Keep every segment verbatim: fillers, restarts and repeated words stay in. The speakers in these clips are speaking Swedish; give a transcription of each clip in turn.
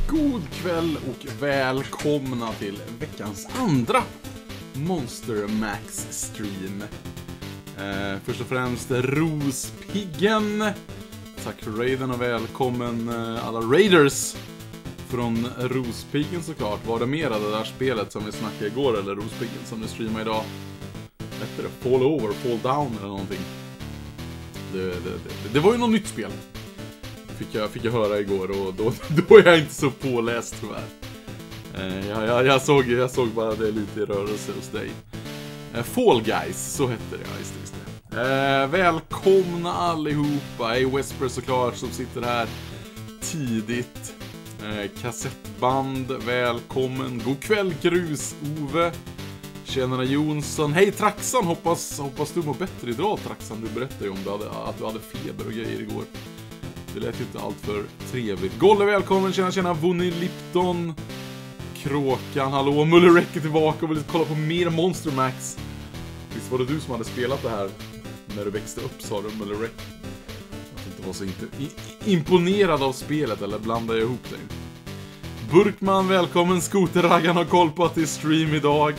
God kväll och välkomna till veckans andra Monster Max stream. eh, Först och främst Rospiggen. Tack för raiden och välkommen eh, alla raiders från Rospiggen såklart. Var det mer av det där spelet som vi snackade igår, eller Rospiggen som du streamar idag? Hette det Fall Over, Fall Down eller någonting? Det, det, det, det var ju något nytt spel. Fick jag, fick jag höra igår och då, då är jag inte så påläst tyvärr. Eh, jag, jag, jag, såg, jag såg bara det lite i rörelse hos dig. Eh, Fall Guys, så hette det, ja, just det, just det. Eh, välkomna allihopa. Hey Wesper såklart som sitter här tidigt. Eh, kassettband, välkommen. God kväll Grus, Ove. Tjenare Jonsson. Hej Traxan, hoppas, hoppas du mår bättre idag Traxan. Du berättade ju om du hade, att du hade feber och grejer igår. Det lät ju inte allt för trevligt. Golle välkommen, tjena tjena. Vonny Lipton. Kråkan, hallå. Mullerek är tillbaka och vill kolla på mer Monster Max. Visst var det du som hade spelat det här när du växte upp, sa du Mullerek? Att du inte var så inte, i, imponerad av spelet, eller blandar jag ihop dig? Burkman, välkommen. Skoterraggan har koll på att det är stream idag.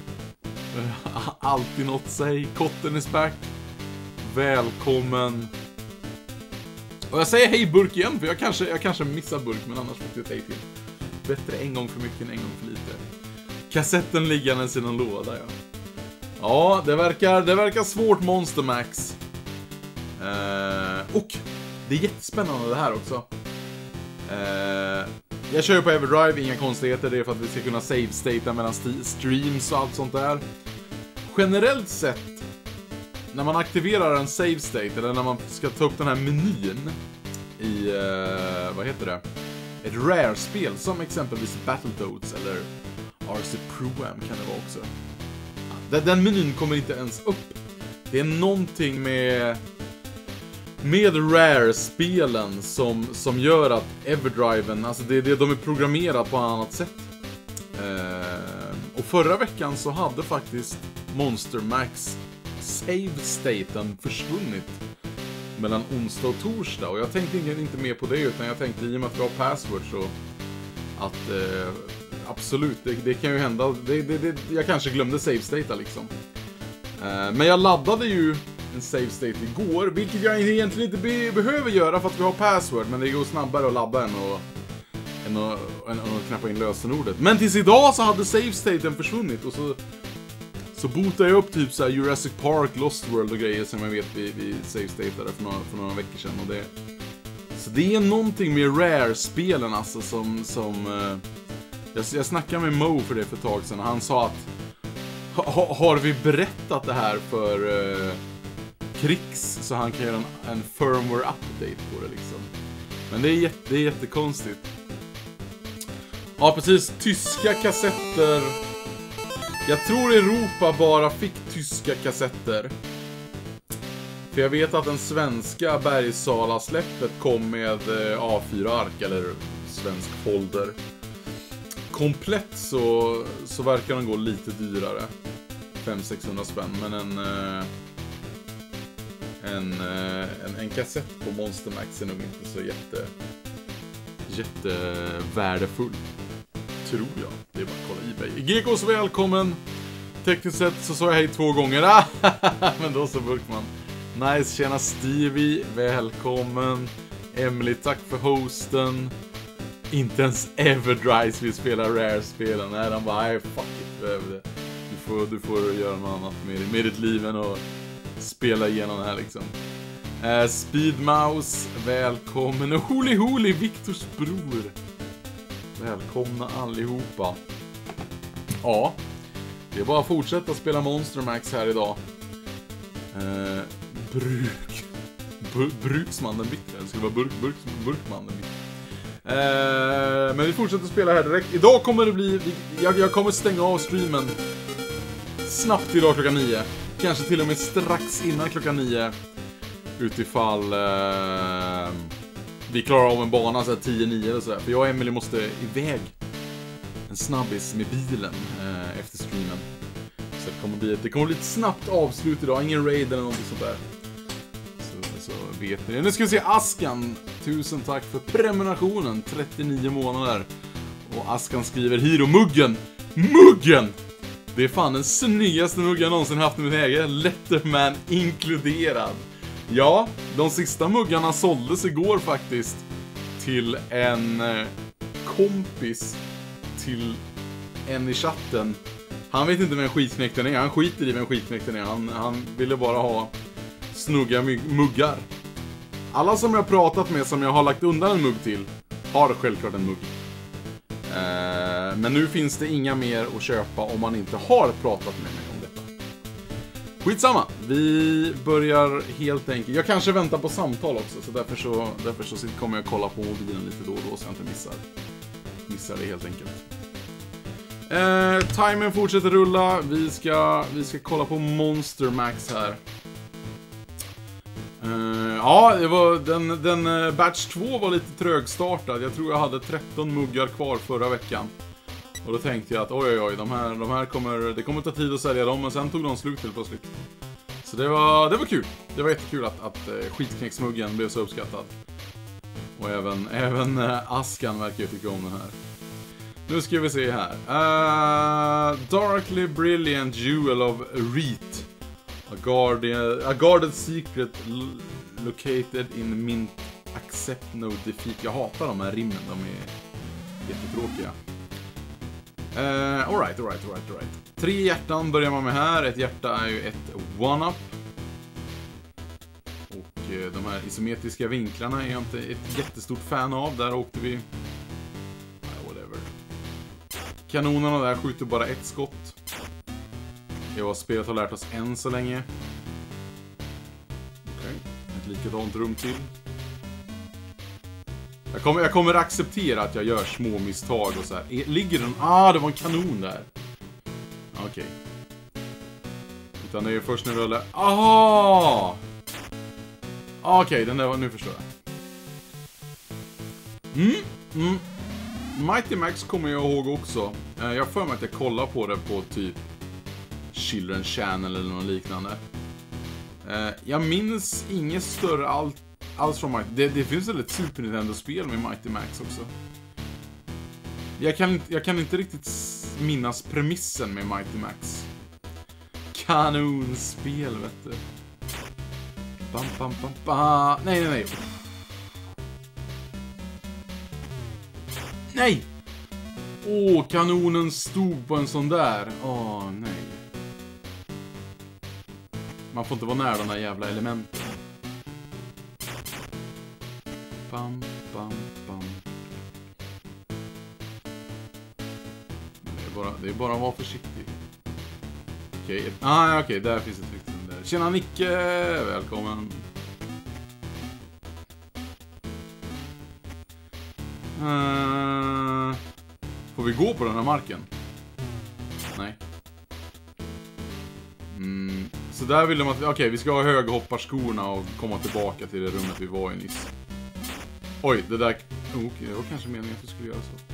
Alltid något säg. Kotten is back. Välkommen. Och jag säger hej Burk igen, för jag kanske, jag kanske missar Burk, men annars får jag ett hej till. Bättre en gång för mycket än en gång för lite. Kassetten liggandes i någon låda, ja. Ja, det verkar, det verkar svårt Monster Max. Eh, och det är jättespännande det här också. Eh, jag kör ju på Everdrive, inga konstigheter. Det är för att vi ska kunna save-stata mellan streams och allt sånt där. Generellt sett, när man aktiverar en save state, eller när man ska ta upp den här menyn i, uh, vad heter det? Ett rare-spel, som exempelvis Battletoads eller R C Pro-Am kan det vara också. Den, den menyn kommer inte ens upp. Det är någonting med med rare-spelen som, som gör att Everdriven, alltså det, det, de är programmerade på ett annat sätt. Uh, och förra veckan så hade faktiskt Monster Max save-staten försvunnit mellan onsdag och torsdag. Och jag tänkte inte mer på det, utan jag tänkte i och med att vi har password så att eh, absolut, det, det kan ju hända. Det, det, det, jag kanske glömde save-stata liksom. Eh, men jag laddade ju en save-state igår, vilket jag egentligen inte be- behöver göra för att vi har password. Men det går snabbare att ladda än att, än att, än att knappa in lösenordet. Men tills idag så hade save-staten försvunnit och så Så botar jag upp typ så här Jurassic Park, Lost World och grejer som jag vet vi, vi save-statade för några, för några veckor sedan. Och det, så det är någonting med rare-spelen alltså som... som uh, jag, jag snackade med Mo för det för ett tag sedan och han sa att ha, har vi berättat det här för uh, Krix så han kan göra en, en firmware update på det liksom. Men det är, jätte, det är jättekonstigt. Ja precis, tyska kassetter. Jag tror Europa bara fick tyska kassetter. För jag vet att den svenska Bergsala-släppet kom med A fyra-ark, eller svensk folder. Komplett så, så verkar den gå lite dyrare. fem till sexhundra spänn. Men en, en, en, en kassett på Monster Max är nog inte så jätte, jättevärdefull. Tror jag. Det är bara att kolla eBay. G K så välkommen. Tekniskt sett så sa jag hej två gånger. Men då så Burkman. Nice, tjena Stevie. Välkommen. Emily, tack för hosten. Inte ens Everdrive vill spela rare-spelen. Nej, han bara, nej, fuck it. Du får, du får göra något annat med, med ditt liv än att spela igenom det här liksom. Uh, Speedmouse, välkommen. Och Holy Holy, Viktors bror. Välkomna allihopa. Ja, det är bara att fortsätta spela Monster Max här idag. Eh, bruk. Bur, bruksmannen Bitter. Det skulle vara burk, burk, burkmannen Bitter. Eh, men vi fortsätter spela här direkt. Idag kommer det bli... Jag, jag kommer stänga av streamen snabbt idag klockan nio. Kanske till och med strax innan klockan nio. Utifall... Eh, vi klarar av en bana så här tio nio eller sådär. För jag och Emily måste iväg en snabbis med bilen eh, efter streamen. Så det kommer bli, det kommer bli ett snabbt avslut idag. Ingen raid eller någonting sånt där. Så, så så vet ni det. Nu ska vi se Askan. Tusen tack för prenumerationen. trettionio månader. Och Askan skriver Hiro muggen. Muggen! Det är fan den snyggaste muggen jag någonsin haft i mitt äge. Letterman inkluderad. Ja, de sista muggarna såldes igår faktiskt till en eh, kompis till en i chatten. Han vet inte vem skitknäckten är. Han skiter i vem skitknäckten är. Han, han ville bara ha snugga muggar. Alla som jag har pratat med som jag har lagt undan en mugg till har självklart en mugg. Eh, men nu finns det inga mer att köpa om man inte har pratat med mig om detta. Skitsamma, vi börjar helt enkelt. Jag kanske väntar på samtal också, så därför så, därför så kommer jag kolla på mobilen lite då och då så jag inte missar, missar det helt enkelt. Eh, timern fortsätter rulla. Vi ska, vi ska kolla på Monster Max här. Uh, ja, det var, den, den uh, batch två var lite trögstartad. Jag tror jag hade tretton muggar kvar förra veckan. Och då tänkte jag att oj oj oj, de här, de här kommer, det kommer ta tid att sälja dem. Men sen tog de slut till plötsligt. Så det var, det var kul. Det var jättekul att, att uh, skitknäcksmuggen blev så uppskattad. Och även, även uh, Askan verkar jag tycka om den här. Nu ska vi se här. uh, Darkly Brilliant Jewel of Reet. A, guardian, a guarded secret located in mint accept no defeat. Jag hatar de här rimmen, de är jättetråkiga. Uh, alright, alright, alright, alright. Tre hjärtan börjar man med här. Ett hjärta är ju ett one-up. Och uh, de här isometriska vinklarna är jag inte ett jättestort fan av. Där åkte vi... Uh, whatever. Kanonerna där skjuter bara ett skott. Det var spelet har lärt oss än så länge. Okej, okay. Ett likadant rum till. Jag kommer, jag kommer acceptera att jag gör små misstag och så här. Ligger den... Ah, det var en kanon där. Okej. Okay. Utan det är först när vi rullar... Ah! Okej, okay, den där var... Nu förstår jag. Mm, mm. Mighty Max kommer jag ihåg också. Jag får mig att jag kollar på det på typ... Children's Channel eller något liknande. Uh, jag minns inget större allt, alls från Mighty. Det, det finns väl ett Super Nintendo-spel med Mighty Max också. Jag kan, jag kan inte riktigt minnas premissen med Mighty Max. Kanonspel, vet du. Bam, bam, bam, bam. Nej, nej, nej. Nej! Åh, oh, kanonen stod på en sån där. Åh, oh, nej. Man får inte vara nära de där jävla elementen. Bam, bam, bam. Det är bara, det är bara att vara försiktig. Okej, okay. ah, okej, okay, där finns ett riktigt där. Tjena Nicke, välkommen. Uh, får vi gå på den här marken? Nej. Mm, så där vill de att... Okej, okay, vi ska ha höghopparskorna och komma tillbaka till det rummet vi var i nyss. Oj, det där... Oh, okay, det var kanske meningen att vi skulle göra så.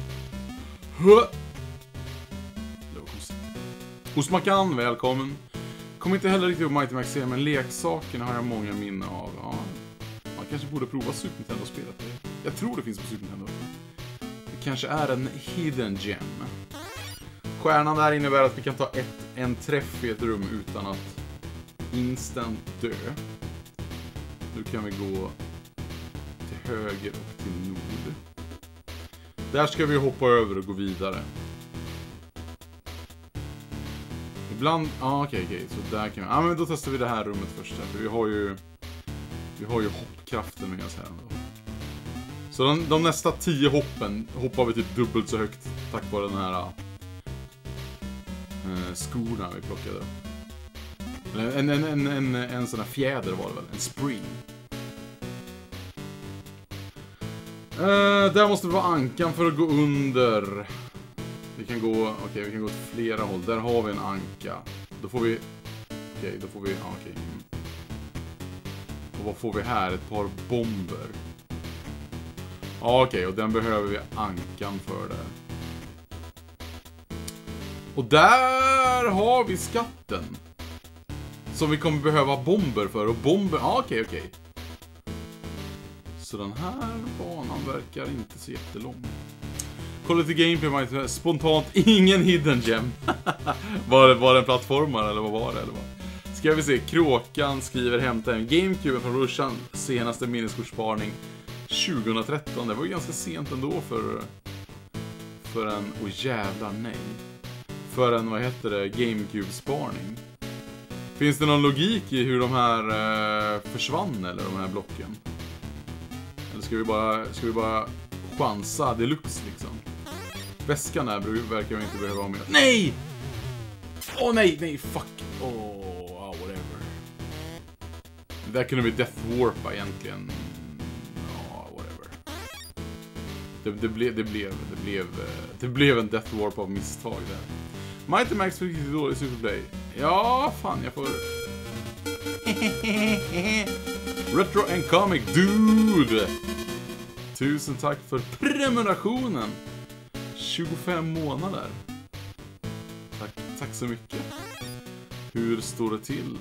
Det var konstigt. Hosmakan, välkommen. Kommer inte heller riktigt på Mighty Max, men leksakerna har jag många minnen av. Ja, man kanske borde prova Super Nintendo-spelet. Jag tror det finns på Super Nintendo. Det kanske är en hidden gem. Stjärnan där innebär att vi kan ta ett, en träff i ett rum utan att instant dö. Nu kan vi gå till höger och till nord. Där ska vi hoppa över och gå vidare. Ibland... Ja, ah, okej, okay, okej. Okay. Så där kan vi... Ja, ah, men då testar vi det här rummet först. Här, för vi har ju... Vi har ju hoppkraften med oss här ändå. Så de, de nästa tio hoppen hoppar vi typ dubbelt så högt. Tack vare den här... Uh, skorna vi plockade. En, en, en, en, en sån här fjäder var det väl. En spring. Uh, där måste vi vara ankan för att gå under. Vi kan gå, okej, okay, vi kan gå åt flera håll. Där har vi en anka. Då får vi, okej, okay, då får vi, ja, okej. Okay. Och vad får vi här? Ett par bomber. Ja, okej, okay, och den behöver vi ankan för det. Och där har vi skatten. Som vi kommer behöva bomber för. Och bomber, ja, okej, okay, okej. Okay. Så den här banan verkar inte så jättelång. Kolla lite gameplay, man spontant ingen hidden gem. var, det, var det en plattformar eller vad var det? Eller vad? Ska vi se, Kråkan skriver hämta en GameCube från Rushan. Senaste minneskortssparning tjugohundratretton. Det var ju ganska sent ändå för För en, åh oh jävlar nej. För en, vad heter det, GameCube-sparning. Finns det någon logik i hur de här eh, försvann eller de här blocken? Eller ska vi bara, ska vi bara chansa deluxe liksom? Väskan här verkar vi inte behöva ha med. Nej! Åh oh, nej, nej, fuck. Åh, oh, whatever. Det där kunde vi Death Warpa egentligen. Ja, oh, whatever. Det, det, ble, det, blev, det, blev, det blev en Death Warp av misstag där. Mighty Max fick lite dålig Superplay. Ja, fan, jag får... Retro and Comic Dude! Tusen tack för prenumerationen. tjugofem månader. Tack, tack så mycket. Hur står det till?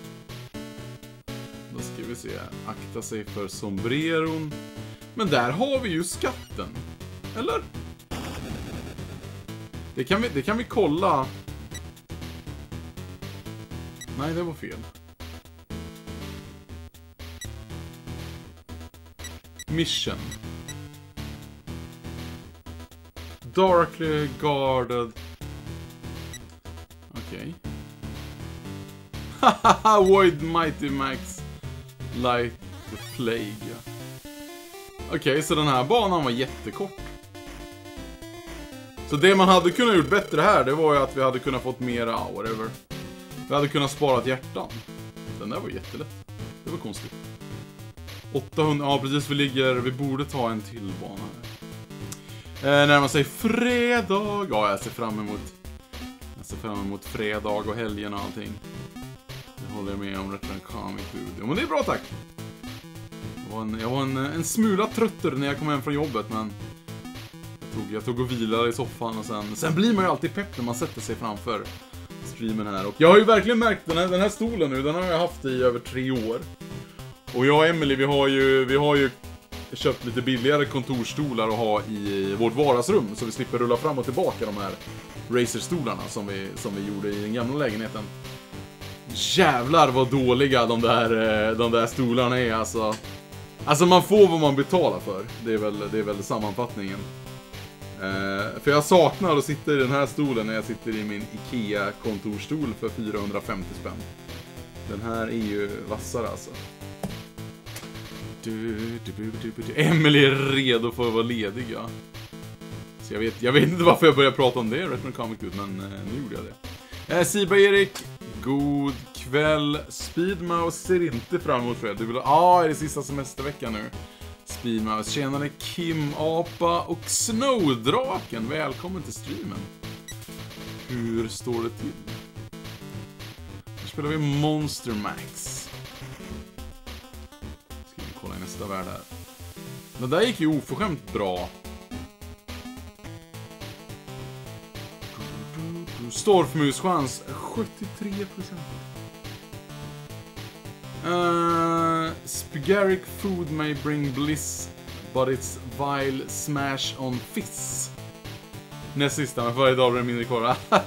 Då ska vi se. Akta sig för sombreron. Men där har vi ju skatten. Eller? Det kan vi, det kan vi kolla. Nej, det var fel. Mission. Darkly guarded. Okej. Haha, Void Mighty Max. Light the Plague. Okej, okay, så den här banan var jättekort. Så det man hade kunnat gjort bättre här, det var ju att vi hade kunnat fått mera, whatever. Vi hade kunnat spara ett hjärtan. Den där var jättelätt. Det var konstigt. åttahundra, ja precis, vi ligger, vi borde ta en till bana här. Eh, när man säger fredag, ja jag ser fram emot. Jag ser fram emot fredag och helgen och allting. Det håller jag med om, Retro and Comic Dude. Men det är bra, tack. Jag var en, jag var en, en smula trötter när jag kom hem från jobbet, men jag tog, jag tog och vilade i soffan och sen, sen blir man ju alltid pepp när man sätter sig framför streamen här. Och jag har ju verkligen märkt den här, den här stolen nu, den har jag haft i över tre år. Och jag och Emily, vi har ju, vi har ju köpt lite billigare kontorstolar att ha i vårt vardagsrum, så vi slipper rulla fram och tillbaka de här Razer-stolarna som vi, som vi gjorde i den gamla lägenheten. Jävlar vad dåliga de där, de där stolarna är, alltså. Alltså man får vad man betalar för. Det är väl, det är väl sammanfattningen. Uh, för jag saknar att sitta i den här stolen när jag sitter i min Ikea-kontorstol för fyrahundrafemtio spänn. Den här är ju vassare alltså. Du, du, du, du, du. Emily är redo för att vara ledig, ja. Så jag vet, jag vet inte varför jag började prata om det, Retro and Comic Dude, men uh, nu gjorde jag det. Uh, Siba Erik, god kväll. Speedmouse ser inte fram emot det. Du vill ha, ah, är det sista semesterveckan nu? Speedmouse, tjenare Kim Apa och Snowdraken. Välkommen till streamen. Hur står det till? Nu spelar vi Monster Max. Ska vi kolla i nästa värld här. Men där gick ju oförskämt bra. Storfmuschans sjuttiotre procent. Uh, Spagaric food may bring bliss, but it's vile smash on fizz. Näst sista, men varje dag blir det mindre kvar. Ja,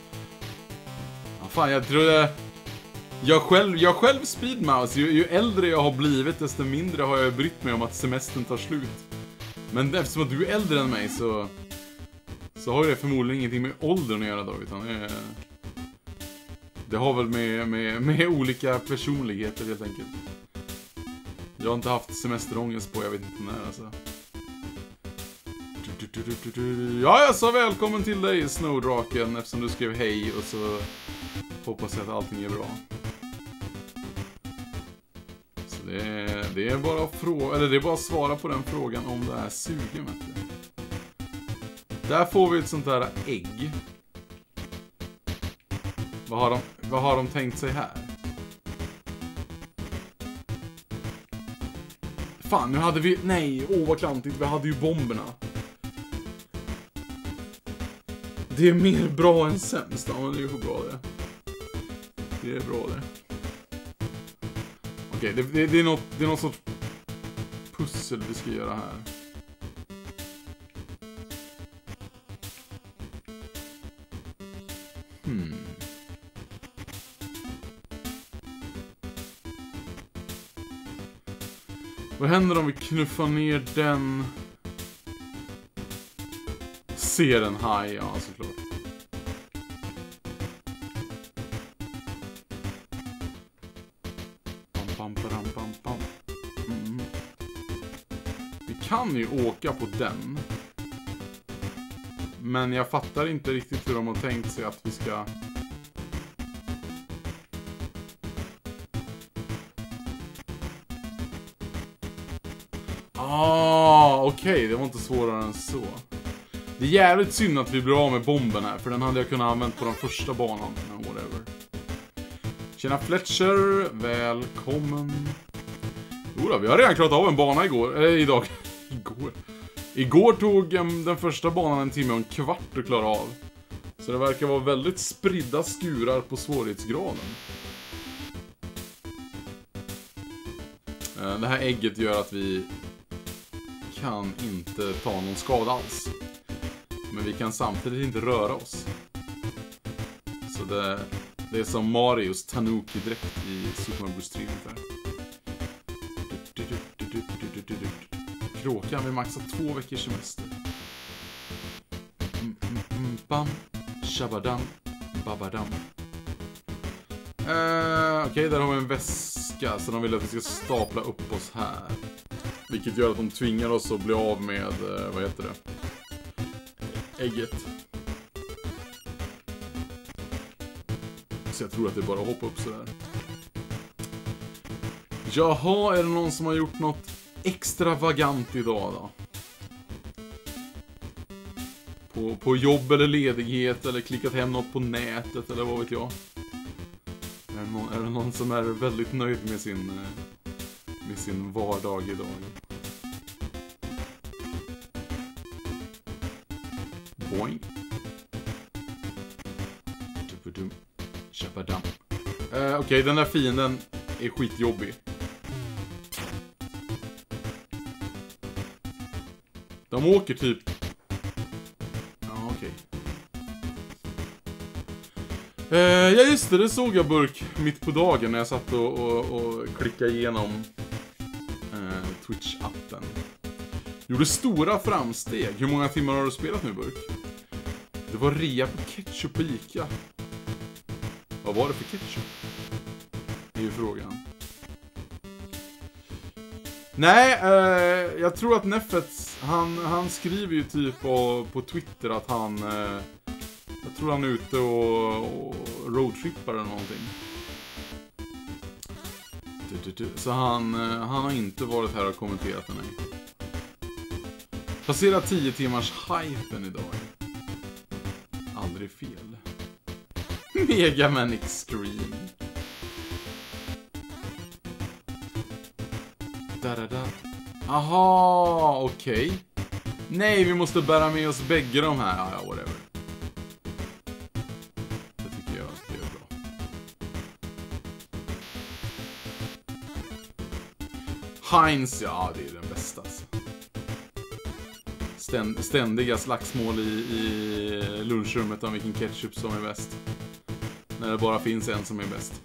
fan, jag tror det. Jag själv, jag själv Speedmouse, ju, ju äldre jag har blivit, desto mindre har jag brytt mig om att semestern tar slut. Men eftersom att du är äldre än mig så så har det förmodligen ingenting med åldern att göra då, utan det, det har väl med, med, med olika personligheter helt enkelt. Jag har inte haft semesterångest på, jag vet inte när alltså. Ja, jag sa välkommen till dig Snowdraken, eftersom du skrev hej, och så hoppas jag att allting är bra. Så det är, det är bara att fråga, eller det är bara att svara på den frågan om det är sugen, vet du. Där får vi ett sånt där ägg. Vad har de, vad har de tänkt sig här? Fan, nu hade vi... Nej, åh vad klantigt. Vi hade ju bomberna. Det är mer bra än sämst. Ja, men det är ju för bra det. Det är bra det. Okej, det, det, det är något, det är något sorts pussel vi ska göra här. Hmm. Vad händer om vi knuffar ner den? Ser en haj, ja såklart. Bam, bam, bam, bam, bam. Mm. Vi kan ju åka på den. Men jag fattar inte riktigt hur de har tänkt sig att vi ska... Ah, okej, okay. Det var inte svårare än så. Det är jävligt synd att vi blir av med bomben här, för den hade jag kunnat använda på den första banan. Whatever. Tjena Fletcher, välkommen. Jodå, vi har redan klarat av en bana igår, äh, idag. igår. Igår tog um, den första banan en timme och en kvart att klara av. Så det verkar vara väldigt spridda skurar på svårighetsgraden. Uh, det här ägget gör att vi kan inte ta någon skada alls. Men vi kan samtidigt inte röra oss. Så det, det är som Marios Tanuki-dräkt i Super Mario Bros. tre ungefär. Kråkan, vi maxar två veckors semester. Mm, mm, mm, bam, shabadam, babadam. Uh, Okej, okay, där har vi en väska. Så de vill att vi ska stapla upp oss här. Vilket gör att de tvingar oss att bli av med, uh, vad heter det? Ägget. Så jag tror att det är bara att hoppa upp sådär. Jaha, är det någon som har gjort något extravagant idag då? På, på jobb eller ledighet eller klickat hem något på nätet eller vad vet jag. Är det någon, är det någon som är väldigt nöjd med sin, med sin vardag idag? Boing. Uh, Okej, okay, den där fienden är skitjobbig. De åker typ... Ja, okej. Okay. Uh, ja, just det. Det såg jag Burk mitt på dagen när jag satt och, och, och klickade igenom uh, Twitch-appen. Gjorde stora framsteg. Hur många timmar har du spelat nu, Burk? Det var rea på ketchup på Ica. Vad var det för ketchup? Det är ju frågan. Nej, eh, jag tror att Neffets, han, han skriver ju typ på, på Twitter att han... Eh, jag tror han är ute och, och roadtrippar eller någonting. Så han, eh, han har inte varit här och kommenterat den här. Passera tio timmars hypen idag. Aldrig fel. Mega Man Extreme. Da, da, da. Aha, okej. Okay. Nej, vi måste bära med oss bägge de här. Ja, ja, whatever. Det tycker jag att det är bra. Heinz, ja, det är den bästa. Ständ, ständiga slagsmål i, i lunchrummet om vilken ketchup som är bäst. När det bara finns en som är bäst.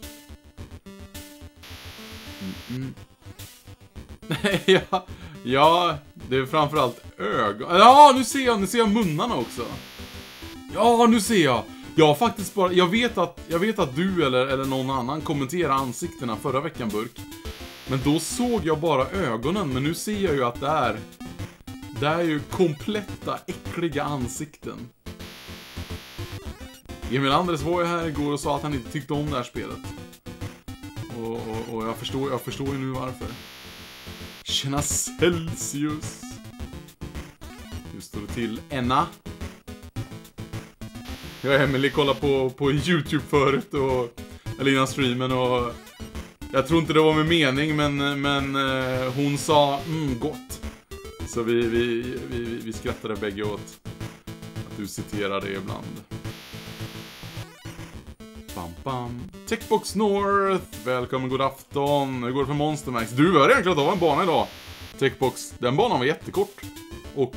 Mm -mm. ja, ja, det är framförallt ögon. Ja, nu ser jag, nu ser jag munnarna också. Ja, nu ser jag. Jag faktiskt bara, jag vet att, jag vet att du eller, eller någon annan kommenterade ansiktena förra veckan, Burk. Men då såg jag bara ögonen, men nu ser jag ju att det är, det är ju kompletta, äckliga ansikten. Emil Andres var ju här igår och sa att han inte tyckte om det här spelet. Och, och, och jag, förstår, jag förstår ju nu varför. Tjena Celsius. Hur står det till? Enna. Jag och Emily kollade på, på YouTube förut och, eller innan streamen och jag tror inte det var med mening, men, men hon sa mm, gott. Så vi, vi, vi, vi skrattade bägge åt att du citerar det ibland. Bam, bam. Techbox North, välkommen, god afton. Hur går det för Monster Max? Du har redan klarat av en bana idag. Techbox, den banan var jättekort. Och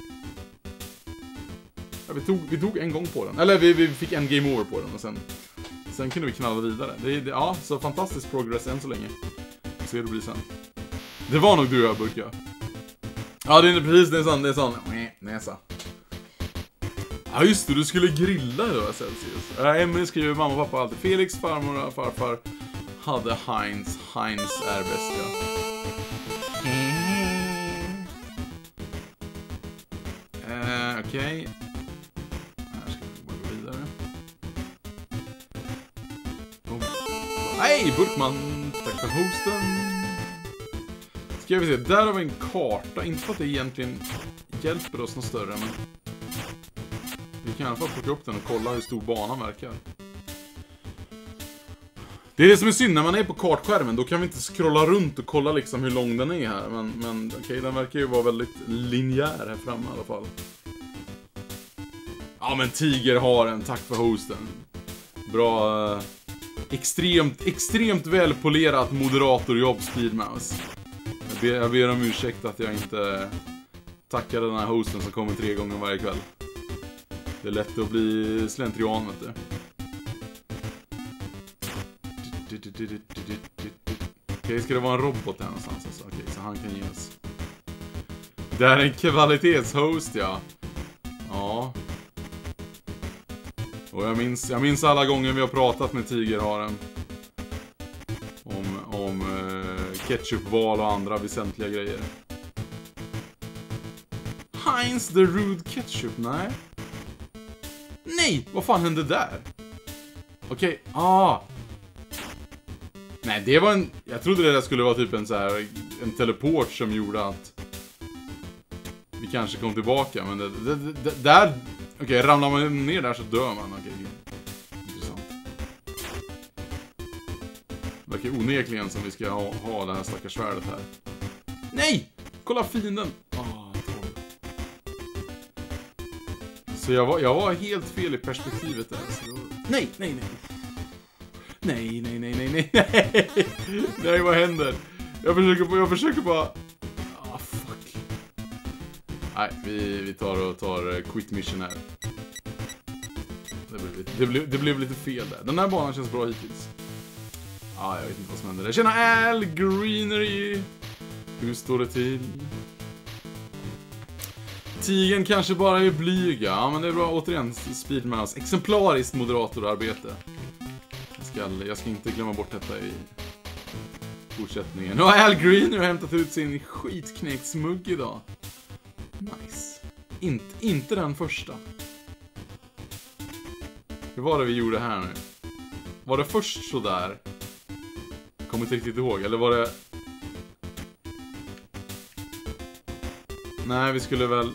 ja, vi, tog, vi tog en gång på den. Eller vi, vi fick en game over på den. Och sen, sen kunde vi knalla vidare. Det, det, ja, så fantastisk progress än så länge. Så det blir sen. Det var nog du och jag, Burk, ja. Ja, det är precis det är sån, det är sån näsa. Ja, just det, du skulle grilla då, Celsius. Äh, Emily skriver, mamma och pappa alltid. Felix, farmor och farfar hade Heinz. Heinz är bäst, ja. Eh, okej. Okay. Här ska vi bara gå vidare. Oh. Hej, Burkman! Tack för hosten. Ska vi se, där har vi en karta. Inte för att det egentligen hjälper oss något större, men vi kan i alla fall plocka upp den och kolla hur stor banan verkar. Det är det som är synd, när man är på kartskärmen, då kan vi inte scrolla runt och kolla liksom hur lång den är här. Men, men okej, okay, den verkar ju vara väldigt linjär här framme i alla fall. Ja, men Tiger har en, tack för hosten. Bra, eh, extremt, extremt välpolerat moderatorjobb, Speedmouse. Jag ber, jag ber om ursäkt att jag inte tackar den här hosten som kommer tre gånger varje kväll. Det är lätt att bli slentrian, vet du. Okej, ska det vara en robot här någonstans? Alltså? Okej, så han kan ge oss. Det är en kvalitetshost, ja. Ja. Och jag minns, jag minns alla gånger vi har pratat med Tigerharen. Om, om eh, ketchupval och andra väsentliga grejer. Heinz the Rude Ketchup, nej. Nej, vad fan hände där? Okej, okay. ah. Nej, det var en... Jag trodde det där skulle vara typ en så här en teleport som gjorde att vi kanske kom tillbaka, men det, det, det, där... Okej, okay, ramlar man ner där så dör man. Okej, okay. Intressant. Det verkar onekligen som vi ska ha, ha det här stackars svärdet här. Nej! Kolla fienden! Ah, så jag var, jag var helt fel i perspektivet där. Så då... Nej, nej, nej. Nej, nej, nej, nej, nej, nej. Nej, vad händer? Jag försöker, på, jag försöker bara... Ah, oh, fuck. Nej, vi, vi tar och tar quit mission här. Det blev, det, blev, det blev lite fel där. Den här banan känns bra hittills. Ah, jag vet inte vad som händer där. Tjena, Al Greenery. Hur står det till? Tigen kanske bara är blyga. Ja, men det är bra. Återigen, Speedmouse. Exemplariskt moderatorarbete. Jag ska, jag ska inte glömma bort detta i fortsättningen. Nu har Al Green nu hämtat ut sin skitknäckt smugg idag. Nice. Inte, inte den första. Hur var det vi gjorde här nu? Var det först så där? Kommer inte riktigt ihåg. Eller var det... Nej, vi skulle väl...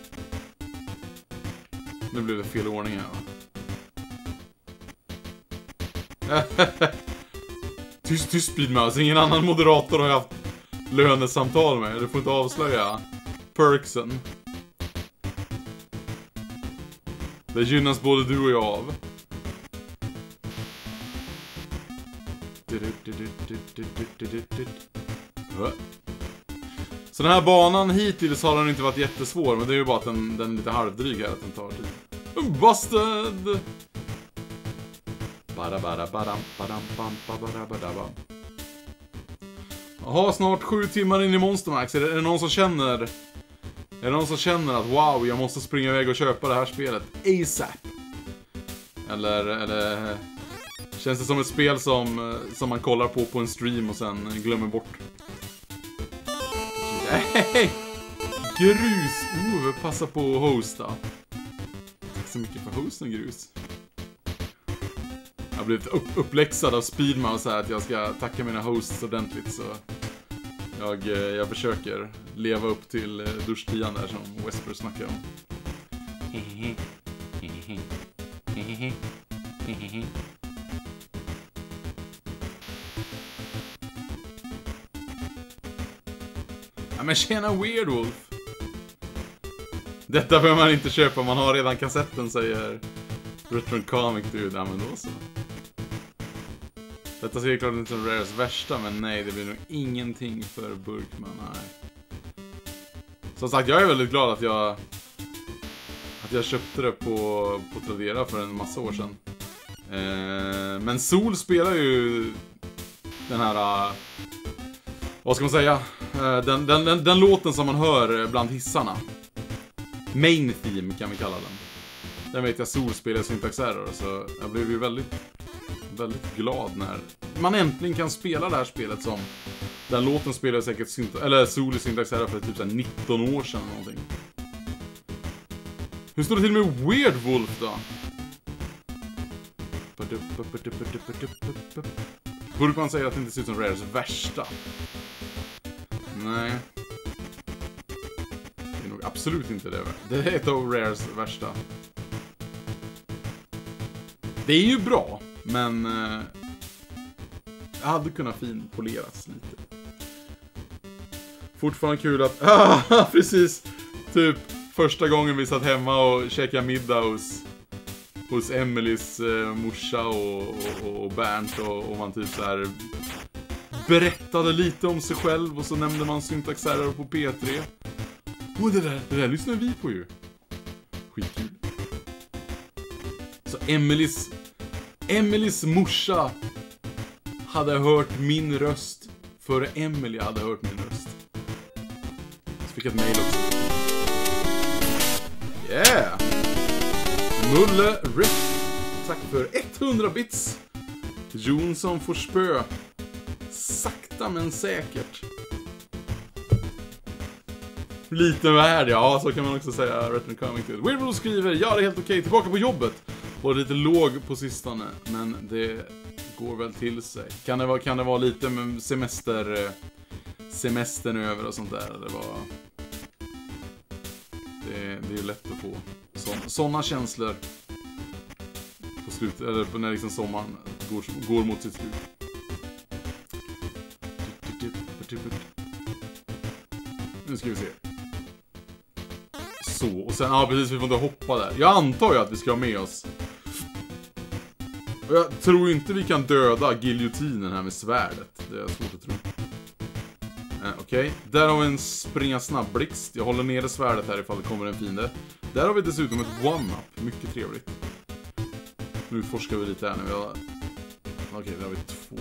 Nu blev det fel ordning här, va? Tyst, tyst, Speedmouse. Ingen annan moderator har jag haft lönesamtal med. Du får inte avslöja perksen. Det gynnas både du och jag av. Så den här banan hittills har den inte varit jättesvår, men det är ju bara att den, den är lite halvdryg här, att den tar tid. Busted! Jaha, snart sju timmar in i Monster Max. Är det, är det någon som känner... Är det någon som känner att wow, jag måste springa iväg och köpa det här spelet ASAP? Eller, eller... Känns det som ett spel som, som man kollar på på en stream och sen glömmer bort? Hey! Grus! Ove, passa på att hosta. Tack så mycket för hosten, Grus. Jag har blivit upp uppläxad av Speedmouse här att jag ska tacka mina hosts ordentligt, så jag, jag försöker leva upp till duschtian där som Wesper snackar om. Ja, men tjena Weirdwolf. Detta behöver man inte köpa, man har redan kassetten, säger Retron Comic Dude. Ja, men då så. Detta ser klart inte som Rares värsta, men nej, det blir nog ingenting för Burkman, nej. Som sagt, jag är väldigt glad att jag att jag köpte det på, på Tradera för en massa år sedan. Eh, men Sol spelar ju den här, uh, vad ska man säga, uh, den, den, den, den låten som man hör bland hissarna. Main theme kan vi kalla den. Den vet jag Sol spelar Syntax Error, så jag blev ju väldigt, väldigt glad när man äntligen kan spela det här spelet som den låten spelar säkert Syntax, eller Sol i Syntax Error för typ så här nitton år sedan eller någonting. Hur står det till med Weird Wolf då? Borde man säga att det inte ser ut som Rares värsta? Nej. Det är nog absolut inte det. Det är ett av Rares värsta. Det är ju bra, men eh, jag hade kunnat finpoleras lite. Fortfarande kul att... Ah, precis! Typ första gången vi satt hemma och käkade middag hos... hos Emelies eh, morsa och, och, och Bernt och, och man typ så här berättade lite om sig själv och så nämnde man Syntax Error på P tre. Och det där, det där lyssnar vi på ju. Skitkul. Så Emelies Emelies morsa hade hört min röst före Emily hade hört min röst. Så fick jag ett mail också. Yeah! Mulle Riff. Tack för hundra bits. Jonsson får spö. Sakta men säkert. Lite värd, ja, så kan man också säga. Return coming till. Weird skriver, ja det är helt okej, tillbaka på jobbet. Och lite låg på sistone, men det går väl till sig. Kan det vara, kan det vara lite med semester semestern över och sånt där, eller vad? Det, det är ju lätt att få sådana känslor på slutet, eller när liksom sommaren går, går mot sitt slut. Nu ska vi se. Så, och sen, ja precis, vi får inte hoppa där. Jag antar ju att vi ska ha med oss. Jag tror inte vi kan döda giljotinen här med svärdet. Det är svårt att tro. Eh, Okej, okay. Där har vi en springa snabbblixt. Jag håller nere svärdet här ifall det kommer en fiende. Där har vi dessutom ett one-up. Mycket trevligt. Nu forskar vi lite här nu. Har... Okej, okay, där har vi två.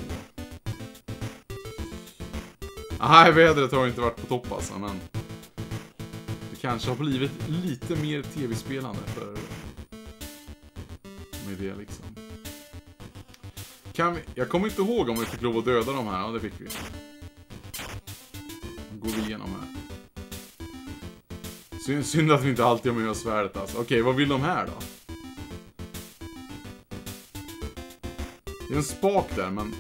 Nej, vädret har inte varit på topp alltså, men det kanske har blivit lite mer tv-spelande för med det liksom. Kan vi... Jag kommer inte ihåg om vi fick lov att döda dem här. Ja, det fick vi. Går vi igenom här. Synd, synd att vi inte alltid har med oss svärdet alltså. Okej, okay, vad vill de här då? Det är en spak där, men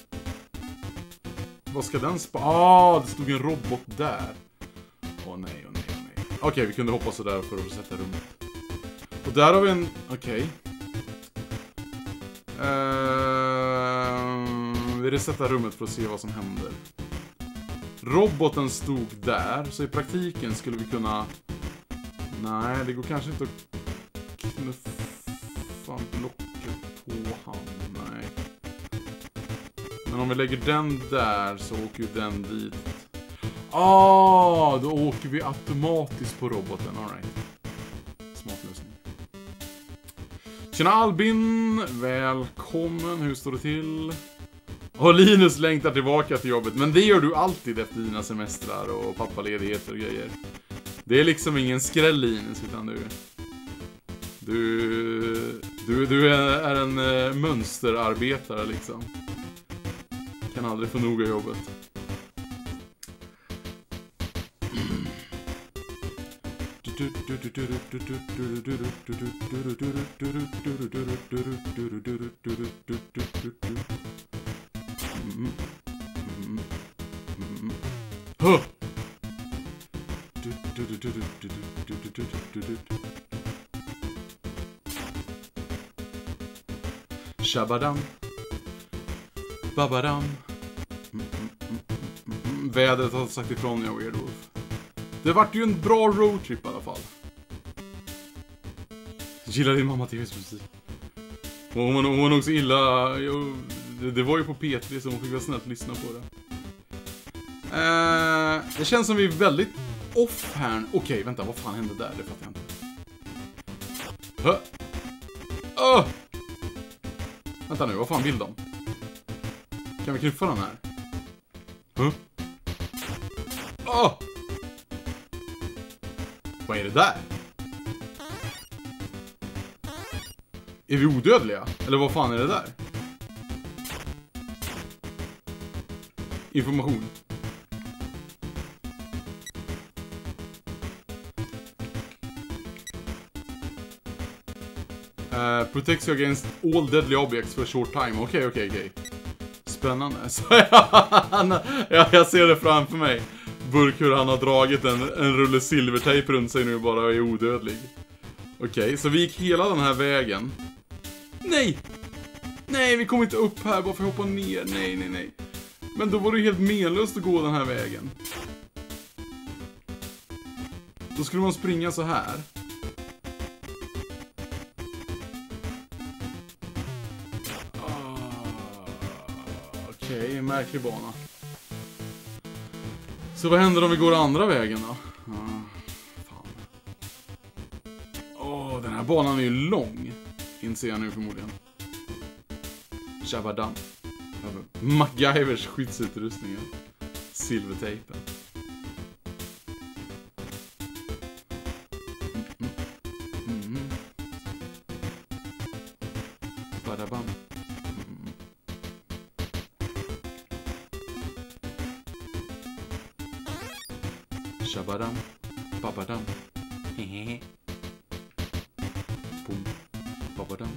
vad ska den spa... Ah, det stod en robot där. Åh oh, nej, åh oh, nej, åh oh, nej. Okej, okay, vi kunde hoppa så där för att sätta rummet. Och där har vi en... Okej. Okay. Uh, vi resetar rummet för att se vad som händer. Roboten stod där, så i praktiken skulle vi kunna... Nej, det går kanske inte att knuffa blocket på han. Nej. Men om vi lägger den där så åker ju den dit. Ah, då åker vi automatiskt på roboten. All right. Smart lösning. Tjena Albin, välkommen. Hur står det till? Och Linus längtar tillbaka till jobbet. Men det gör du alltid efter dina semestrar och pappaledigheter och grejer. Det är liksom ingen skräll, Linus, utan du... Du... Du, du är en uh, mönsterarbetare liksom. Kan aldrig få nog av jobbet. Huh. Shabadam. Babadam. Mm, mm, mm, mm. Vädret har sagt ifrån jag, Weird Wolf. Det vart ju en bra roadtrip i alla fall. Gillar din mamma T V:s musik. Och hon, hon också illa... Det, det var ju på P tre så hon fick väl snällt lyssna på det. Uh, det känns som vi är väldigt off här. Okej, okay, vänta, vad fan hände där? Det fattar jag inte. Hö. Öh! Vänta nu, vad fan vill de? Kan vi knuffa den här? Huh? Åh! Vad är det där? Är vi odödliga? Eller vad fan är det där? Information. Uh, protects you against all deadly objects for a short time. Okej, okay, okej, okay, okej. Okay. Spännande. Ja, jag ser det framför mig. Burk hur han har dragit en, en rulle silvertejp runt sig nu bara och är odödlig. Okej, okay, så vi gick hela den här vägen. Nej! Nej, vi kom inte upp här bara för att hoppa ner. Nej, nej, nej. Men då var det ju helt menlöst att gå den här vägen. Då skulle man springa så här. Okej, okay, märklig bana. Så vad händer om vi går andra vägen då? Ah, fan. Åh, den här banan är ju lång. Inser jag nu förmodligen. Shabadam. MacGyvers skyddsutrustningen. Silvertejpen. Mm, mm, mm. Badabam. Mm. Shabadam. Babadam. Hehehe. Boom. Babadam.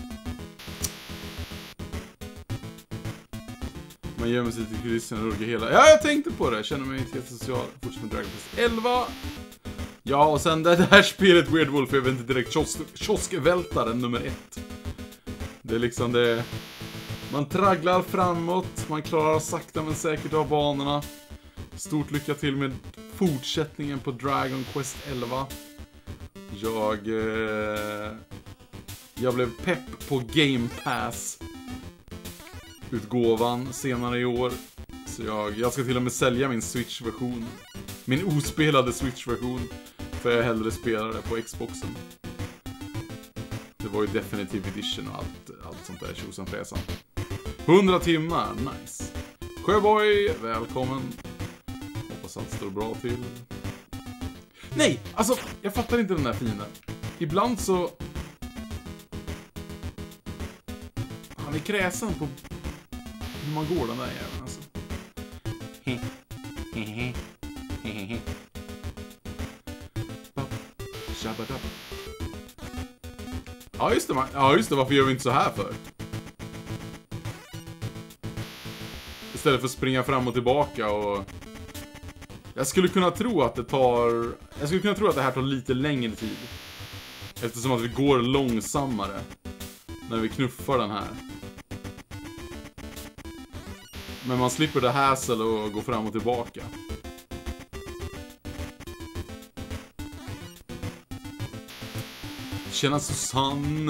Man gömmer sig till kulissen och ruggar hela. Ja, jag tänkte på det. Jag känner mig inte helt social. Fortsätt med Dragon Quest elva. Ja, och sen det här spelet Weird Wolf är väl inte direkt kiosk, kioskvältaren nummer ett. Det är liksom det. Man tragglar framåt. Man klarar sakta men säkert av banorna. Stort lycka till med fortsättningen på Dragon Quest elva. Jag... Eh, jag blev pepp på Game Pass utgåvan senare i år. Så jag, jag ska till och med sälja min Switch-version. Min ospelade Switch-version. För jag hellre spelar det på Xboxen. Det var ju Definitive Edition och allt, allt sånt där tjosan fräsan. hundra timmar, nice. Sjöboy, välkommen. Hoppas allt står bra till. Nej, alltså, jag fattar inte den där fina. Ibland så... Han är kräsen på hur man går den där jäveln, alltså. Ja, just det, man. Ja, just det, varför gör vi inte så här för? Istället för att springa fram och tillbaka och... Jag skulle kunna tro att det tar... Jag skulle kunna tro att det här tar lite längre tid. Eftersom att vi går långsammare när vi knuffar den här. Men man slipper det hassle och gå fram och tillbaka. Tjena Susanne.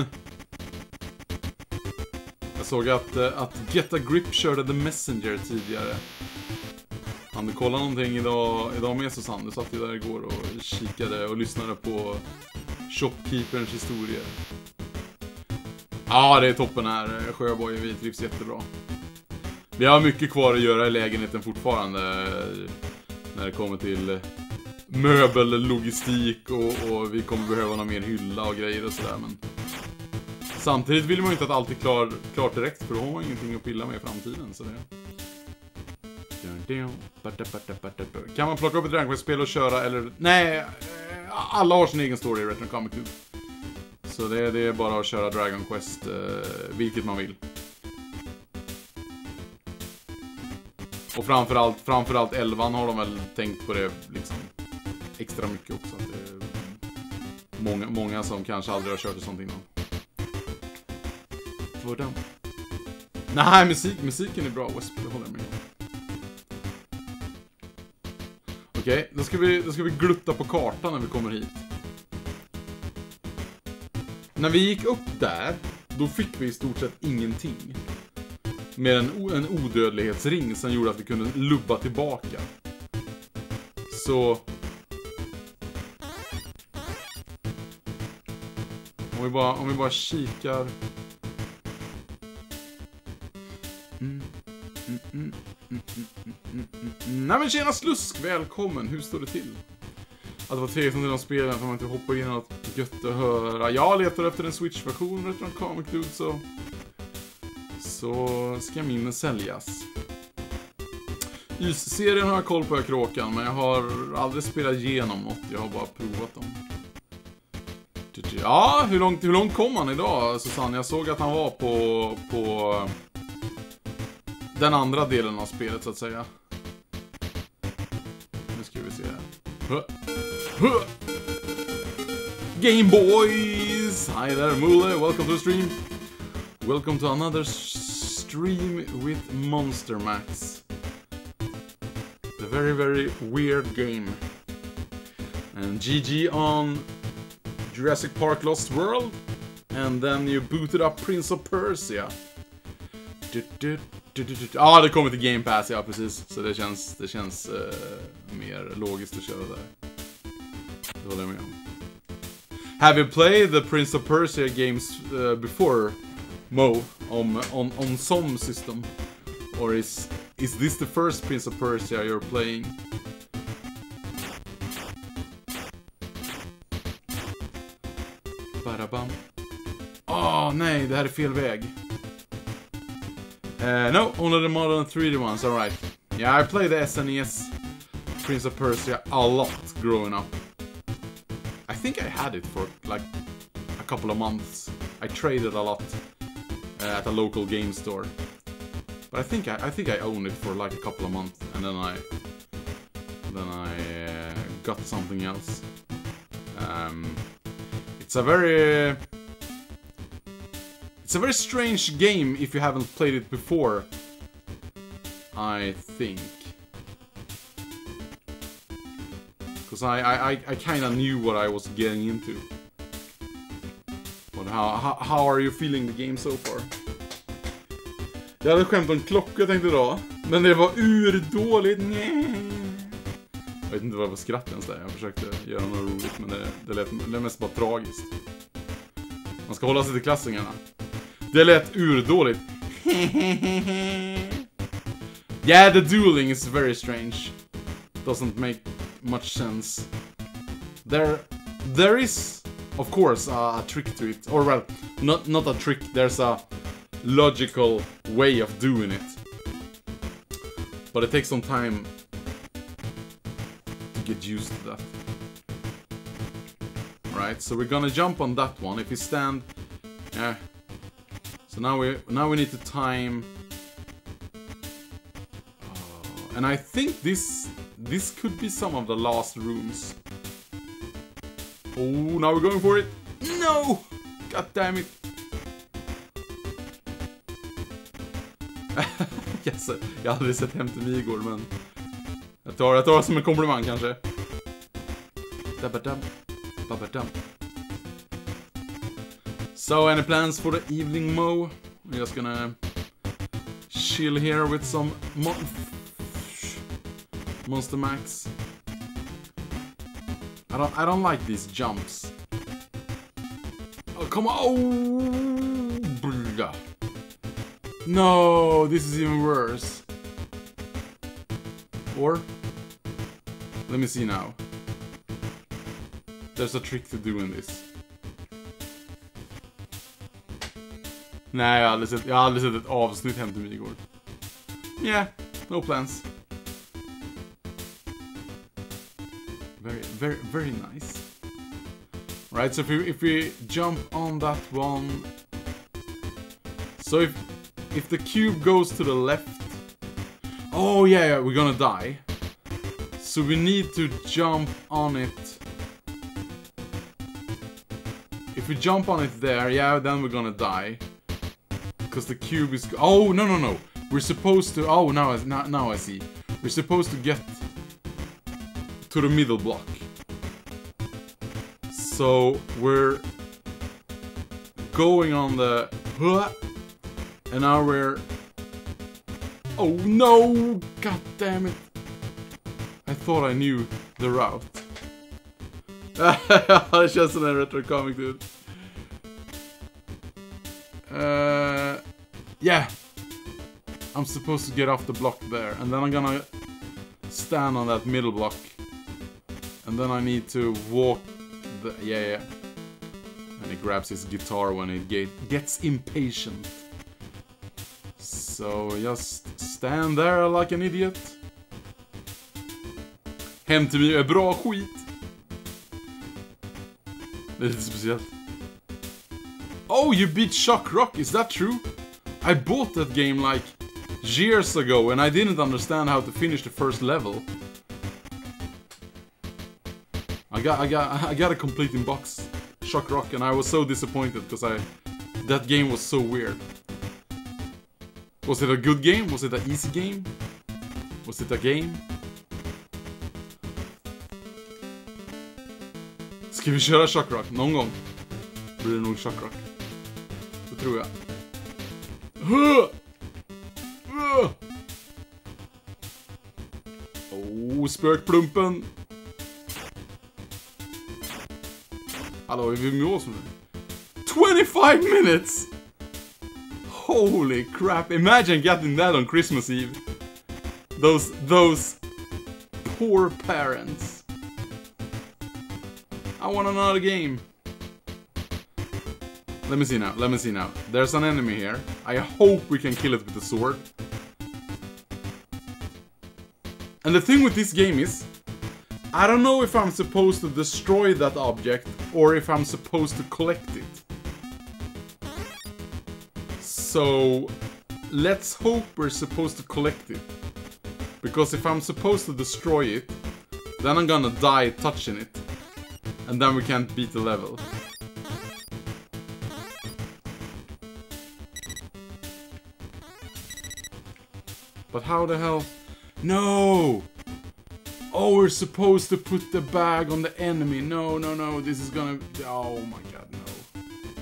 Jag såg att, att Get a Grip körde The Messenger tidigare. Han kollade någonting idag, idag med Susanne. Du satt ju där igår och kikade och lyssnade på Shopkeeperns historier. Ja, det är toppen här. Sjöboy, vi trivs jättebra. Vi har mycket kvar att göra i lägenheten fortfarande. När det kommer till möbellogistik och, och vi kommer behöva någon mer hylla och grejer och sådär. Men samtidigt vill man ju inte att allt är klar, klart direkt, för då har man ingenting att pilla med i framtiden. Så det... Kan man plocka upp ett Dragon Quest-spel och köra eller... Nej, alla har sin egen story i Retro Comic Club. Så det, det är bara att köra Dragon Quest, eh, vilket man vill. Och framförallt, framförallt elvan har de väl tänkt på det liksom extra mycket också. Att det är många, många som kanske aldrig har kört ett sånt innan. Vadå? Nej, musik, musiken är bra, Westby, det håller jag med om. Okej, okay, då ska vi, då ska vi glutta på kartan när vi kommer hit. När vi gick upp där, då fick vi i stort sett ingenting. Med en, en odödlighetsring som gjorde att vi kunde lubba tillbaka. Så Om vi bara, om vi bara kikar. Mm. Mm, mm, mm, mm, mm, mm. Nej men tjena Slusk, välkommen, hur står det till? Att det var trevligt till de spelen för man inte hoppar in något gött att höra. Jag letar efter en Switch-version från Comic Dude så Så ska min säljas. Ys-serien har jag koll på, jag kråkan, men jag har aldrig spelat igenom något, jag har bara provat dem. Ja, hur långt, hur långt kom han idag, Susanne? Jag såg att han var på, på den andra delen av spelet, så att säga. Nu ska vi se här. Game Boys! Hi there, Mule. Welcome to the stream. Welcome to another stream with Monster Max. The very, very weird game. And G G on Jurassic Park Lost World. And then you booted up Prince of Persia. Ja, ah, det kommer till Game Pass, ja precis. Så det känns, det känns uh, mer logiskt att köra där. Det håller jag med om. Have you played the Prince of Persia games uh, before, Mo, on, on, on some system? Or is, is this the first Prince of Persia you're playing? Barabam. Åh, oh, nej, det här är fel väg. Uh, no, only the modern three D ones, alright. Yeah, I played the S N E S Prince of Persia a lot growing up. I think I had it for like a couple of months. I traded a lot uh, at a local game store. But I think I, I think I owned it for like a couple of months, and then I then I uh, got something else. Um, it's a very it's a very strange game if you haven't played it before, I think. Because I, I, I kind of knew what I was getting into. But how, how, how are you feeling the game so far? Jag hade skämt om klocka tänkte då, men det var urdåligt. Jag vet inte vad det var skratt ens där. Jag försökte göra något roligt, men det, det, lät, det lät mest bara tragiskt. Man ska hålla sig till klassingarna. Det lät urdåligt. Yeah, the dueling is very strange. Doesn't make much sense. There, there is, of course, a, a trick to it, or well, not not a trick. There's a logical way of doing it, but it takes some time to get used to that. Right, so we're gonna jump on that one. If we stand, yeah. So now we now we need to time, uh, and I think this. This could be some of the last rooms. Oh, now we're going for it. No! God damn it. Yes, jag har aldrig sett Hem till Vigor, men jag tar, jag tar det som en komplimang kanske. Dabadab, babadab. So, any plans for the evening, Mo? We're just gonna chill here with some mo Monster Max. I don't I don't like these jumps. Oh, come on. Oh, no, this is even worse. Or let me see now. There's a trick to doing this. Nej, jag har aldrig sett, jag har aldrig sett ett avsnitt Hem till Vigor. Yeah, no plans. Very, very, very nice. Right, so if we, if we jump on that one... So if, if the cube goes to the left... Oh yeah, yeah, we're gonna die. So we need to jump on it. If we jump on it there, yeah, then we're gonna die. Because the cube is... Oh, no, no, no. We're supposed to... Oh, now I, now, now I see. We're supposed to get to the middle block. So we're going on the... And now we're... Oh no! God damn it. I thought I knew the route. Det känns som en retro comic dude. Yeah! I'm supposed to get off the block there. And then I'm gonna stand on that middle block. And then I need to walk the... Yeah, yeah. And he grabs his guitar when he get, gets impatient. So just stand there like an idiot. Hem till mig är bra skit. Det är lite speciellt. Oh, you beat Shock Rock, is that true? I bought that game like years ago and I didn't understand how to finish the first level. I got I got I got a complete in box Shock Rock and I was so disappointed because I that game was so weird. Was it a good game? Was it an easy game? Was it a game? Ska vi köra Shock Rock någon gång? Blir det nog Shock Rock. Det tror jag. Oh, spökplumpen. Hallå, är vi med oss nu? twenty-five minutes! Holy crap, imagine getting that on Christmas Eve. Those, those poor parents. I want another game. Let me see now, let me see now. There's an enemy here. I hope we can kill it with the sword. And the thing with this game is, I don't know if I'm supposed to destroy that object or if I'm supposed to collect it. So, let's hope we're supposed to collect it. Because if I'm supposed to destroy it, then I'm gonna die touching it. And then we can't beat the level. But how the hell... No! Oh, we're supposed to put the bag on the enemy. No, no, no. This is gonna... Oh my god, no.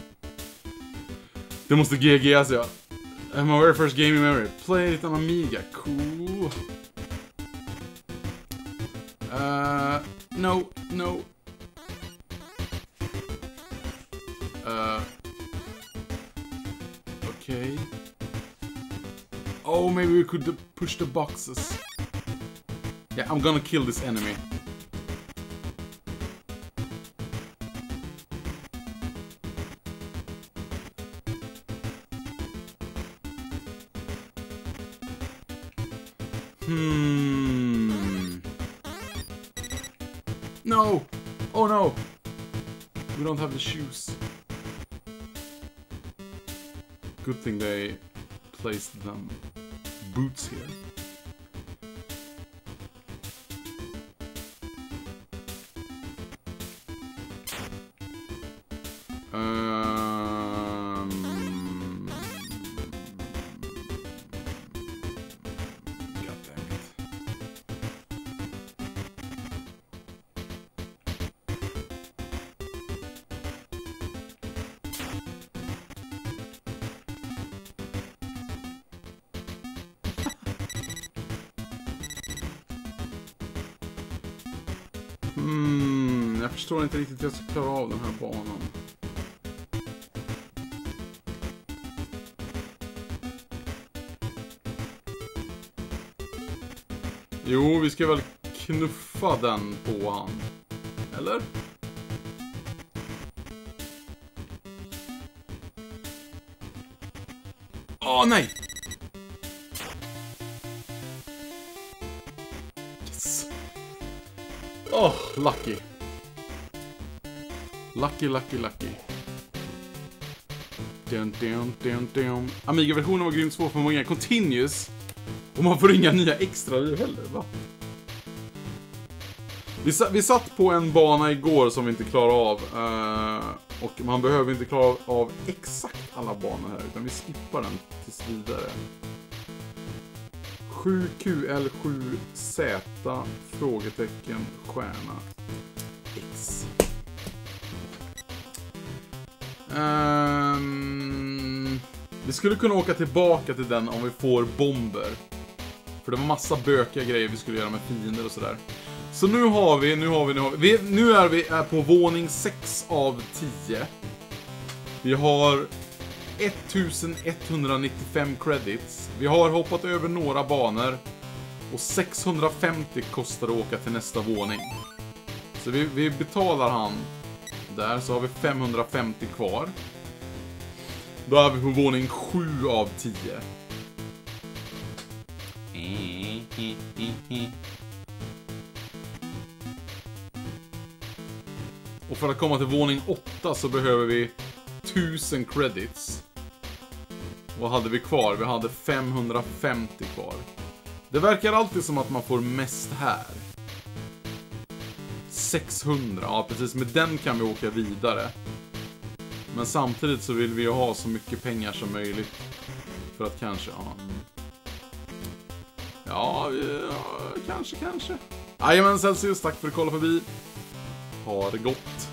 Det måste G G alltså. My very first gaming memory. Play it on Amiga. Cool. Uh, no, no. Uh, okay. Oh, maybe we could push the boxes. Yeah, I'm gonna kill this enemy. Hmm. No! Oh no! We don't have the shoes. Good thing they placed them boots here. Um, God damn it. Hmm, jag förstår inte riktigt hur jag ska klara av den här banan. Jo, vi ska väl knuffa den på han. Eller? Åh, oh, nej! Yes. Åh, oh, lucky. Lucky, lucky, lucky. Dun, dun, dun, dun. Amiga-versionen var grymt svår för många. Continuous. Och man får inga nya extra liv heller, va? Vi, vi satt på en bana igår som vi inte klarar av. Uh, och man behöver inte klara av exakt alla banor här. Utan vi skippar den tills vidare. sju Q L sju Z frågetecken stjärna X. Um, vi skulle kunna åka tillbaka till den om vi får bomber. För det var massa bökiga grejer vi skulle göra med fiender och sådär. Så nu har vi, nu har vi, nu har vi, vi nu är vi är på våning sex av tio. Vi har ettusenetthundranittiofem credits. Vi har hoppat över några banor. Och sexhundrafemtio kostar att åka till nästa våning. Så vi, vi betalar han. Där så har vi femhundrafemtio kvar. Då är vi på våning sju av tio. Och för att komma till våning åtta så behöver vi tusen credits. Vad hade vi kvar? Vi hade femhundrafemtio kvar. Det verkar alltid som att man får mest här. sexhundra, ja precis, med den kan vi åka vidare. Men samtidigt så vill vi ju ha så mycket pengar som möjligt. För att kanske, ja... Ja, ja kanske, kanske. Jajamän Celsius, tack för att kolla förbi. Ha det gott.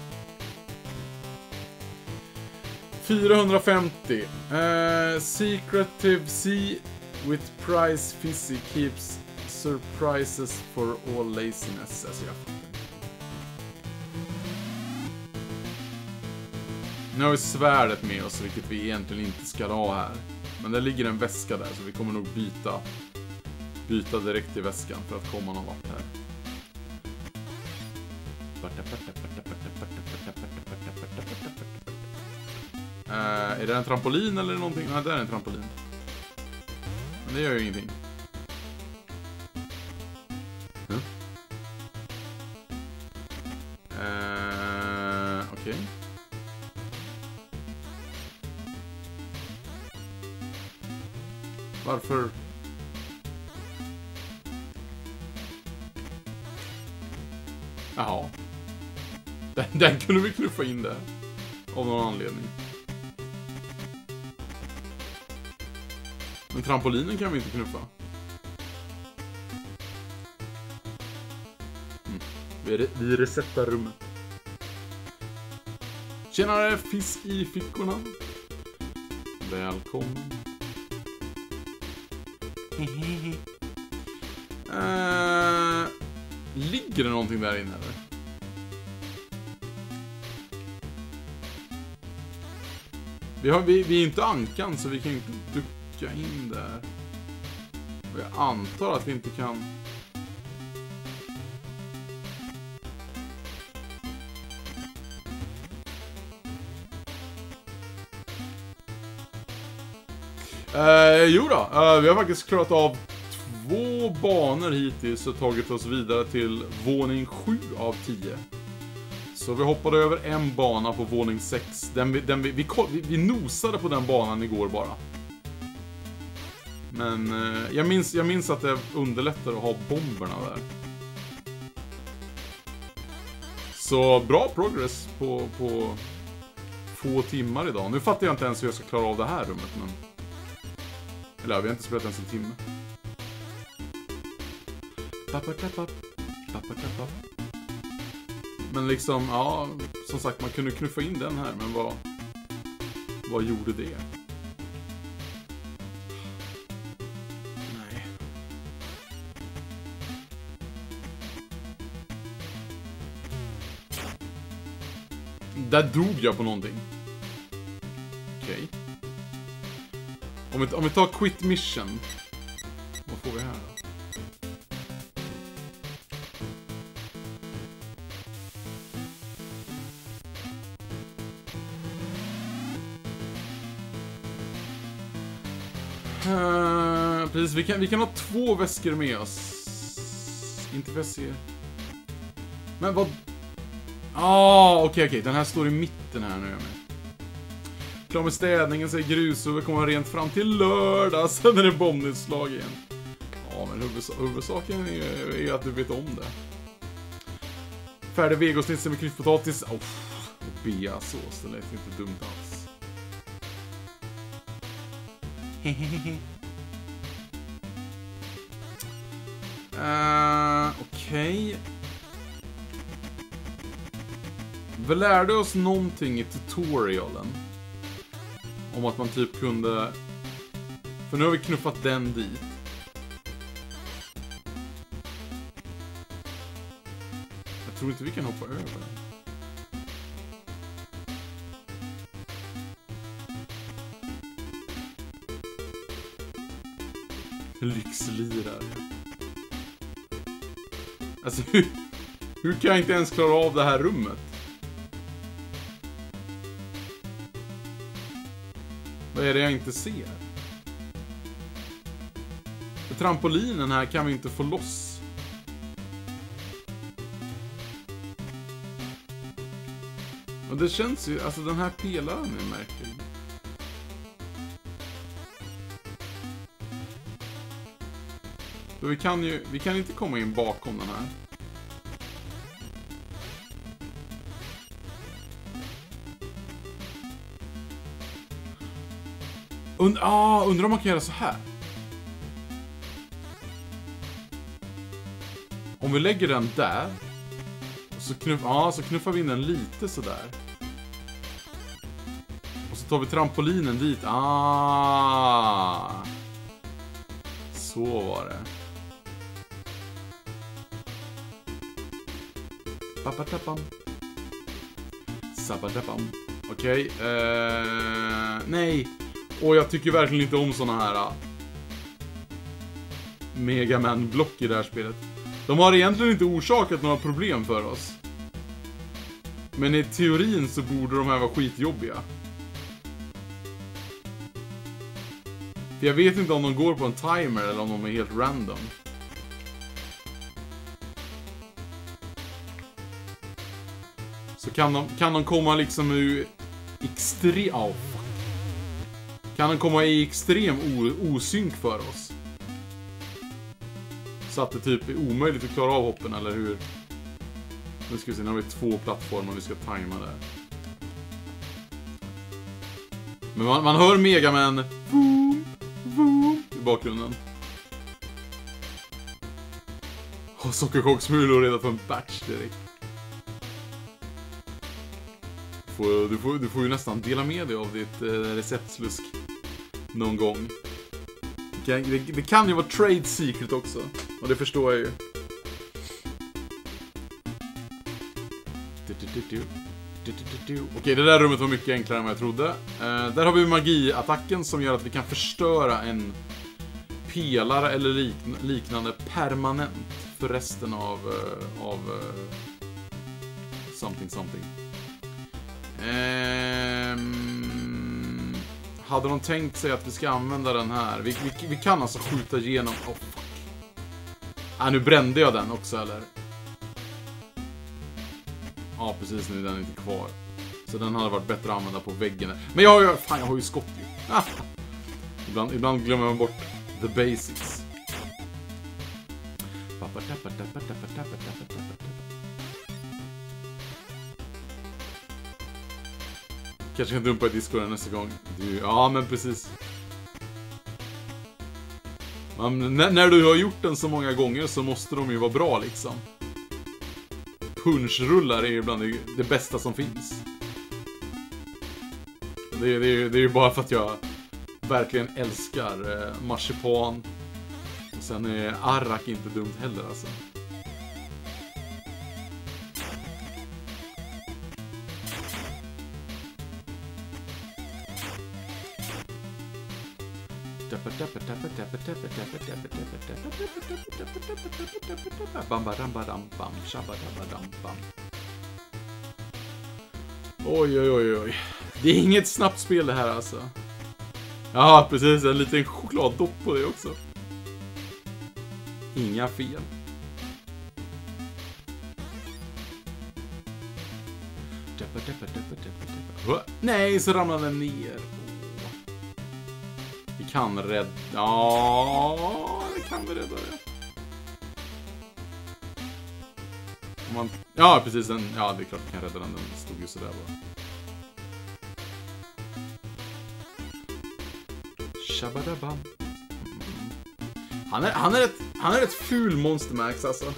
fyrahundrafemtio. Uh, Secretive Sea with price fizzy keeps surprises for all laziness. Alltså jag fattar. Nu har vi svärdet med oss, vilket vi egentligen inte ska ha här. Men det ligger en väska där, så vi kommer nog byta byta direkt i väskan för att komma någon vart här. Uh, är det en trampolin eller någonting? Nej, det är en trampolin. Men det gör ju ingenting. Huh? Uh, Okej. Okay. Varför? Jaha. Den, den kunde vi knuffa in där. Av någon anledning. Men trampolinen kan vi inte knuffa. Mm. Vi, re vi resetar rummet. Tjenare, fisk i fickorna. Välkommen. uh, ligger det någonting där inne eller? Vi, har, vi, vi är inte ankan så vi kan inte ducka in där. Och jag antar att vi inte kan... Uh, jo då, uh, vi har faktiskt klarat av två banor hittills och tagit oss vidare till våning sju av tio. Så vi hoppade över en bana på våning sex. Den, vi, den vi, vi, vi, vi nosade på den banan igår bara. Men uh, jag, minns, jag minns att det underlättar att ha bomberna där. Så bra progress på, på få timmar idag. Nu fattar jag inte ens hur jag ska klara av det här rummet, men... Eller vi har inte spelat ens en timme. Men liksom, ja, som sagt, man kunde knuffa in den här, men vad vad gjorde det? Nej. Där dog jag på någonting. Okej. Okay. Om vi, om vi tar quit mission. Vad får vi här då? Uh, precis, vi kan, vi kan ha två väskor med oss. Inte för att se. Men vad... Ah, okej, okay, okej. Okay. Den här står i mitten här nu. Jag med. Klar med städningen, säger grus, och vi kommer rent fram till lördag. Sen är det bombnedslag igen. Ja, men huvudsa huvudsaken är, är att du vet om det. Färdig vegosnitzel med kryddpotatis. Oh, och beasås, det lät inte dumt alls. uh, Okej. Okay. Vi lärde oss någonting i tutorialen. Om att man typ kunde... För nu har vi knuffat den dit. Jag tror inte vi kan hoppa över den. Lyxlirare. Alltså hur, hur kan jag inte ens klara av det här rummet? Vad är det jag inte ser? För trampolinen här kan vi inte få loss. Och det känns ju, alltså den här pelaren är märklig. Så vi kan ju, vi kan inte komma in bakom den här. Und, ah, undrar om man kan göra så här. Om vi lägger den där. Och så, knuff, ah, så knuffar vi in den lite sådär. Och så tar vi trampolinen dit. Ah. Så var det. Babadabam. Sabadabam. Okej. Okay, uh, nej. Och jag tycker verkligen inte om såna här uh, Mega Man-block i det här spelet. De har egentligen inte orsakat några problem för oss. Men i teorin så borde de här vara skitjobbiga. För jag vet inte om de går på en timer eller om de är helt random. Så kan de, kan de komma liksom ur extrem... Oh, fuck. Kan de komma i extrem o, osynk för oss? Så att det typ är omöjligt att klara av hoppen, eller hur? Nu ska vi se, nu har vi två plattformar vi ska tajma där. Men man, man hör Mega Man boom, boom, i bakgrunden. Och sockerchocksmulor redan för en batch direkt. Får, du, får, du får ju nästan dela med dig av ditt eh, receptslusk någon gång. Det, det, det kan ju vara trade secret också. Och det förstår jag ju. Okej, det där rummet var mycket enklare än vad jag trodde. Uh, där har vi magiattacken som gör att vi kan förstöra en pelare eller likn liknande permanent för resten av, uh, av uh, something something. Um, hade de tänkt sig att vi ska använda den här? Vi, vi, vi kan alltså skjuta igenom... Oh, fuck. Ah, nu brände jag den också, eller? Ja, precis, nu är den inte kvar. Så den hade varit bättre att använda på väggen. Men jag har ju, fan, jag har ju skott ju. Ah. Ibland, ibland glömmer man bort the basics. Kanske kan dumpa i Discord nästa gång. Du, ja, men precis. Man, när, när du har gjort den så många gånger så måste de ju vara bra liksom. Punschrullar är ju bland det, det bästa som finns. Det, det, det är ju bara för att jag verkligen älskar eh, marsipan. Och sen är arrak inte dumt heller alltså. Oj, oj, oj, oj. Det är inget snabbt spel det här alltså. Ja, precis. En liten chokladdopp på det också. Inga fel. Nej, så ramlade den ner. Vi kan rädda... Ja, det kan vi rädda det. Man... Ja, precis. Den... Ja, det är klart vi kan rädda den. Den stod ju sådär bara. Shabadabam. Han är, han är ett, han är ett ful Monster Max alltså.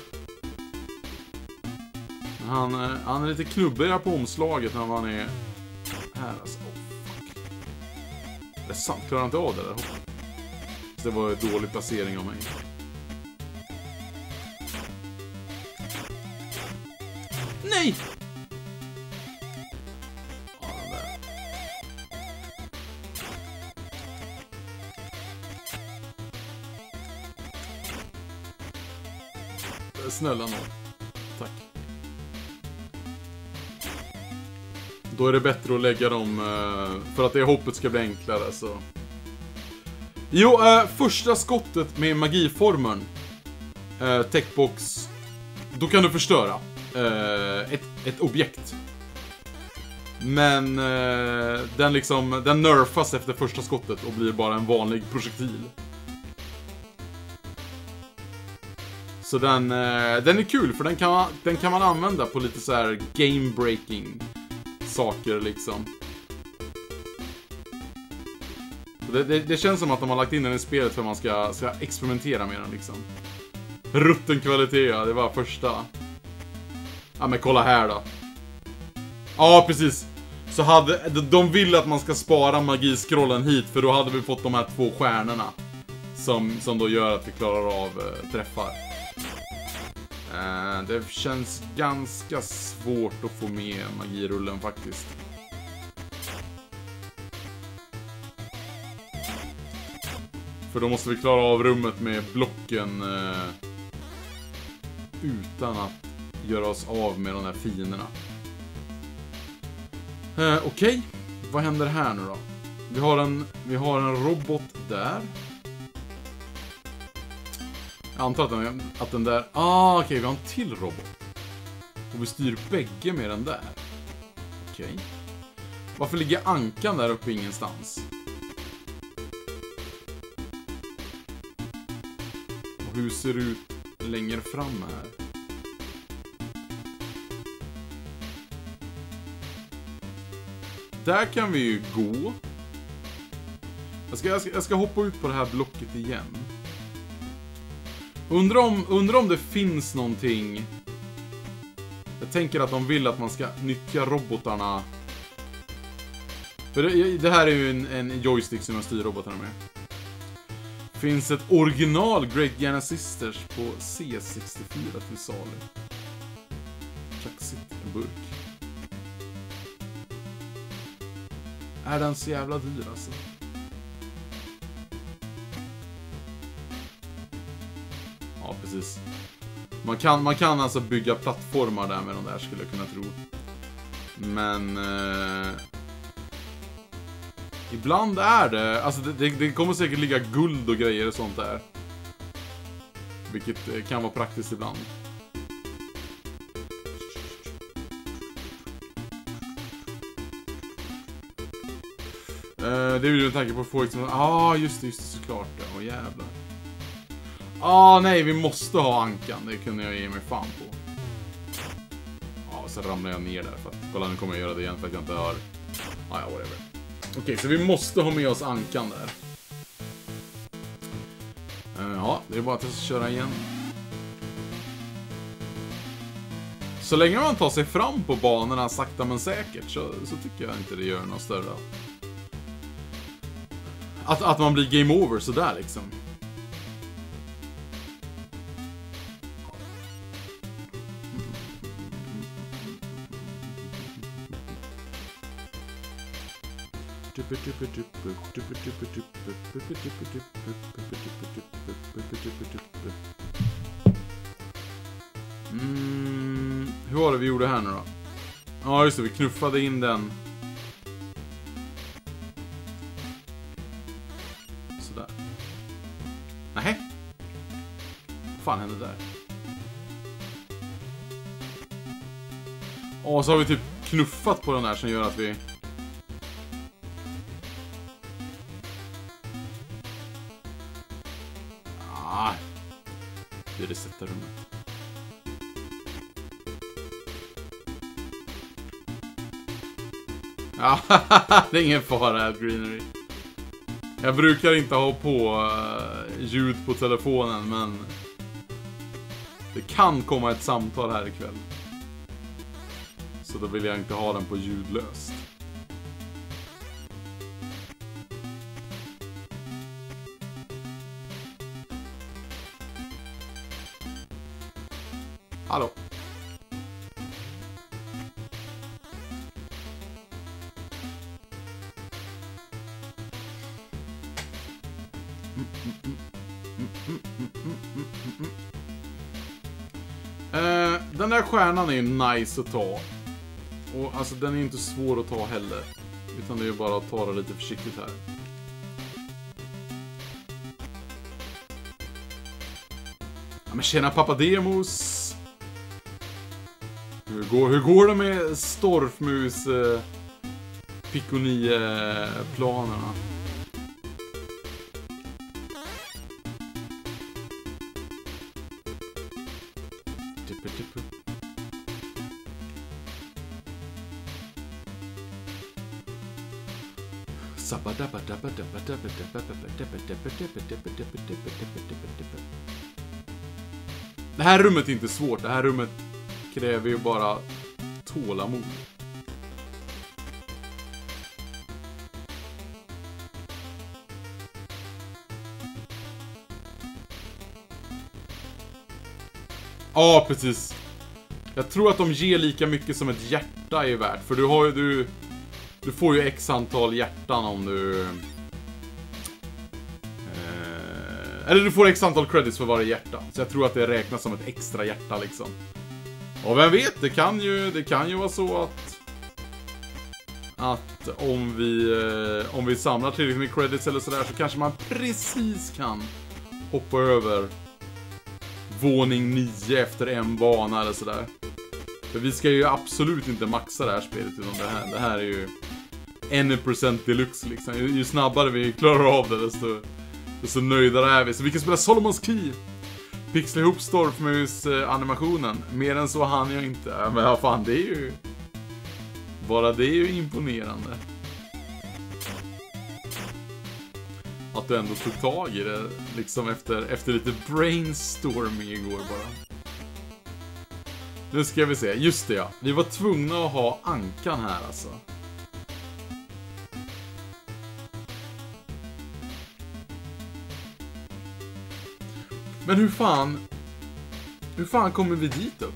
Han, han är lite knubbigare på omslaget när han är här alltså. Det är sant, klarar han inte av det där. Så det var en dålig placering av mig. Nej! Ja, den där. snälla nån. Tack. Då är det bättre att lägga dem för att det hoppet ska bli enklare, så. Jo, äh, första skottet med magiformen. Äh, techbox. Då kan du förstöra äh, ett, ett objekt. Men äh, den liksom, den nerfas efter första skottet och blir bara en vanlig projektil. Så den, äh, den är kul, för den kan, man, den kan man använda på lite så här game-breaking saker liksom. Det, det, det känns som att de har lagt in den i spelet för att man ska, ska experimentera med den liksom. Rutten kvalitet, ja, det var första. Ja, men kolla här då. Ja, precis. Så hade, de vill att man ska spara magiscrollen hit, för då hade vi fått de här två stjärnorna. Som, som då gör att vi klarar av uh, träffar. Uh, det känns ganska svårt att få med magirullen faktiskt. För då måste vi klara av rummet med blocken uh, utan att göra oss av med de här fienderna. Uh, Okej, okay. Vad händer här nu då? Vi har en, vi har en robot där. Jag antar att den, att den där... Ah, okej, okay, vi har en till robot. Och vi styr bägge med den där. Okej. Okay. Varför ligger ankan där uppe ingenstans? Och hur ser det ut längre fram här? Där kan vi ju gå. Jag ska, jag ska, jag ska hoppa ut på det här blocket igen. Undrar om, undrar om det finns någonting. Jag tänker att de vill att man ska nyttja robotarna. För det, det här är ju en, en joystick som jag styr robotarna med. Finns ett original Great Giana Sisters på C sextiofyra till salu. Kaxigt, en burk. Är den så jävla dyr alltså? Ja, precis. Man kan, man kan alltså bygga plattformar där med de där, skulle jag kunna tro. Men... Eh, ibland är det... Alltså det, det, det kommer säkert ligga guld och grejer och sånt där. Vilket eh, kan vara praktiskt ibland. Uh, det är ju en tanke på att få liksom... Ja, ah, just det, just det, såklart. Åh, oh, jävlar. Ah, nej, vi måste ha ankan. Det kunde jag ge mig fan på. Ja, ah, så ramlar jag ner där. För att, kolla, nu kommer jag göra det igen för att jag inte hör... Ah, ja, whatever. Okej, okay, så vi måste ha med oss ankan där. Uh, ja, det är bara att köra igen. Så länge man tar sig fram på banorna sakta men säkert så, så tycker jag inte det gör något större. Att, att man blir game over sådär liksom. Mm, hur var det vi gjorde här nu då? Ja, just det, vi knuffade in den. Sådär. Nej. Vad fan hände där? Och så har vi typ knuffat på den här som gör att vi... Ah. Det är det sätta rummet. Ja, det är ingen fara, Greenery. Jag brukar inte ha på uh, ljud på telefonen, men det kan komma ett samtal här ikväll. Så då vill jag inte ha den på ljudlöst. Hallå. den där stjärnan är ju nice att ta. Och alltså den är inte svår att ta heller. Utan det är ju bara att ta det lite försiktigt här. Ja, men tjena Papademos. Hur går, hur går det med Storfmus eh, Pico nio-planerna? Det här rummet är inte svårt. Det här rummet kräver ju bara tålamod. Ja, precis. Jag tror att de ger lika mycket som ett hjärta är värt. För du har ju, du, du får ju x antal hjärtan om du... Eh, eller du får x antal credits för varje hjärta. Så jag tror att det räknas som ett extra hjärta liksom. Och vem vet, det kan ju, det kan ju vara så att... Att om vi, eh, om vi samlar tillräckligt med credits eller sådär så kanske man precis kan hoppa över våning nio efter en bana eller sådär. För vi ska ju absolut inte maxa det här spelet utan det här, det här är ju en procent deluxe liksom. Ju, ju snabbare vi klarar av det desto, desto nöjdare är vi. Så vi kan spela Solomon's Key. Pixla ihop Storfmus eh, animationen. Mer än så hann jag inte. Ja, men ja, fan, det är ju... Bara det är ju imponerande. Att du ändå tog tag i det liksom efter, efter lite brainstorming igår bara. Nu ska vi se, just det ja. Vi var tvungna att ha ankan här alltså. Men hur fan... Hur fan kommer vi dit upp?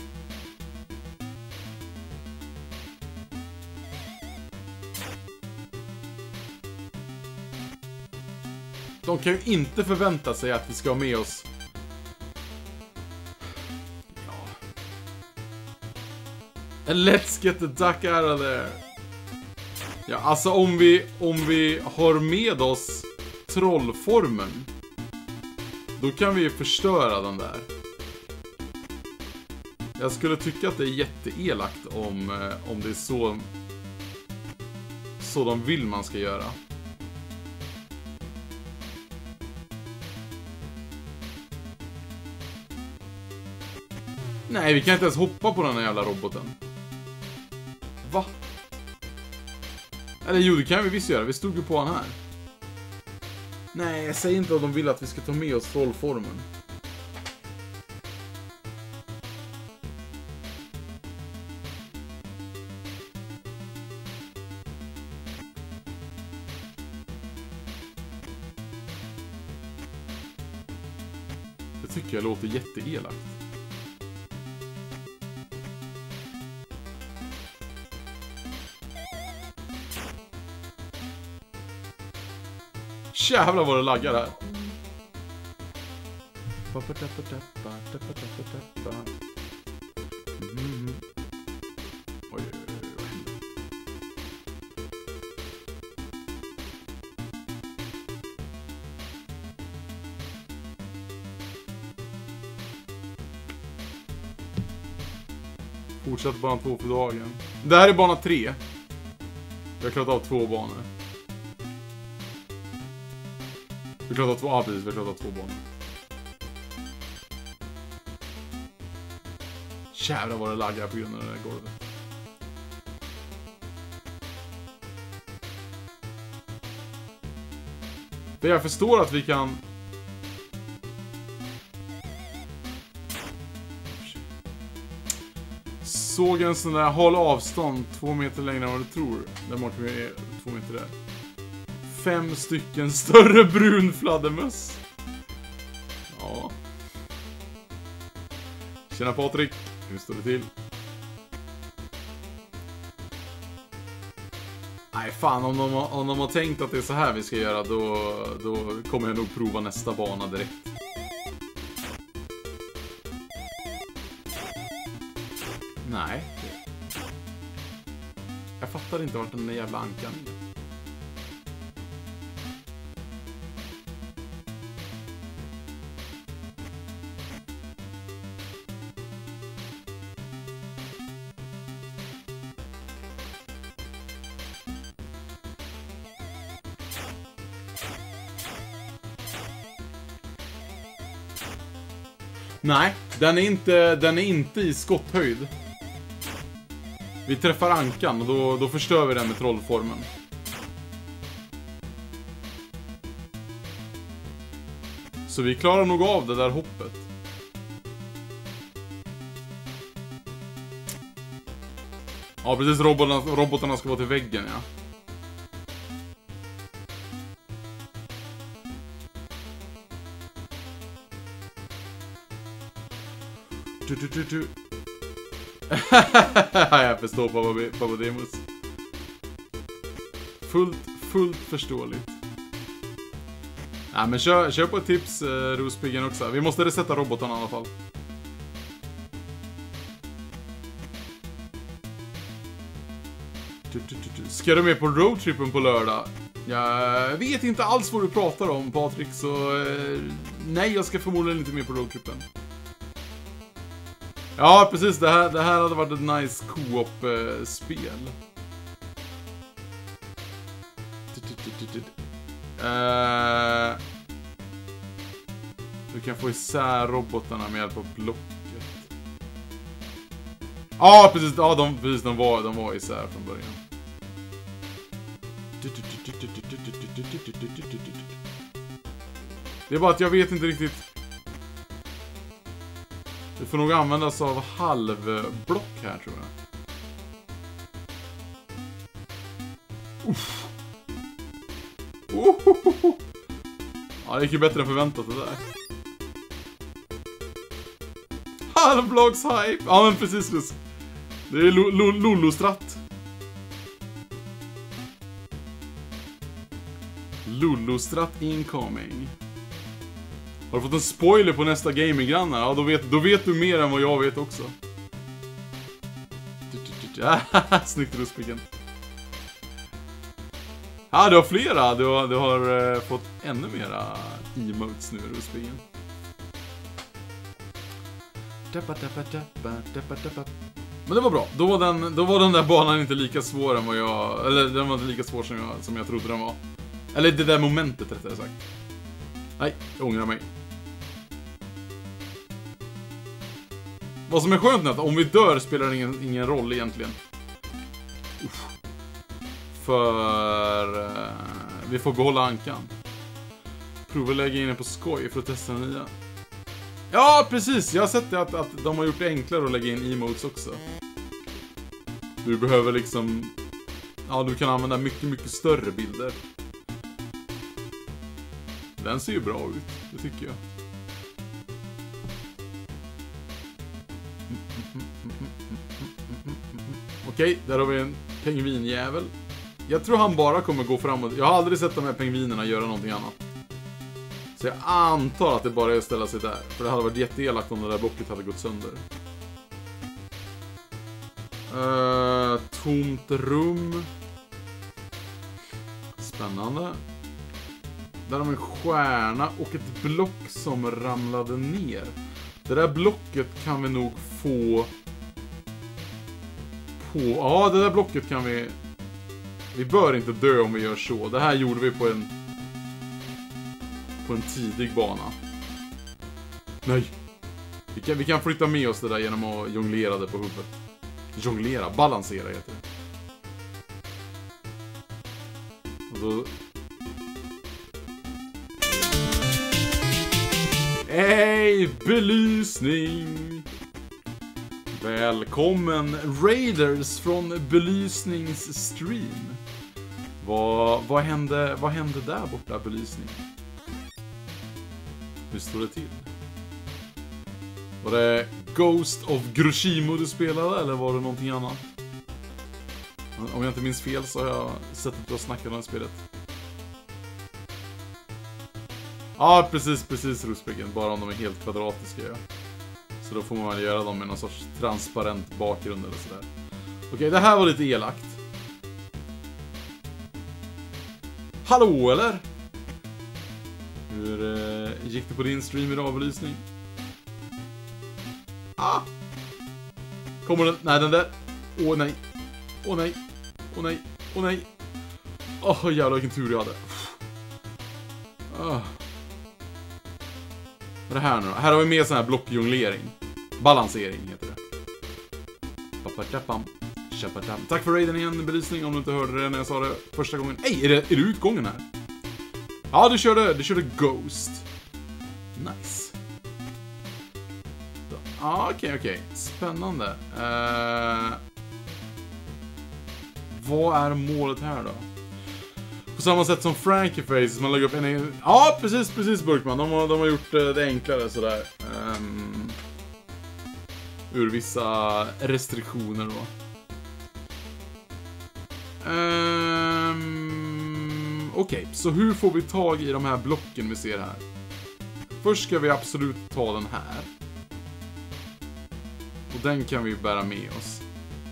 De kan ju inte förvänta sig att vi ska ha med oss... Ja. And let's get the duck out of there. Ja, alltså om vi, om vi har med oss trollformen, då kan vi ju förstöra den där. Jag skulle tycka att det är jätteelakt om, om det är så, så de vill man ska göra. Nej, vi kan inte ens hoppa på den här jävla roboten. Va? Eller jo, det kan vi visst göra. Vi stod ju på den här. Nej, jag säger inte att de vill att vi ska ta med oss trollformen. Det tycker jag låter jätteelakt. Jävlar vad det laggar här. Mm. Oj, oj, oj, vad händer? Fortsätt bana två för dagen. Det här är bana tre. Vi har klarat av två banor. Vi klarar av två, ah, precis, vi klarar av två banor. Jävlar vad det laggar på grund av det där golvet. För jag förstår att vi kan... Såg en sån där håll avstånd två meter längre än vad du tror. Där markar vi två meter där. Fem stycken större brun fladdermöss. Ja. Tjena Patrik, hur står det till? Nej fan, om de, om de har tänkt att det är så här vi ska göra, då, då kommer jag nog prova nästa bana direkt. Nej. Jag fattar inte vart den där jävla ankan är. Nej, den är inte, den är inte i skotthöjd. Vi träffar ankan och då, då förstör vi den med trollformen. Så vi klarar nog av det där hoppet. Ja, precis. Robotarna, robotarna ska vara till väggen, ja. Du, du, du, du. Jag förstår Pappa Demus. Fullt, fullt förståeligt. Nej, men kör, kör på ett tips, eh, Rospiggen också. Vi måste resetta robotarna i alla fall. Du, du, du, du. Ska du med på roadtrippen på lördag? Jag vet inte alls vad du pratar om, Patrik, så eh, nej, jag ska förmodligen inte med på roadtrippen. Ja, precis. Det här, det här hade varit ett nice co-op-spel. Uh, du kan få isär robotarna med hjälp av blocket. Ja, ah, precis. Ja, de, precis, de, var, de var isär från början. Det är bara att jag vet inte riktigt. Du får nog använda sig av halvblock här, tror jag. Uff. Ohohoho. Ja, det gick ju bättre än förväntat det där. Halvblocks-hype. Ja, men precis. Det är Lullustratt. Lullustratt incoming. Har du fått en spoiler på nästa gaminggrannar? Ja, då vet, då vet du mer än vad jag vet också. Snyggt, Ruspiken. Ja, du har flera. Du har, du har uh, fått ännu mera emotes nu, Ruspiken. Men det var bra. Då var, den, då var den där banan inte lika svår än vad jag... Eller den var inte lika svår som jag, som jag trodde den var. Eller det där momentet, rättare sagt. Nej, jag ångrar mig. Vad som är skönt är att om vi dör spelar det ingen, ingen roll egentligen. Uff. För uh, vi får behålla ankan. Prova lägga in den på skoj för att testa den nya. Ja, precis. Jag har sett det att, att de har gjort det enklare att lägga in emotes också. Du behöver liksom... Ja, du kan använda mycket, mycket större bilder. Den ser ju bra ut, det tycker jag. Okej, där har vi en pingvinjävel. Jag tror han bara kommer gå framåt. Jag har aldrig sett de här pingvinerna göra någonting annat. Så jag antar att det bara är att ställa sig där. För det hade varit jätteelakt om det där blocket hade gått sönder. Uh, tomt rum. Spännande. Där har vi en stjärna och ett block som ramlade ner. Det där blocket kan vi nog få på... Ja, det där blocket kan vi... Vi bör inte dö om vi gör så. Det här gjorde vi på en... På en tidig bana. Nej. Vi kan, vi kan flytta med oss det där genom att jonglera det på huvudet. Jonglera, balansera heter det. Och då... Hej, belysning! Välkommen Raiders från belysningsstream. Vad, vad, hände, vad hände där borta, belysning? Hur står det till? Var det Ghost of Groshimo du spelade eller var det någonting annat? Om jag inte minns fel så har jag sett att du har snackat om det spelet. Ja, precis, precis, Rospiggen. Bara om de är helt kvadratiska, ja. Så då får man väl göra dem med någon sorts transparent bakgrund eller sådär. Okej, okay, det här var lite elakt. Hallå, eller? Hur eh, gick det på din stream idag, belysning? Ah! Kommer den? Nej, den där. Åh, nej. Åh, nej. Åh, nej. Åh, nej. Åh, oh, jävlar vilken tur jag hade. Oh. Vad är det här nu då? Här har vi med sån här blockjonglering. Balansering heter det. Tack för raiden igen, belysning, om du inte hörde det när jag sa det första gången. Ej, är det, är det utgången här? Ja, du körde, du körde Ghost. Nice. Ja, okej, okay, okej. Okay. Spännande. Uh, vad är målet här då? På samma sätt som Frankie Faces, man lägger upp en... Ja, precis, precis Burkman. De har, de har gjort det enklare sådär. Um, ur vissa restriktioner då. Um, Okej, okay. Så hur får vi tag i de här blocken vi ser här? Först ska vi absolut ta den här. Och den kan vi bära med oss.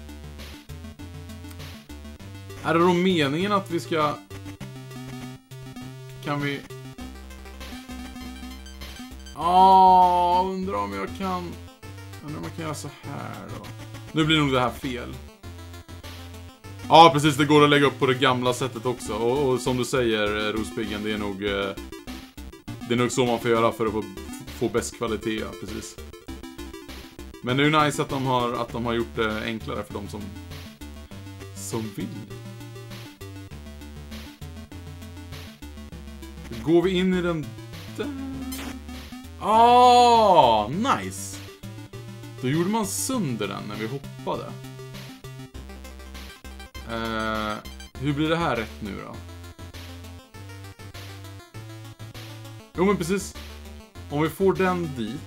Är det då meningen att vi ska... Kan vi... Ja, oh, undrar om jag kan... Undrar om jag kan göra så här då. Nu blir nog det här fel. Ja, precis. Det går att lägga upp på det gamla sättet också. Och, och som du säger, Rospiggen, det är nog... Eh, det är nog så man får göra för att få, få bäst kvalitet, ja, precis. Men det är ju nice att de har, att de har gjort det enklare för de som... Som vill. Går vi in i den där? Ah, nice! Då gjorde man sönder den när vi hoppade. Uh, hur blir det här rätt nu då? Jo men precis. Om vi får den dit.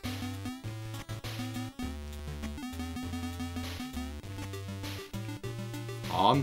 Ja.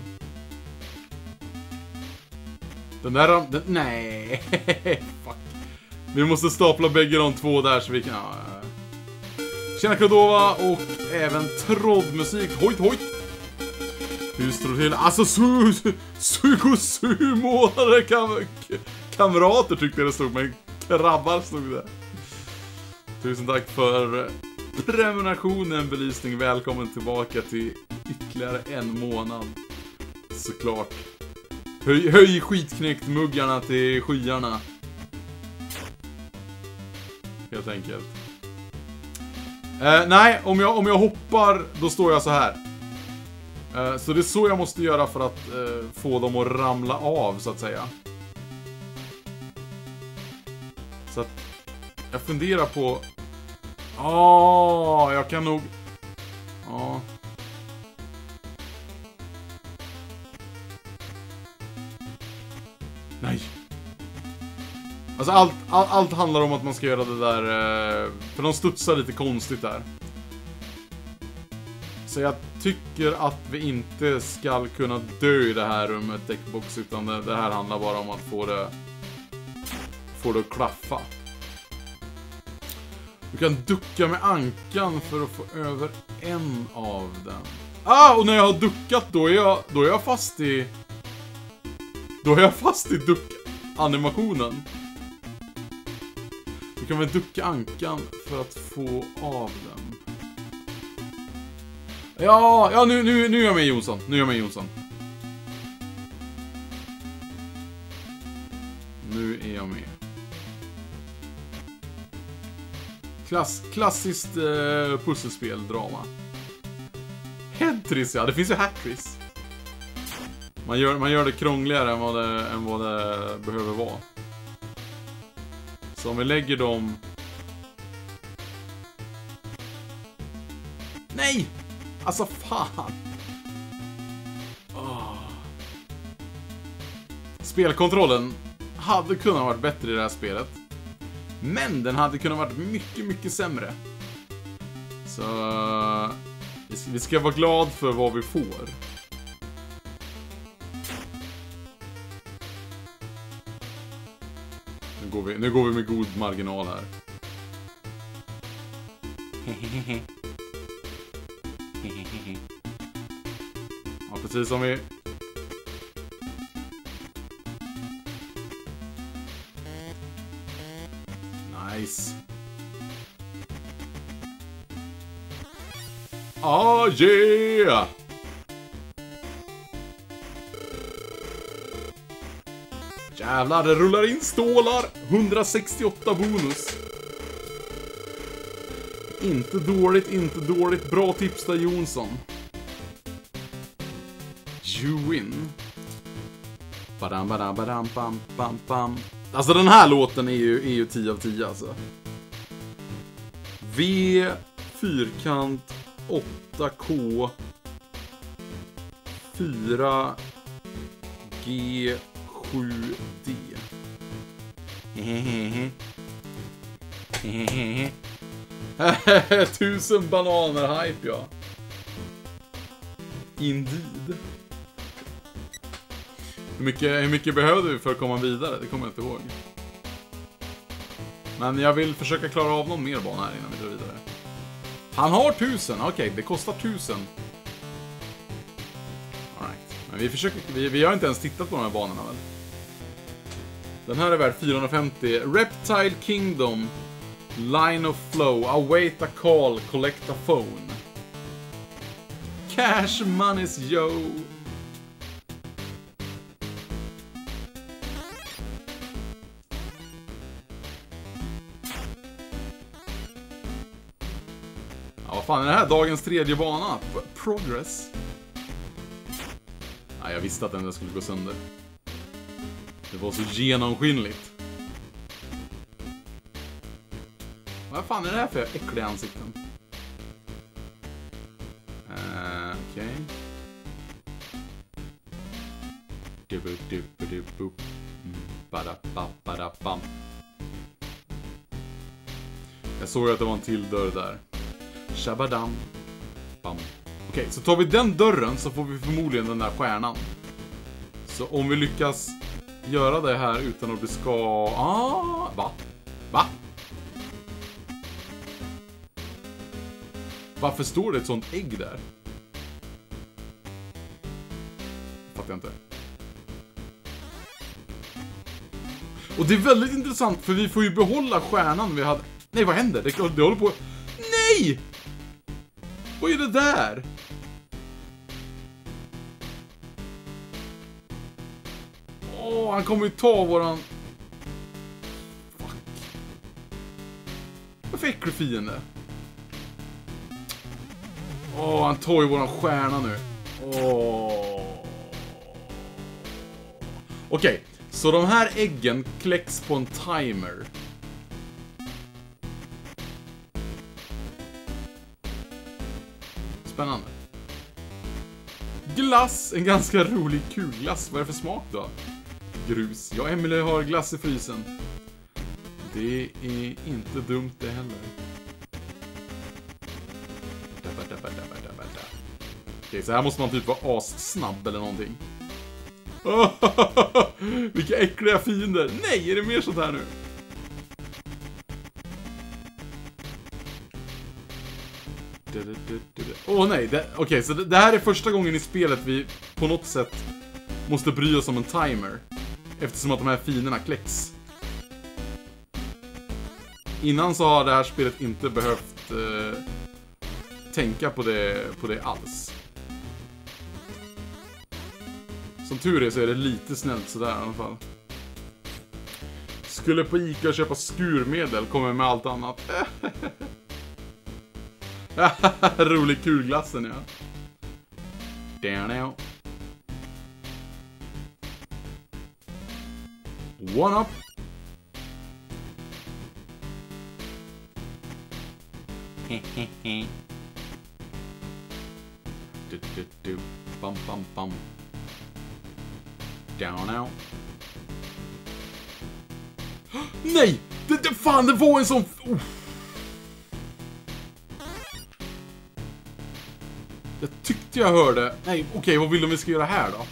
Den där... Den, nej. Fuck. Vi måste stapla bägge de två där så vi kan... Ja. Tjena Krodova och även trådmusik. Hojt, hojt. Hur står det till? Alltså, su... Sugo sumålare kam, kamrater tyckte jag det stod. Men krabbar stod det. Tusen tack för prenumerationen, belysning. Välkommen tillbaka till ytterligare en månad. Såklart. Höj, höj skitknäckt muggarna till skyarna. Helt enkelt. Eh, nej, om jag, om jag hoppar, då står jag så här. Eh, så det är så jag måste göra för att eh, få dem att ramla av, så att säga. Så att jag funderar på... Ja, oh, jag kan nog... Ja... Oh. Nej. Alltså allt, all, allt handlar om att man ska göra det där... Eh, för de studsar lite konstigt där. Så jag tycker att vi inte ska kunna dö i det här rummet, Deckbox, utan det, det här handlar bara om att få det... Få det att klaffa. Du kan ducka med ankan för att få över en av den. Ah, och när jag har duckat då är jag, då är jag fast i... Då är jag fast i duck-animationen. Du kan väl ducka ankan för att få av den. Ja, ja nu, nu, nu är jag med Jonsson. Nu är jag med Jonsson. Nu är jag med. Klass, klassiskt eh, pusselspel, drama. Headtris, ja. Det finns ju Hatris. Man gör, man gör det krångligare än vad det, än vad det behöver vara. Så om vi lägger dem... Nej! Alltså fan! Oh. Spelkontrollen hade kunnat varit bättre i det här spelet. Men den hade kunnat varit mycket, mycket sämre. Så... Vi ska, vi ska vara glad för vad vi får. Nu går vi, nu går vi med god marginal här. Ja, precis som vi... Nice. Ah, yeah! Jävlar, det rullar in stålar. hundrasextioåtta bonus. Inte dåligt, inte dåligt. Bra tips där, Jonsson. You win. Badam, badam, badam, bam, bam, bam. Alltså den här låten är ju, är ju tio av tio alltså. V, fyrkant, åtta K, fyra G, sju D. Hehehe. Hehehe. Tusen bananer hype, ja. Indeed. Hur mycket, hur mycket behövde vi för att komma vidare? Det kommer jag inte ihåg. Men jag vill försöka klara av någon mer bana här innan vi drar vidare. Han har tusen, okej, okay, det kostar tusen. All right. Men vi försöker, vi, vi har inte ens tittat på de här banorna väl? Den här är värd fyrahundrafemtio. Reptile Kingdom. Line of flow. Await a call. Collect a phone. Cash monies, yo. Ja, vad fan är det här? Dagens tredje bana. Progress. Ja, jag visste att den där skulle gå sönder. Det var så genomskinligt. Vad fan är det här för äckliga ansikten? Uh, Okej. Okay. Jag såg att det var en till dörr där. Shabadam. Bam. Okej, okay, så tar vi den dörren så får vi förmodligen den där stjärnan. Så om vi lyckas göra det här utan att bli ska... Ah, va? Va? Varför står det ett sånt ägg där? Fattar jag inte. Och det är väldigt intressant för vi får ju behålla stjärnan vi hade... Nej, vad händer? Det, det håller på... Nej! Vad är det där? Åh, han kommer ju ta våran... Fuck. Vad för äcklig fiende? Åh, han tar ju våran stjärna nu. Åh. Okej, så de här äggen kläcks på en timer. Spännande. Glass, en ganska rolig kulglass. Vad är det för smak då? Grus. Ja, Emily har glass i frysen. Det är inte dumt det heller. Okej, så här måste man typ vara assnabb eller någonting. Vilka äckliga fiender. Nej, är det mer sånt här nu? Åh oh, nej, okej, okay, så det, det här är första gången i spelet vi på något sätt måste bry oss om en timer. Eftersom att de här fienderna kläcks. Innan så har det här spelet inte behövt eh, tänka på det, på det alls. Som tur är så är det lite snällt sådär i alla fall. Skulle på Ica köpa skurmedel, kommer med allt annat. Rolig kulglassen, ja. Down out. One up. Hehehe. Du du du. Bum bum bum. Down out. Nej! Det, det fan, det var en sån... Oh. Jag tyckte jag hörde... Nej, okej, okay, vad vill de vi ska göra här då?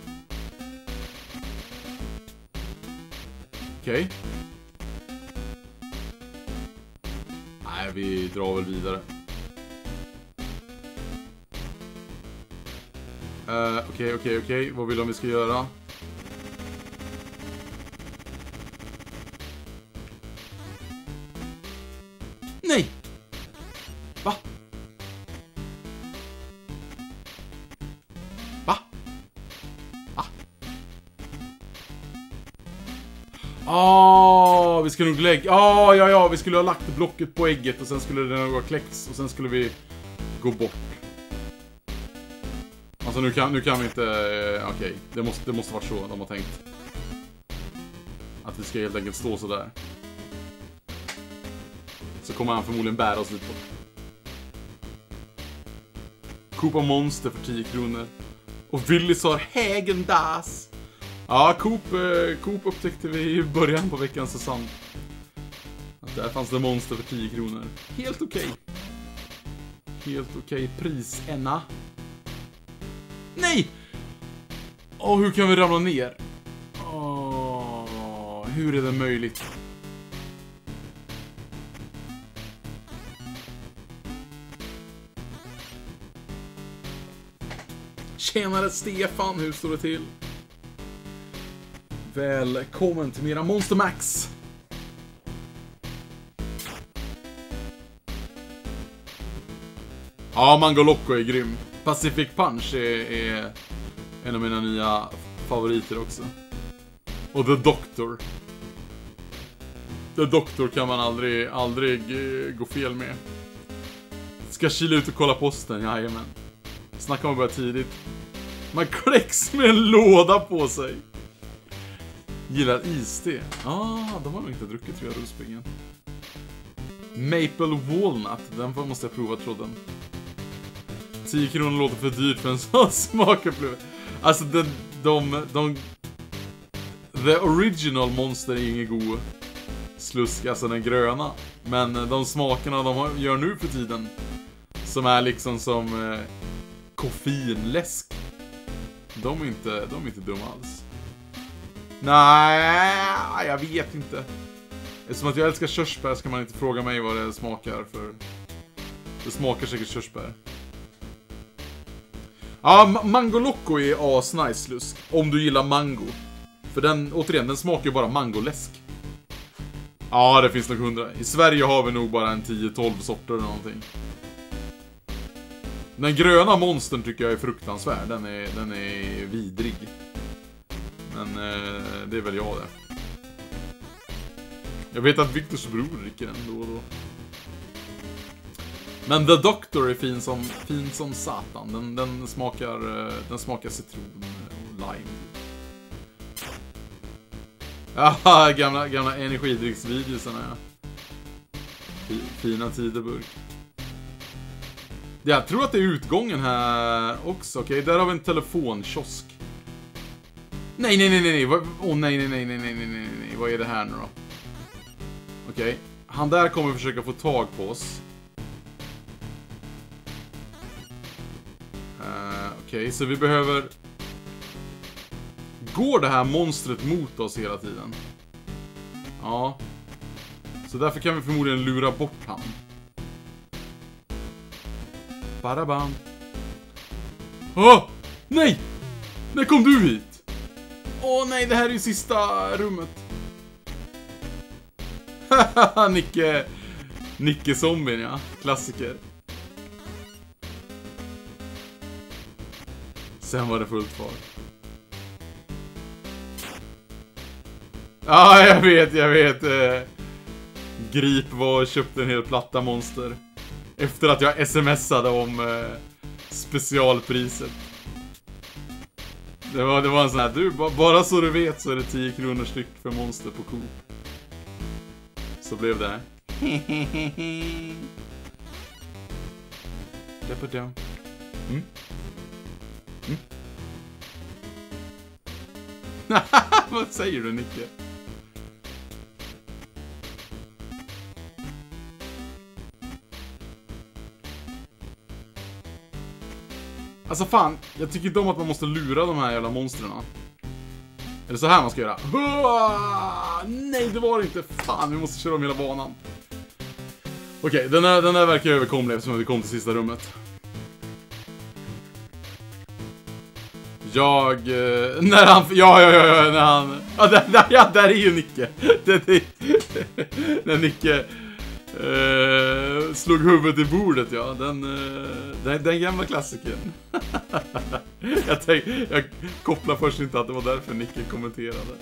Okej. Okay. Nej, vi drar väl vidare. Okej, okej, okej, okej. Vad vill de vi ska göra? Nej! Va? Va? Va? Ah, vi ska nog lägga... Ah, ja, ja, vi skulle ha lagt blocket på ägget och sen skulle det nog ha kläckts och sen skulle vi gå bort. Alltså nu kan, nu kan vi inte... Eh, Okej, okay. det, måste, det måste vara så de har tänkt. Att vi ska helt enkelt stå så där. Så kommer han förmodligen bära oss lite på. Coop monster för tio kronor. Och Willys har Hägendas. Ja, Coop, eh, Coop upptäckte vi i början på veckans säsong. Att där fanns det monster för tio kronor. Helt okej. Okay. Helt okej okay. Pris, Enna. Nej! Åh, hur kan vi ramla ner? Åh, hur är det möjligt? Tjenare Stefan, hur står det till? Välkommen till mera Monster Max. Ja, Mango Loco är grym. Pacific Punch är, är en av mina nya favoriter också. Och The Doctor. The Doctor kan man aldrig, aldrig eh, gå fel med. Ska kila ut och kolla posten, jajamän. Snacka om att börja tidigt. Man kläcks med en låda på sig. Gillar iste. Ah, de har nog inte druckit tror jag, Rusbingen. Maple Walnut, den måste jag prova trodden. tio kronor låter för dyrt för en sån smakupplevelse. Alltså de, de, de... The original monster är ingen god slusk, alltså den gröna. Men de smakerna de gör nu för tiden, som är liksom som eh, koffeinläsk. De är inte, de är inte dumma alls. Nej, jag vet inte. Eftersom att jag älskar körsbär ska man inte fråga mig vad det smakar för. Det smakar säkert körsbär. Ja, Mango Loco är asnice slusk. Om du gillar mango. För den, återigen, den smakar ju bara mangoläsk. Ja, det finns nog hundra. I Sverige har vi nog bara en tio tolv sorter eller någonting. Den gröna monstern tycker jag är fruktansvärd. Den är, den är vidrig. Men eh, det är väl jag det. Jag vet att Victors bror dricker den då och då. Men The Doctor är fin som, fin som satan. Den, den, smakar, den smakar citron och lime. Ja, gamla, gamla energidrycksvideosarna, ja. Fina tider, burk. Jag tror att det är utgången här också. Okej, okay, där har vi en telefonkiosk. Nej, nej, nej, nej. Åh, oh, nej, nej, nej, nej, nej, nej, nej, nej. Vad är det här nu då? Okej. Okay. Han där kommer försöka få tag på oss. Uh, Okej, okay, så vi behöver... Går det här monstret mot oss hela tiden? Ja. Så därför kan vi förmodligen lura bort han. Barabam. Åh! Oh, nej! När kom du hit? Åh oh, nej, det här är ju sista rummet. Haha, Nicke... Nicke zombien, ja. Klassiker. Sen var det fullt fart. Ja, ah, jag vet, jag vet. Eh, Grip var och köpte en hel platta monster. Efter att jag smsade om eh, specialpriset. Det var, det var en sån här, du, bara så du vet så är det tio kronor styck för monster på Coop. Så blev det. Mm. Mm. Vad säger du, Nicke? Alltså fan, jag tycker inte om att man måste lura de här jävla monstren. Är det så här man ska göra? Hua! Nej, det var det inte. Fan, vi måste köra om hela banan. Okej, okay, den, här, den här verkar överkomlig eftersom vi kom till sista rummet. Jag... Eh, när han... Ja, ja, ja, ja, när han... Ja, där, där, ja, där är ju Nicke. Det, det, när Nicke eh, slog huvudet i bordet, ja. Den, eh, den, den gamla klassikern. jag, tänk, jag kopplar först inte att det var därför Nicke kommenterade.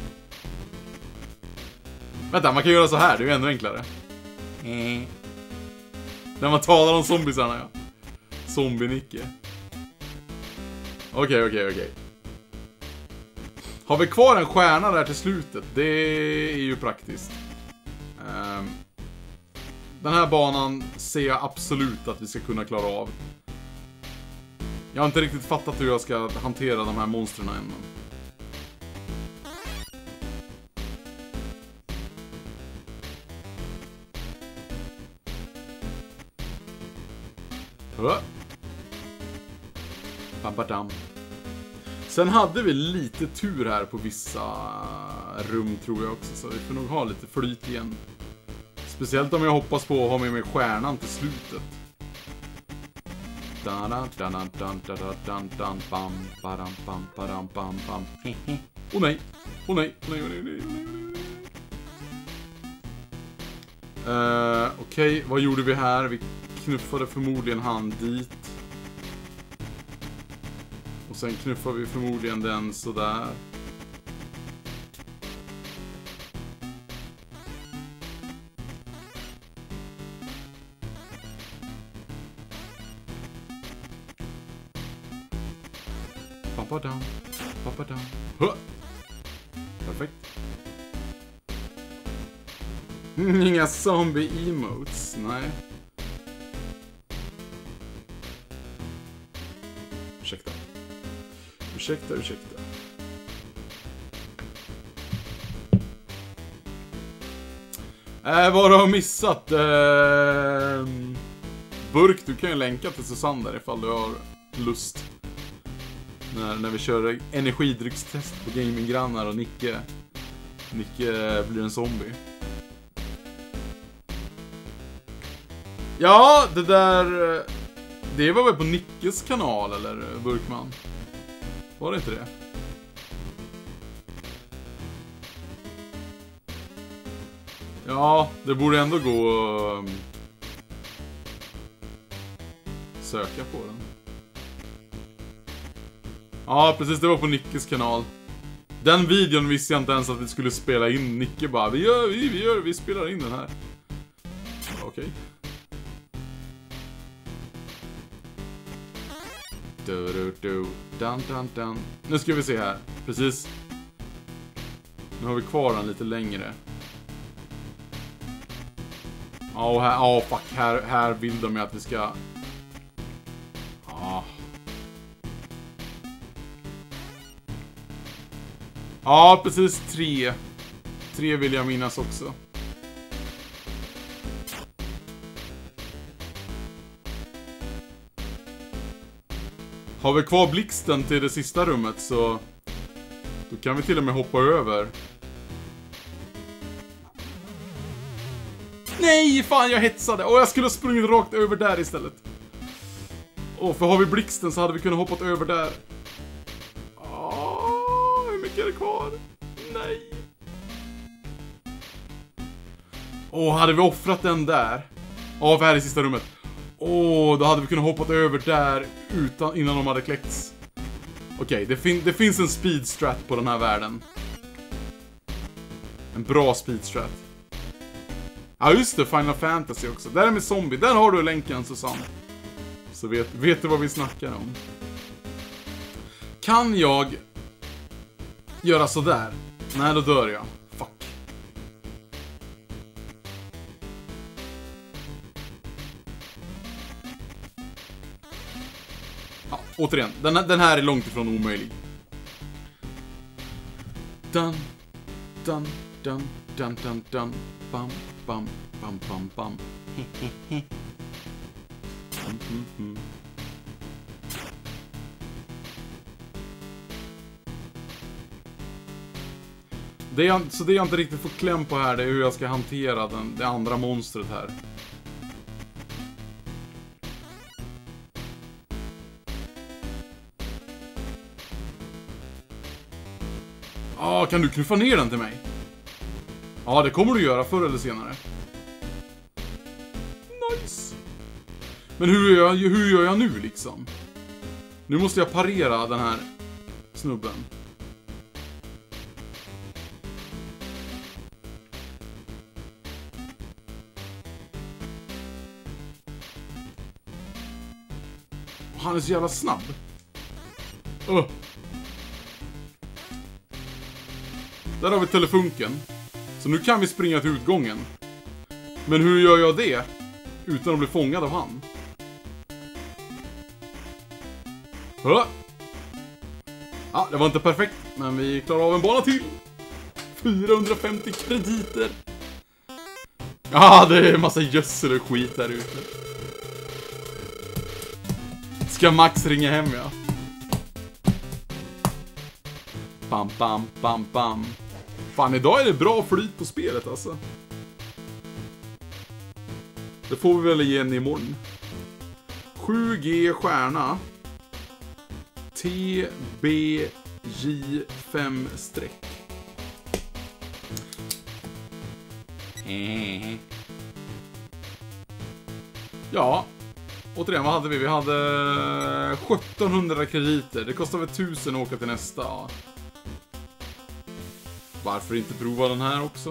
Vänta, man kan göra så här. Det är ju ännu enklare. Mm. När man talar om zombiesarna, ja. Zombie-Nicke. Okej, okej, okej. Har vi kvar en stjärna där till slutet? Det är ju praktiskt. Um, den här banan ser jag absolut att vi ska kunna klara av. Jag har inte riktigt fattat hur jag ska hantera de här monstren än. Hö. Babadam. Sen hade vi lite tur här på vissa rum tror jag också. Så vi får nog ha lite flyt igen. Speciellt om jag hoppas på att ha med mig stjärnan till slutet. Åh nej. Åh nej. Åh nej, åh nej, åh nej. Uh, Okej, okay. Vad gjorde vi här? Vi knuffade förmodligen han dit. Och sen knuffar vi förmodligen den sådär. Papadam, papadam. Huh. Perfekt. Inga zombie emotes, nej. Ursäkta. Ursäkta, ursäkta. Äh, vad har du missat? Äh, Burk, du kan ju länka till Susanne där ifall du har lust. När, när vi kör energidryckstest på gaminggrannar och Nicke Nicke blir en zombie. Ja, det där... Det var väl på Nickes kanal, eller Burkman? Var det inte det? Ja, det borde ändå gå att söka på den. Ja, precis, det var på Nickes kanal. Den videon visste jag inte ens att vi skulle spela in. Nicke bara, vi gör, vi, vi gör, vi spelar in den här. Okej. Okay. Du, du, du. Dun, dun, dun. Nu ska vi se här. Precis. Nu har vi kvar den lite längre. Ja, oh, här, ja, oh, fuck. Här, här vill de att vi ska... Ja. Ja, precis. Tre. Tre vill jag minnas också. Har vi kvar blixten till det sista rummet så... Då kan vi till och med hoppa över. Nej, fan jag hetsade. Och jag skulle ha sprungit rakt över där istället. Och för har vi blixten så hade vi kunnat hoppat över där. Åh, hur mycket är det kvar? Nej. Åh, hade vi offrat den där? Ja, för här är sista rummet. Åh, då hade vi kunnat hoppat över där utan, innan de hade kläckts. Okej, okay, det, fin det finns en speedstrat på den här världen. En bra speedstrat. Ja, just det, Final Fantasy också. Där är med zombie. Där har du länken, Susanne. Så vet, vet du vad vi snackar om. Kan jag göra så där? Nej, då dör jag. Fuck. Ja, återigen. Den, den här är långt ifrån omöjlig. Dun, dun, dun, dun, dun, dun. Bam, bam, bam, bam, bam. mm, mm, mm. Det jag, så det jag inte riktigt får kläm på här, det är hur jag ska hantera den, det andra monstret här. Ah, kan du knuffa ner den till mig? Ja, det kommer du göra förr eller senare. Nice. Men hur gör jag, hur gör jag nu liksom? Nu måste jag parera den här snubben. Han är så jävla snabb. Uh. Där har vi telefunken. Så nu kan vi springa till utgången. Men hur gör jag det utan att bli fångad av han? Uh. Ja, det var inte perfekt, men vi klarar av en bana till. fyrahundrafemtio krediter. Ja, det är en massa gödsel och skit där ute. Ska Max ringa hem, ja. Bam, bam, bam, bam. Fan, idag är det bra flyt på spelet, alltså. Det får vi väl igen imorgon. sju G stjärna. T B J fem streck. Ja. Återigen, vad hade vi? Vi hade sjuttonhundra krediter. Det kostar väl tusen att åka till nästa. Varför inte prova den här också?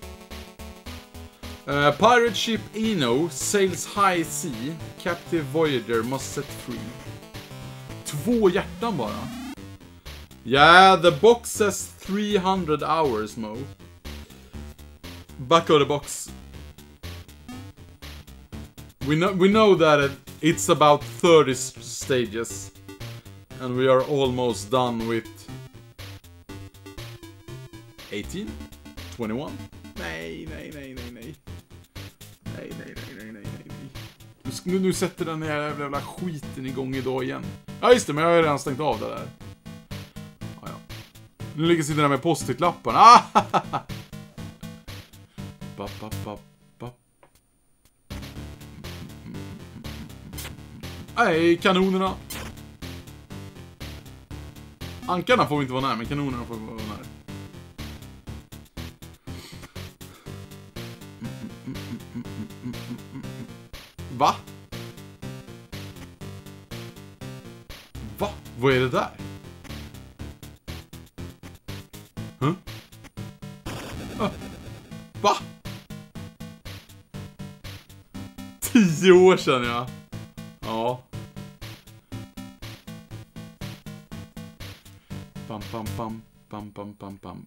Uh, Pirate Ship Eno sails high sea. Captive Voyager must set free. Två hjärtan bara. Yeah, the box says three hundred hours, Mo. Back of the box. We know, we know that it, it's about thirty stages. And we are almost done with eighteen? twenty-one? Nej, nej, nej, nej, nej. Nej, nej, nej, nej, nej, nej. Nu, nu sätter den här jävla skiten igång idag igen. Ja, just det, men jag har ju redan stängt av det där. Ja, ja. Nu ligger sitter där med post-it-lappen. Ah! Ba, ba, ba, ba. Nej, kanonerna. Ankarna får vi inte vara nära, men kanonerna får vi vara nära. Va? Va? Vad är det där? Huh? Ah. Va? Tio år sedan, ja. Ja. Pam, pam, pam, pam, pam, pam, pam.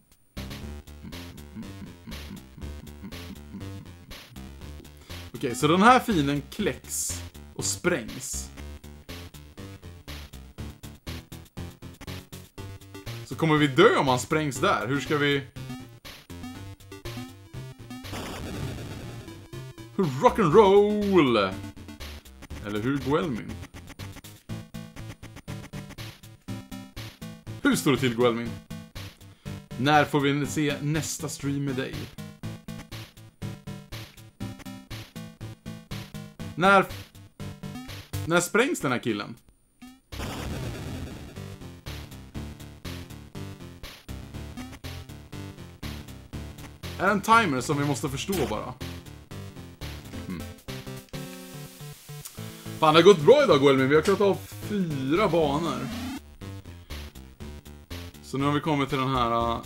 Okej, så den här filen kläcks och sprängs. Så kommer vi dö om han sprängs där. Hur ska vi... Hur rock'n'roll? Eller hur Guelmin? Hur står det till, Guelmin? När får vi se nästa stream med dig? När... När sprängs den här killen? Är det en timer som vi måste förstå bara? Hmm. Fan, det har gått bra idag, Guelmin. Vi har klarat av fyra banor. Så nu har vi kommit till den här...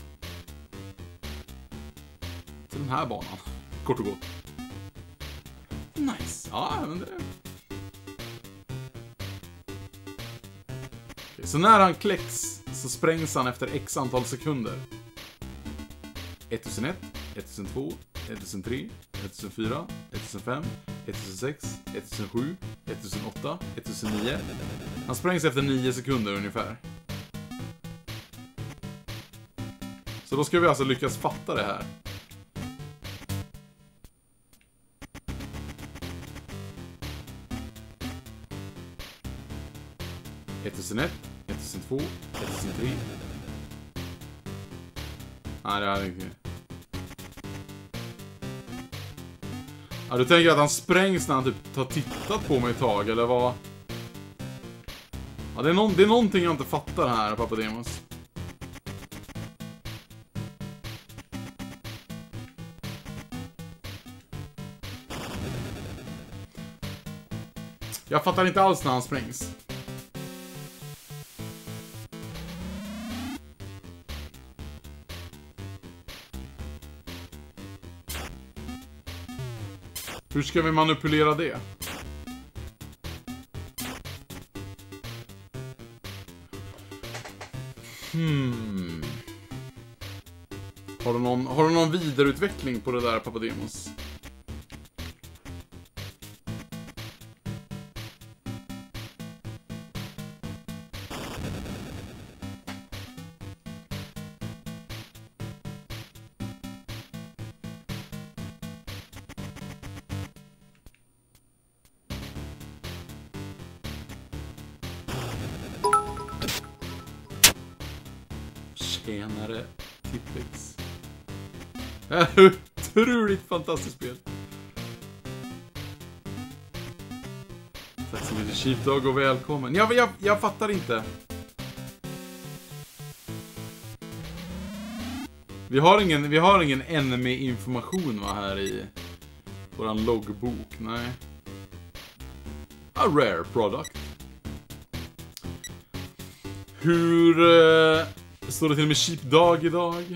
Till den här banan. Kort och gott. Nice. Ja, men det... Okej, så när han kläcks så sprängs han efter x antal sekunder. ettusen ett, ettusen två, ettusen tre, ettusen fyra, ettusen fem, ettusen sex, ettusen sju, ettusen åtta, ettusen nio. Han sprängs efter nio sekunder ungefär. Så då ska vi alltså lyckas fatta det här. ettusen ett, ettusen två, ettusen tre. Nej, det hade inte. Ja, du tänker att han sprängs när han typ har tittat på mig ett tag, eller vad? Ja, det är, någon, det är någonting jag inte fattar här, Pappa Demos. Jag fattar inte alls när han sprängs. Hur ska vi manipulera det? Hmm. Har du någon, har du någon vidareutveckling på det där, Papademos? Tjänare Tippix. Otroligt fantastiskt spel. Tack så mycket, Sheepdog, och välkommen. Jag, jag, jag fattar inte. Vi har ingen, vi har ingen enemy-information va, här i våran loggbok, nej. A rare product. Hur uh, står det till med Sheepdog idag?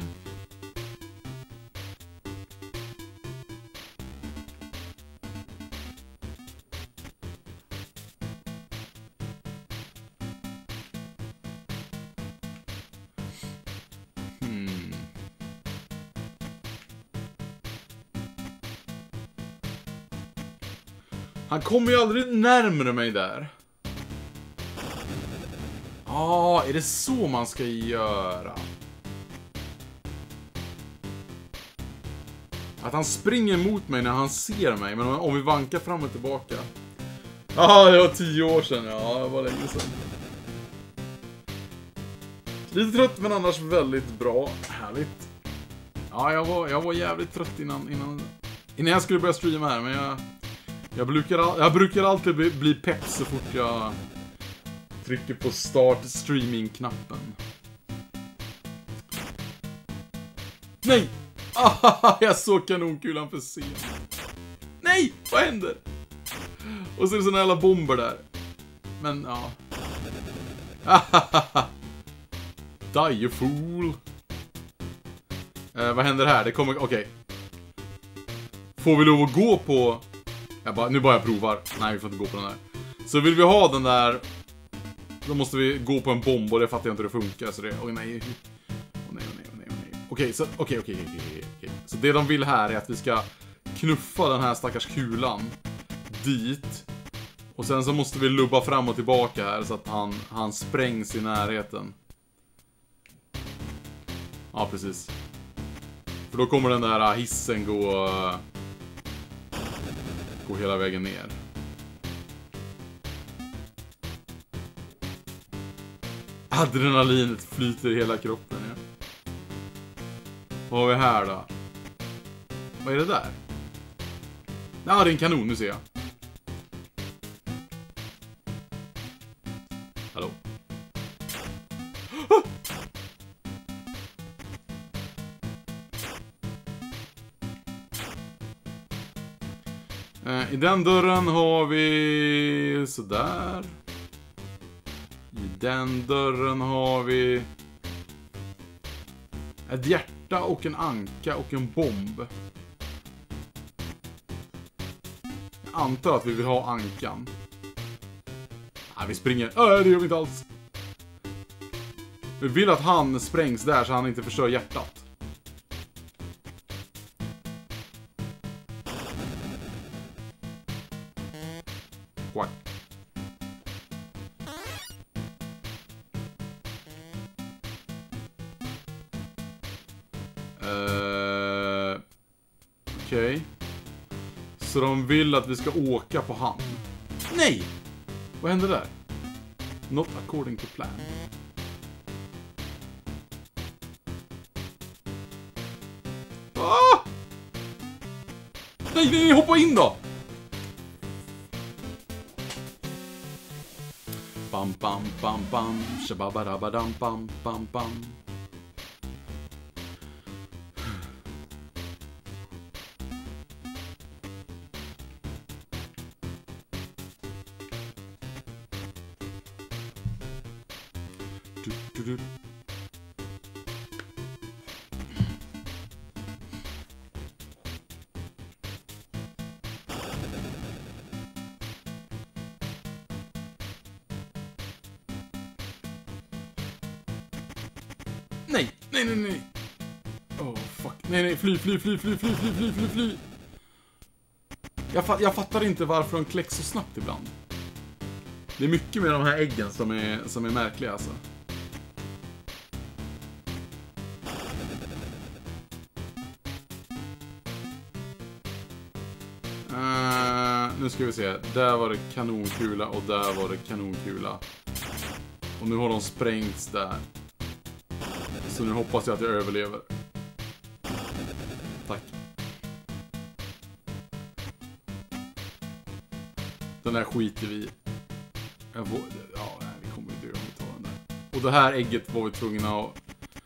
Hmm. Han kommer ju aldrig närmare mig där. Ja, ah, är det så man ska göra? Att han springer mot mig när han ser mig, men om vi vankar fram och tillbaka. Ja, ah, det var tio år sedan, ja, det var länge sedan. Lite trött, men annars väldigt bra. Härligt. Ja, jag var, jag var jävligt trött innan, innan, innan jag skulle börja streama här, men jag, jag, brukar, jag brukar alltid bli, bli pepp så fort jag trycker på start streaming-knappen. Nej! Ah, jag såg kanonkulan för sent. Nej! Vad händer? Och så är det såna jävla bomber där. Men, ja. Die you fool. Eh, vad händer här? Det kommer, okej. Okay. Får vi lov att gå på... Jag bara, nu bara jag provar. Nej, vi får inte gå på den där. Så vill vi ha den där... Då måste vi gå på en bomb och det fattar jag inte hur det funkar. Så det... Oj, nej. Åh, nej, nej, nej, nej. Okej, så... Okej, okej, okej, okej. Så det de vill här är att vi ska knuffa den här stackars kulan dit. Och sen så måste vi lubba fram och tillbaka här så att han, han sprängs i närheten. Ja, precis. För då kommer den där hissen gå... Gå hela vägen ner. Adrenalinet flyter i hela kroppen, ja. Vad har vi här då? Vad är det där? Ja, det är en kanon, nu ser jag. Hallå? eh, I den dörren har vi... Sådär. I den dörren har vi... Ett hjärta och en anka och en bomb. Jag antar att vi vill ha ankan. Nej, vi springer. Äh, det gör vi inte alls. Vi vill att han sprängs där så han inte förstör hjärtat. Quack. Uh, Okej. Okay. Så de vill att vi ska åka på han. Nej! Vad hände där? Not according to plan. Ah! Nej, nej, hoppa in då! Bam, bam, bam, bam. Shababadabadam, bam, bam, bam. Nej, nej, nej, nej. Oh, fuck. Nej, nej, fly, fly, fly, fly, fly, fly, fly, fly, fly. Jag, fa jag fattar inte varför de kläcks så snabbt ibland. Det är mycket med de här äggen som är, som är märkliga, alltså. Uh, nu ska vi se. Där var det kanonkula och där var det kanonkula. Och nu har de sprängts där. Så nu hoppas jag att jag överlever. Tack. Den där skiter vi i. Jag får, ja, nej, vi kommer inte dö om vi tar den där. Och det här ägget var vi tvungna att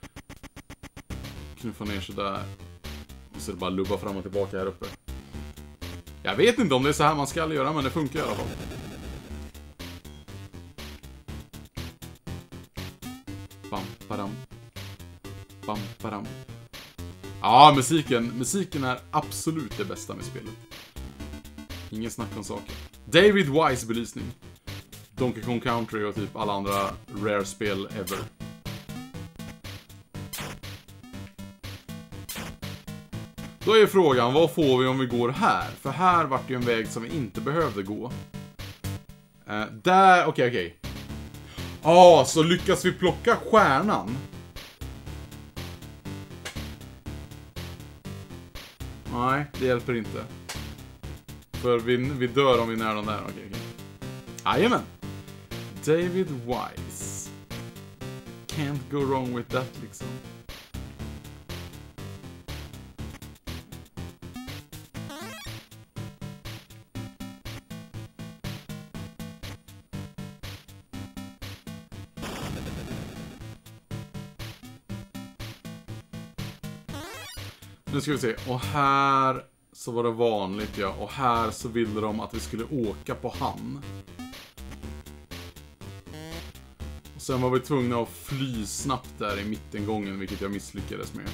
knuffa ner så där. Och så är det bara lubba fram och tillbaka här uppe. Jag vet inte om det är så här man ska göra, men det funkar i alla fall. Bam, badam. Bam, badam. Ja, musiken. Musiken är absolut det bästa med spelet. Ingen snack om saker. David Wise belysning. Donkey Kong Country och typ alla andra Rare-spel ever. Då är frågan, vad får vi om vi går här? För här vart det ju en väg som vi inte behövde gå. Uh, där, okej, okay, okej. Okay. Ja, ah, så lyckas vi plocka stjärnan. Nej, det hjälper inte. För vi, vi dör om vi är nära den där. Okej, okay, okej. Okay. Jajamän. David Wise. Can't go wrong with that, liksom. Nu ska vi se. Och här så var det vanligt, ja. Och här så ville de att vi skulle åka på han. Och sen var vi tvungna att fly snabbt där i mittengången, vilket jag misslyckades med.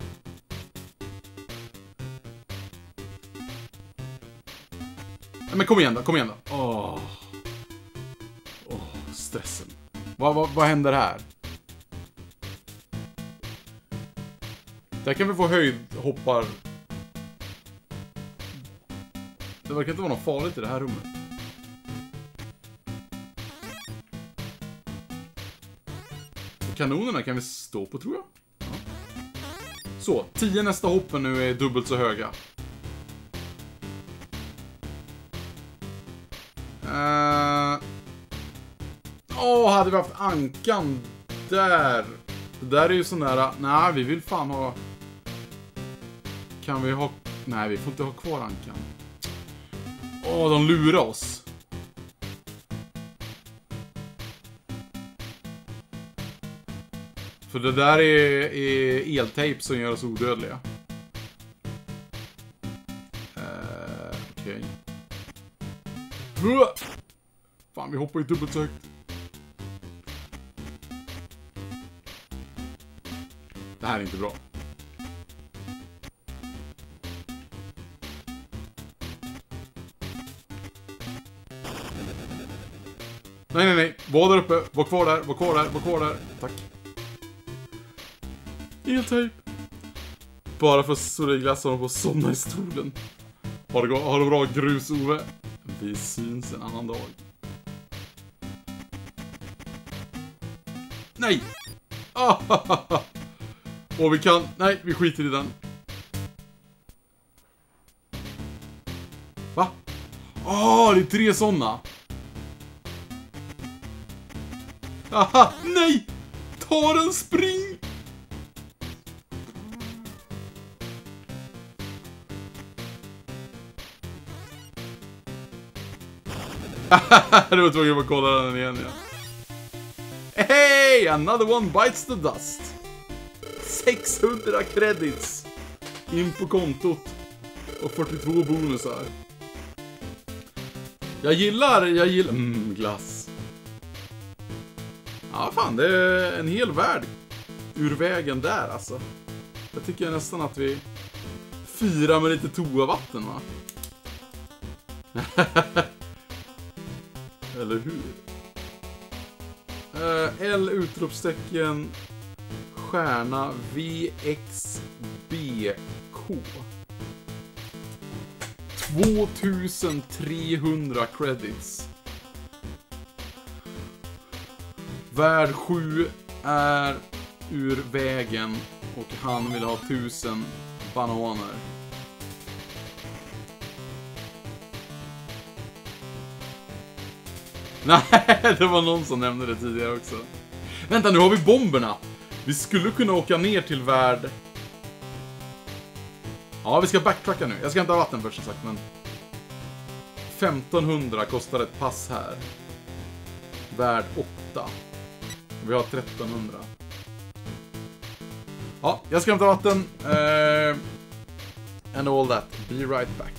Men kom igen då, kom igen då. Åh, Åh stressen. Vad, vad, vad händer här? Där kan vi få höjdhoppar. Det verkar inte vara något farligt i det här rummet. Och kanonerna kan vi stå på, tror jag. Ja. Så, tio nästa hoppen nu är dubbelt så höga. Åh, uh... oh, hade vi haft ankan där. Det där är ju sån där, nej, vi vill fan ha... Kan vi ha... Nej, vi får inte ha kvar ankan. Åh, de lurar oss. För det där är, är eltape som gör oss odödliga. Uh, Okej. Okay. Fan, vi hoppar ju dubbelt så högt. Det här är inte bra. Nej, nej, nej. Var där uppe. Var kvar där. Var kvar där. Var kvar där. Tack. Eltape. Bara för så det glassar på somna i stolen. Har det, har det bra, grus, Ove? Vi syns en annan dag. Nej! Ah, och vi kan... Nej, vi skiter i den. Va? Åh, oh, det är tre sådana. Aha, nej! Ta den, spring! Det var tvungen att kolla den igen, ja. Hey, another one bites the dust. sexhundra credits in på kontot. Och fyrtiotvå bonusar. Jag gillar, jag gillar... Mm, glass. Ja, fan, det är en hel värld ur vägen där, alltså. Jag tycker nästan att vi firar med lite toavatten, va? Eller hur? Uh, L utropstecken stjärna V X B K. tvåtusentrehundra credits. Värld sju är ur vägen och han vill ha tusen bananer. Nej, det var någon som nämnde det tidigare också. Vänta, nu har vi bomberna. Vi skulle kunna åka ner till värld. Ja, vi ska backtracka nu. Jag ska inte ha vatten först som sagt, men femtonhundra kostar ett pass här. Värld åtta. Vi har trettonhundra. Ja, jag ska hämta vatten. Uh, and all that. Be right back.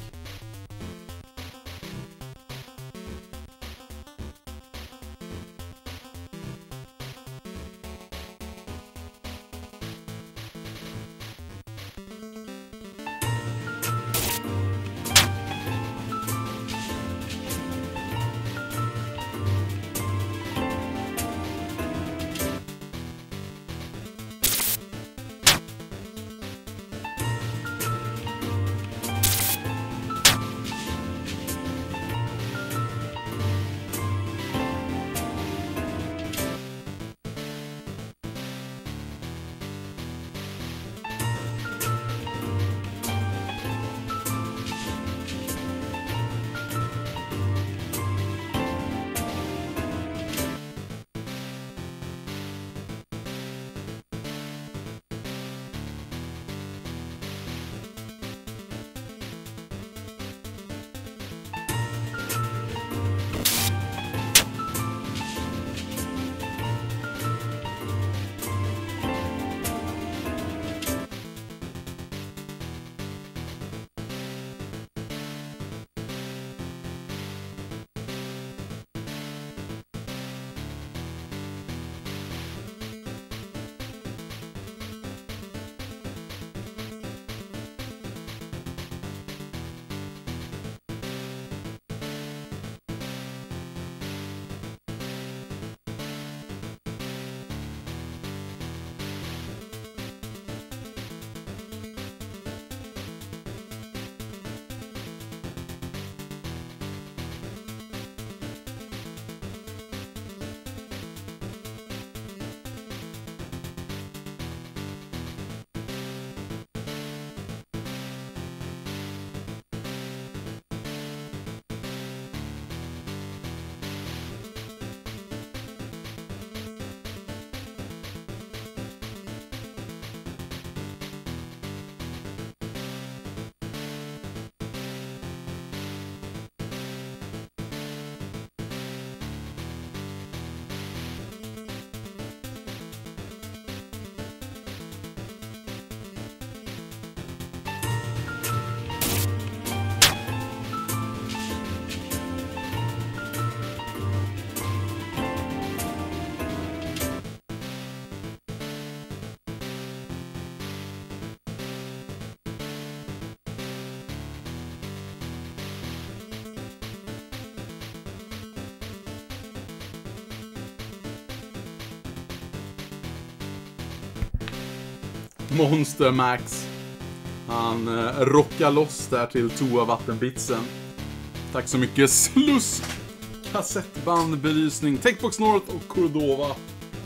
Monster Max. Han eh, rockar loss där till toavattenbitsen. Tack så mycket. Sluss, kassettband, belysning, Techbox North och Cordova.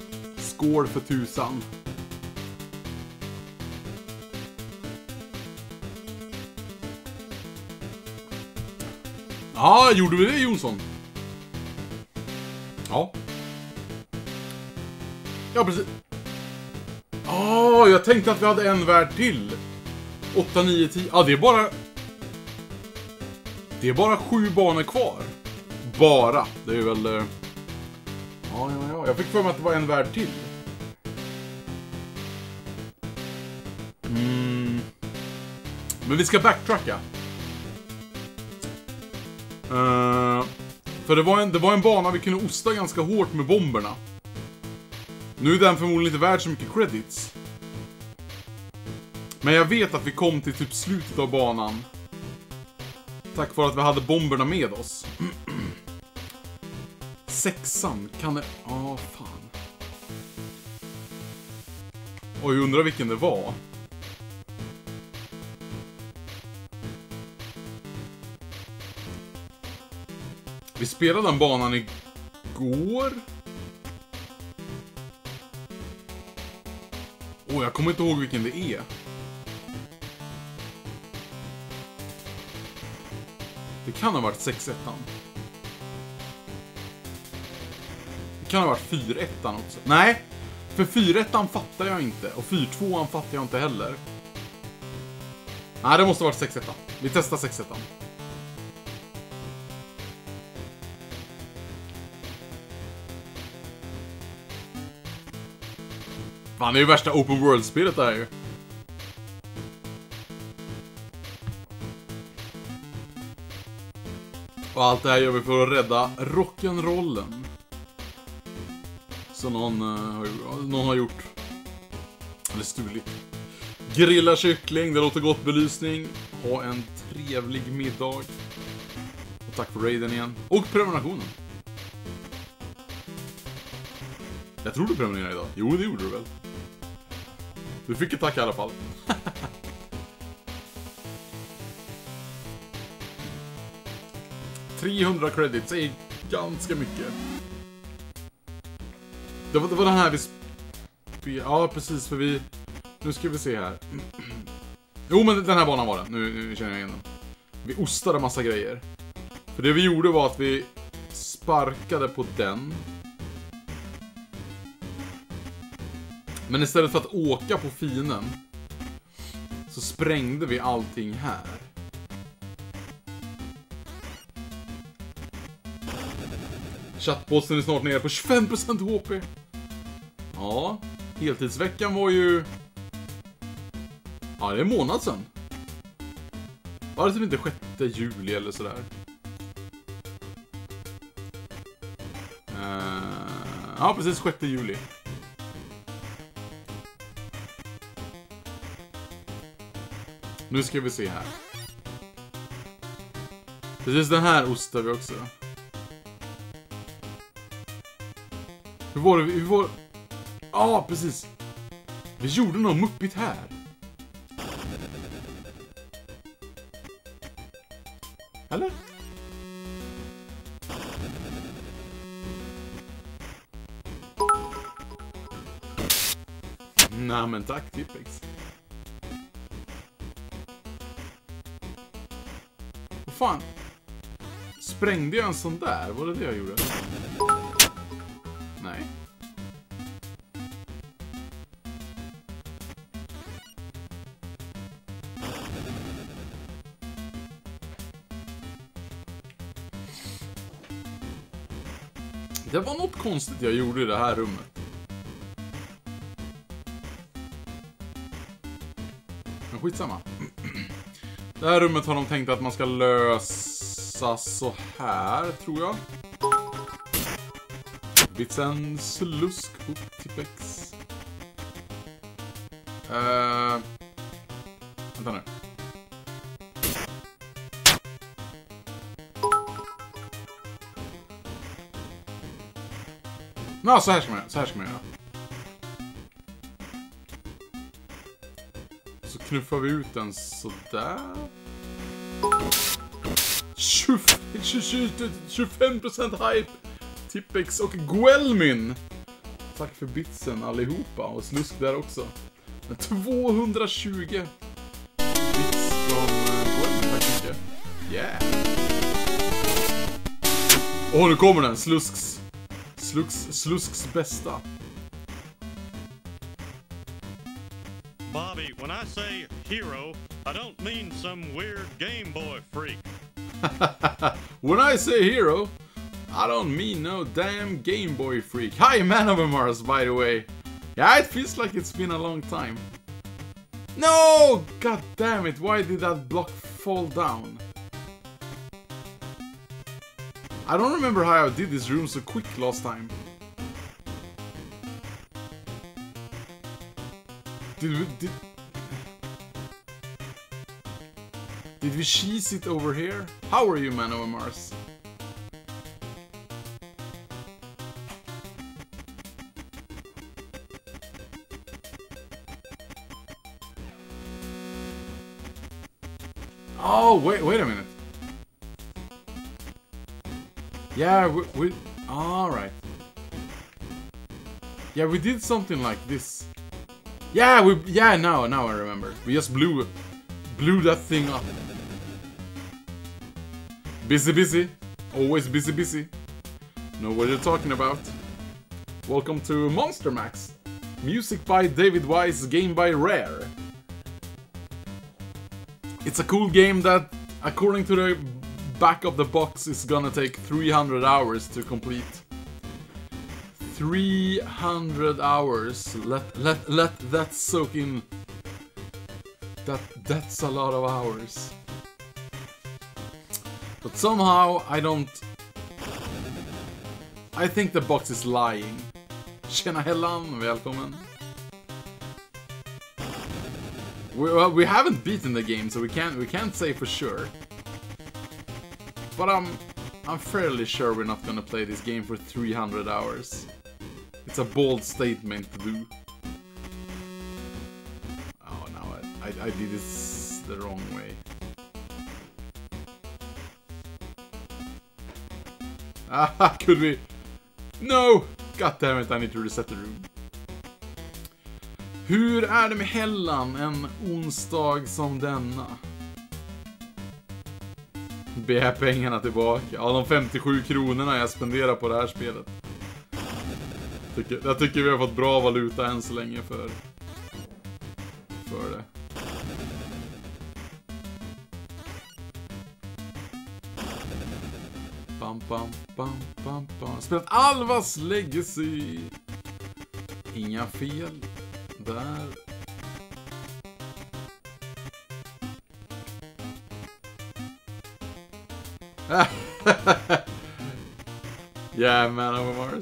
Skål för tusan. Ja, gjorde vi det, Jonsson? Ja. Ja, precis. Ja, oh, jag tänkte att vi hade en värld till. åtta, nio, tio. Ja, det är bara... Det är bara sju banor kvar. Bara. Det är väl... Ja, ja, ja. Jag fick för mig att det var en värld till. Mm. Men vi ska backtracka. Uh, för det var, en, det var en bana vi kunde osta ganska hårt med bomberna. Nu är den förmodligen inte värd så mycket credits. Men jag vet att vi kom till typ slutet av banan. Tack vare att vi hade bomberna med oss. Sexan, kan det... Ja, oh, fan. Oj, jag undrar vilken det var. Vi spelade den banan igår. Åh, oh, jag kommer inte ihåg vilken det är. Det kan ha varit sex ettan. Det kan ha varit fyra ettan också. Nej, för fyra ettan fattar jag inte. Och fyra tvåan fattar jag inte heller. Nej, det måste ha varit sex ettan. Vi testar sex ettan. Fan, det är ju värsta open world-spelet det här ju. Och allt det här gör vi för att rädda rock'n'rollen. Så någon, uh, någon har gjort. Eller stulit. Grilla kyckling, det låter gott, belysning. Ha en trevlig middag. Och tack för raiden igen. Och prenumerationen. Jag tror du prenumererade idag. Jo, det gjorde du väl. Du fick ett tack i alla fall. trehundra credits är ganska mycket. Det var, det var den här vi spelade. Ja, precis, för vi... Nu ska vi se här. Jo, men den här banan var det. Nu, nu känner jag igen den. Vi ostade massa grejer. För det vi gjorde var att vi sparkade på den. Men istället för att åka på fienden så sprängde vi allting här. Chattposten är snart nere på tjugofem procent H P. Ja, heltidsveckan var ju... Ja, det är en månad sedan. Var det typ inte sjätte juli eller sådär? Uh... Ja, precis sjätte juli. Nu ska vi se här. Precis den här ostar vi också. Hur var det? Hur var... Ja, ah, precis. Vi gjorde något muppigt här. Eller? Nej, men tack, Tippex. Vad fan? Sprängde jag en sån där? Var det det jag gjorde? Nej. Det var något konstigt jag gjorde i det här rummet. Men skitsamma. Det här rummet har de tänkt att man ska lösa så här, tror jag. Bitsen slusk upp Tippex. Uh, vänta nu. Nå, så här ska man göra. Så här ska man göra. Så knuffar vi ut den sådär. tjugofem procent hype. Tippex och Guelmin. Tack för bitsen allihopa. Och slusk där också. tvåhundratjugo bits från Guelmin. Tack så mycket. Yeah. Och nu kommer den. Slusks. Sluks, Slusks bästa. Bobby, when I say hero, I don't mean some weird Game Boy freak. When I say hero, I don't mean no damn Game Boy freak. Hi, Man of Mars, by the way. Yeah, it feels like it's been a long time. No! God damn it, why did that block fall down? I don't remember how I did this room so quick last time. Did we... Did, did we cheese it over here? How are you, Man Over Mars? Oh, wait, wait a minute. Yeah, we... we alright. Yeah, we did something like this. Yeah, we... Yeah, now, now I remember. We just blew... Blew that thing up. Busy, busy. Always busy, busy. Know what you're talking about. Welcome to Monster Max. Music by David Wise, game by Rare. It's a cool game that, according to the back of the box, is gonna take three hundred hours to complete. three hundred hours. Let let let that soak in. That that's a lot of hours. But somehow I don't. I think the box is lying. Tjena Hellan, välkommen. We, well, we haven't beaten the game, so we can't we can't say for sure. But I'm I'm fairly sure we're not gonna play this game for three hundred hours. It's a bold statement to do. Oh no, I, I, I did this the wrong way. Ah, could we? No! God damn it, I need to reset the room. Hur är det med Hellan en onsdag som denna? Be pengarna tillbaka. Ja, de femtiosju kronorna jag spenderar på det här spelet. Tycker, jag tycker vi har fått bra valuta än så länge för, för det. Bam, bam, bam, bam, bam. Spelat Alvas Legacy. Inga fel. Där. Yeah, Man Over Mars.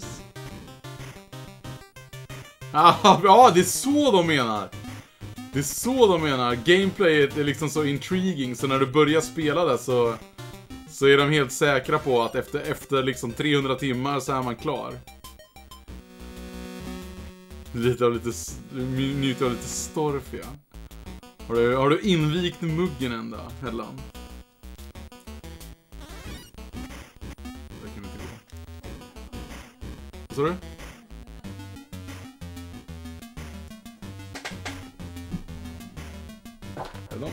Ah, ja, det är så de menar. Det är så de menar. Gameplayet är liksom så intriguing, så när du börjar spela det så så är de helt säkra på att efter efter liksom trehundra timmar så är man klar. Lite av lite njuter av lite storf, ja. Har du har du invikt muggen ända, Hellan? Det kan vi inte gå. Vad sa du? Hello?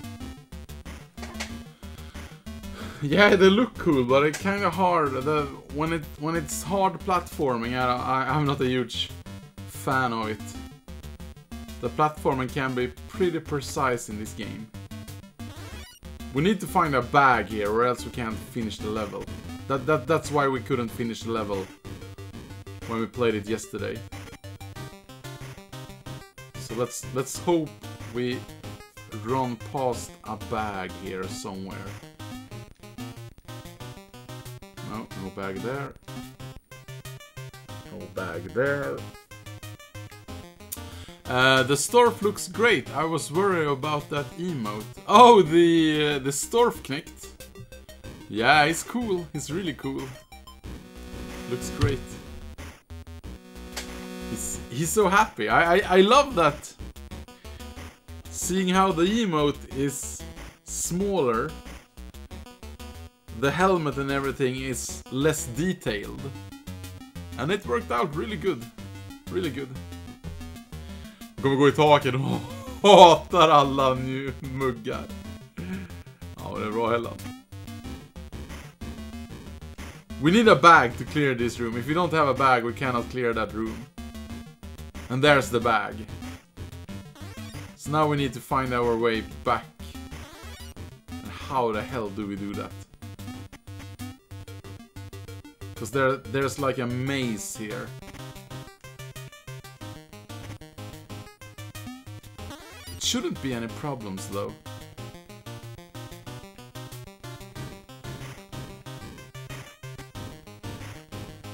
Yeah, they look cool, but it's kind of hard. The, when it when it's hard platforming, I, I I'm not a huge fan of it. The platforming can be pretty precise in this game. We need to find a bag here, or else we can't finish the level. That that that's why we couldn't finish the level when we played it yesterday. So let's let's hope we run past a bag here somewhere. No, no bag there. No bag there. Uh, the Storf looks great. I was worried about that emote. Oh, the uh, the Storfknecht. Yeah, he's cool. He's really cool. Looks great. He's he's so happy. I I, I love that. Seeing how the emote is smaller, the helmet and everything is less detailed, and it worked out really good. Really good. Kommer gå i taket och hatar alla muggar. Ja, det är bra Hellan. We need a bag to clear this room. If we don't have a bag, we cannot clear that room. And there's the bag. So now we need to find our way back. And how the hell do we do that? Because there, there's like a maze here. Shouldn't be any problems though.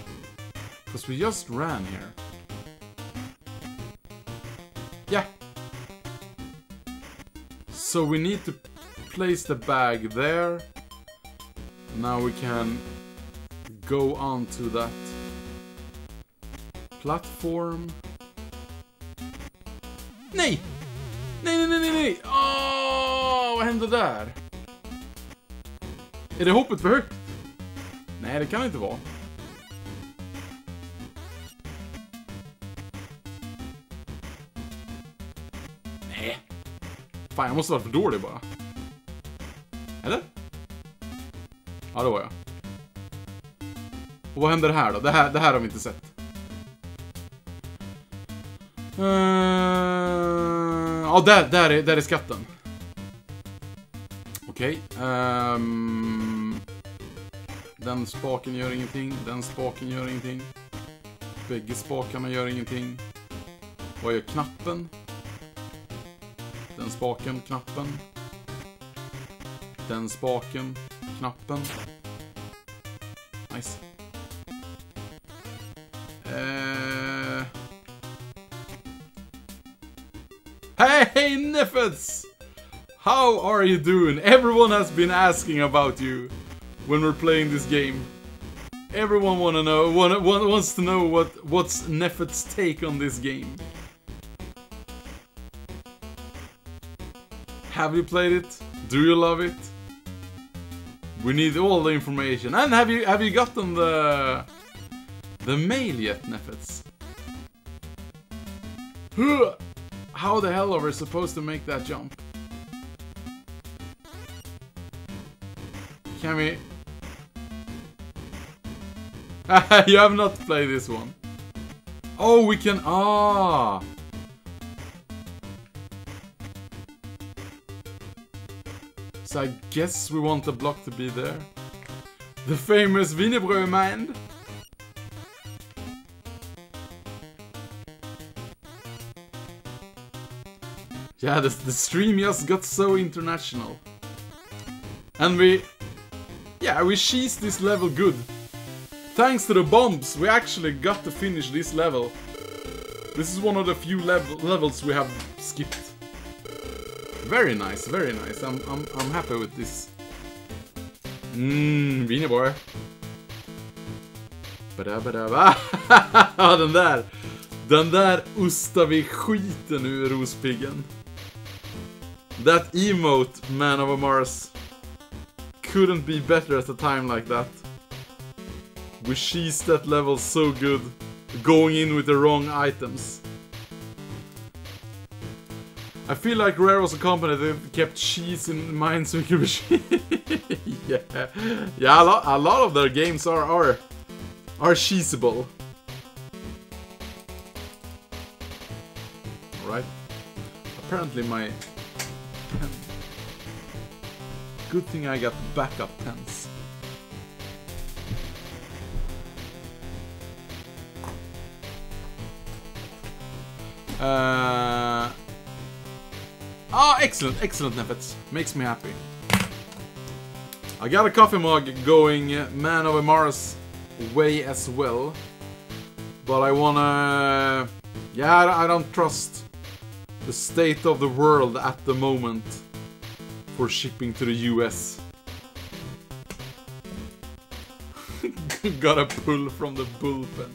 Because we just ran here. Yeah, So we need to place the bag there. Now we can go on to that platform. Nej! Nej, nej, nej, nej, nej! Åh, vad hände där? Är det hoppet för högt? Nej, det kan det inte vara. Nej. Fan, jag måste vara för dålig bara. Eller? Ja, det var jag. Och vad händer här då? Det här, det här har vi inte sett. Uh, ja, där, där, är, där är skatten. Okej. Okay. Um, den spaken gör ingenting. Den spaken gör ingenting. Bägge spakarna gör ingenting. Vad gör knappen? Den spaken, knappen. Den spaken, knappen. Nice. Uh... Hey, hey, Neffets! How are you doing? Everyone has been asking about you when we're playing this game. Everyone wanna know, wanna, wants to know what what's Neffets' take on this game. Have you played it? Do you love it? We need all the information. And have you have you gotten the the mail yet, Neffets? How the hell are we supposed to make that jump? Can we? You have not played this one. Oh, we can. Ah. So I guess we want the block to be there. The famous Wienerbröd man. Yeah, the, the stream just got so international. And we... Yeah, we cheesed this level good. Thanks to the bombs, we actually got to finish this level. This is one of the few level levels we have skipped. Very nice, very nice. I'm, I'm, I'm happy with this. Mmm, Wienerbröd. Badabadaba. Ja, den där. Den där ostar vi skiten ur Rospiggen. That emote, Man of Mars, couldn't be better at a time like that. We cheesed that level so good, going in with the wrong items. I feel like Rare was a company that kept cheese in mind so we could be yeah, yeah. A lot, a lot of their games are are are cheesable. All right. Apparently my pen. Good thing I got backup pens. Uh. Ah, excellent, excellent, Neffets. Makes me happy. I got a coffee mug going uh, Man of Mars way as well. But I wanna... Yeah, I, I don't trust the state of the world at the moment for shipping to the U S. Gotta pull from the bullpen.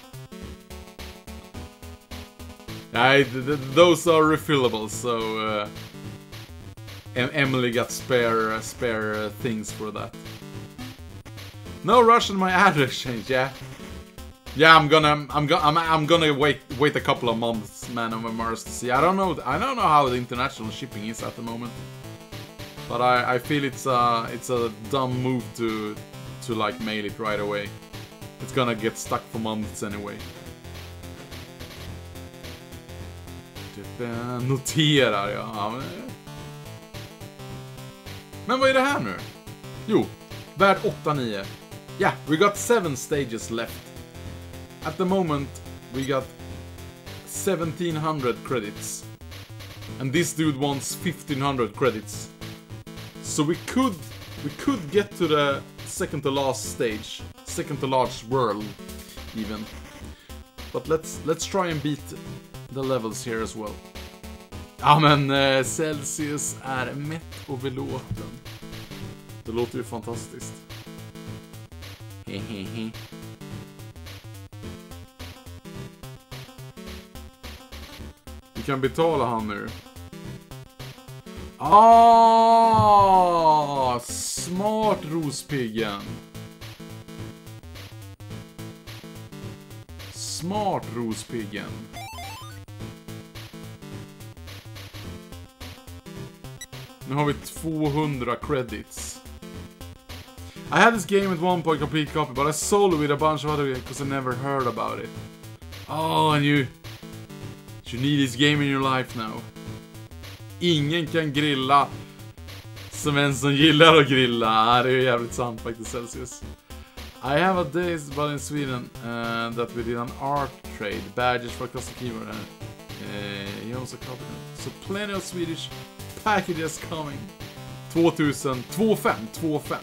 I, th th those are refillable, so uh, em Emily got spare uh, spare uh, things for that. No rush on my ad exchange, yeah, yeah. I'm gonna, I'm gonna, I'm, I'm gonna wait, wait a couple of months, Man of Mars, to see. I don't know, I don't know how the international shipping is at the moment, but I, I feel it's a, it's a dumb move to, to like mail it right away. It's gonna get stuck for months anyway. Noterar jag. Ja, men... men vad är det här nu? Jo, värld åtta nio. Yeah, we got seven stages left. At the moment, we got seventeen hundred credits. And this dude wants fifteen hundred credits. So we could, we could get to the second to last stage. Second to last world, even. But let's, let's try and beat the levels here as well. Ja, men eh, Celsius är mätt och belåten. Det låter ju fantastiskt. Hehehe. Vi kan betala han nu. Ah, smart Rospiggen. Smart Rospiggen. Nu har vi tvåhundra credits. I had this game at one point, complete copy, but I sold it with a bunch of other games because I never heard about it. Oh, and you... You need this game in your life now. Ingen kan grilla som en som gillar att grilla. Det är ju jävligt sant faktiskt, Celsius. I have a days but in Sweden uh, that we did an art trade. Badges for a custom keyboard. Uh, he owns a copy. So plenty of Swedish packages coming. tvåtusen tjugofem, tjugofem.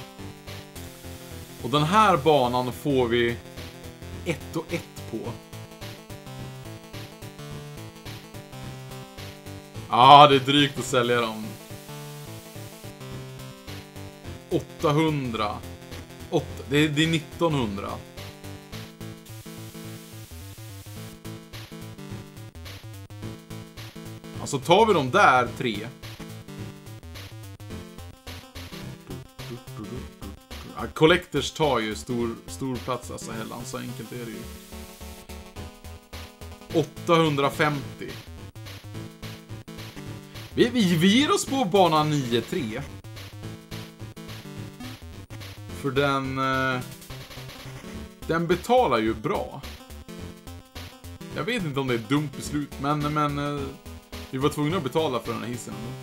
Och den här banan får vi ett och ett på. Ja, ah, det är drygt att sälja dem. åttahundra. åtta, det, är, det är nittonhundra. Alltså tar vi dem där tre. Ja, Collectors tar ju stor, stor plats, alltså Hellan, så enkelt är det ju. åttahundrafemtio. Vi, vi, vi ger oss på bana nio tre. För den... Eh, den betalar ju bra. Jag vet inte om det är ett dumt beslut, men, men eh, vi var tvungna att betala för den här hissen ändå.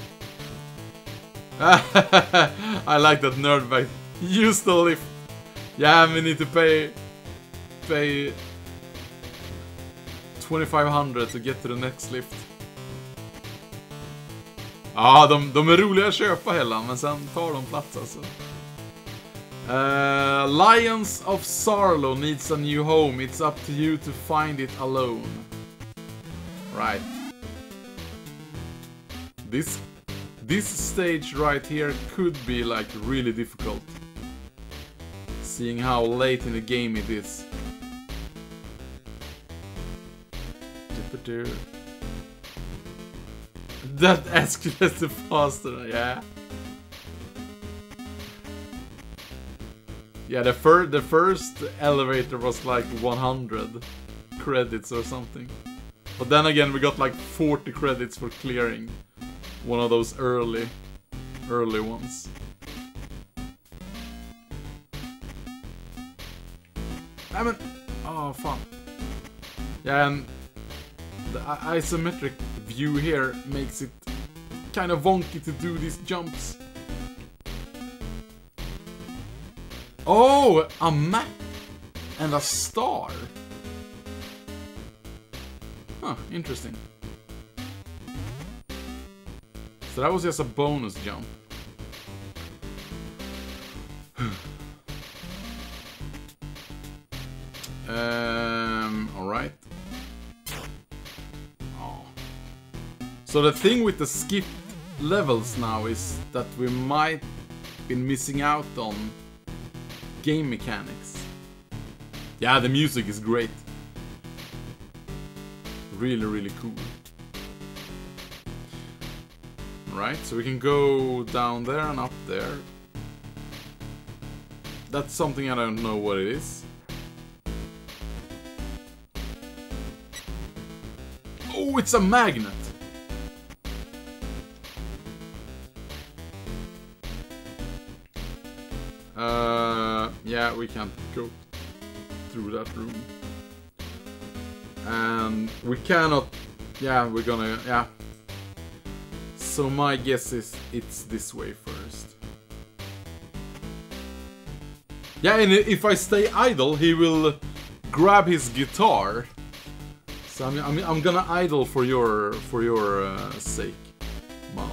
I like that nerdbag. Use the lift. Yeah, we need to pay... Pay... twenty-five hundred to get to the next lift. Ja, de, de är roliga att köpa Hellan, men sen tar de plats alltså. Uh, Lions of Sarlo needs a new home. It's up to you to find it alone. Right. This this stage right here could be like really difficult. Seeing how late in the game it is. That escalates faster, yeah. Yeah, the fir the first elevator was like one hundred credits or something. But then again, we got like forty credits for clearing one of those early, early ones. I mean, oh, fun. Yeah, and the isometric view here makes it kind of wonky to do these jumps. Oh, a map and a star. Huh, interesting. So that was just a bonus jump. um, alright. Oh. So the thing with the skipped levels now is that we might be missing out on game mechanics. Yeah, the music is great. Really, really cool. Right, so we can go down there and up there. That's something I don't know what it is. Oh, it's a magnet! Uh, yeah, we can't go through that room. And we cannot... Yeah, we're gonna... Yeah. So my guess is it's this way first. Yeah, and if I stay idle, he will grab his guitar. So I'm, I'm, I'm gonna idle for your for your uh, sake, Mom.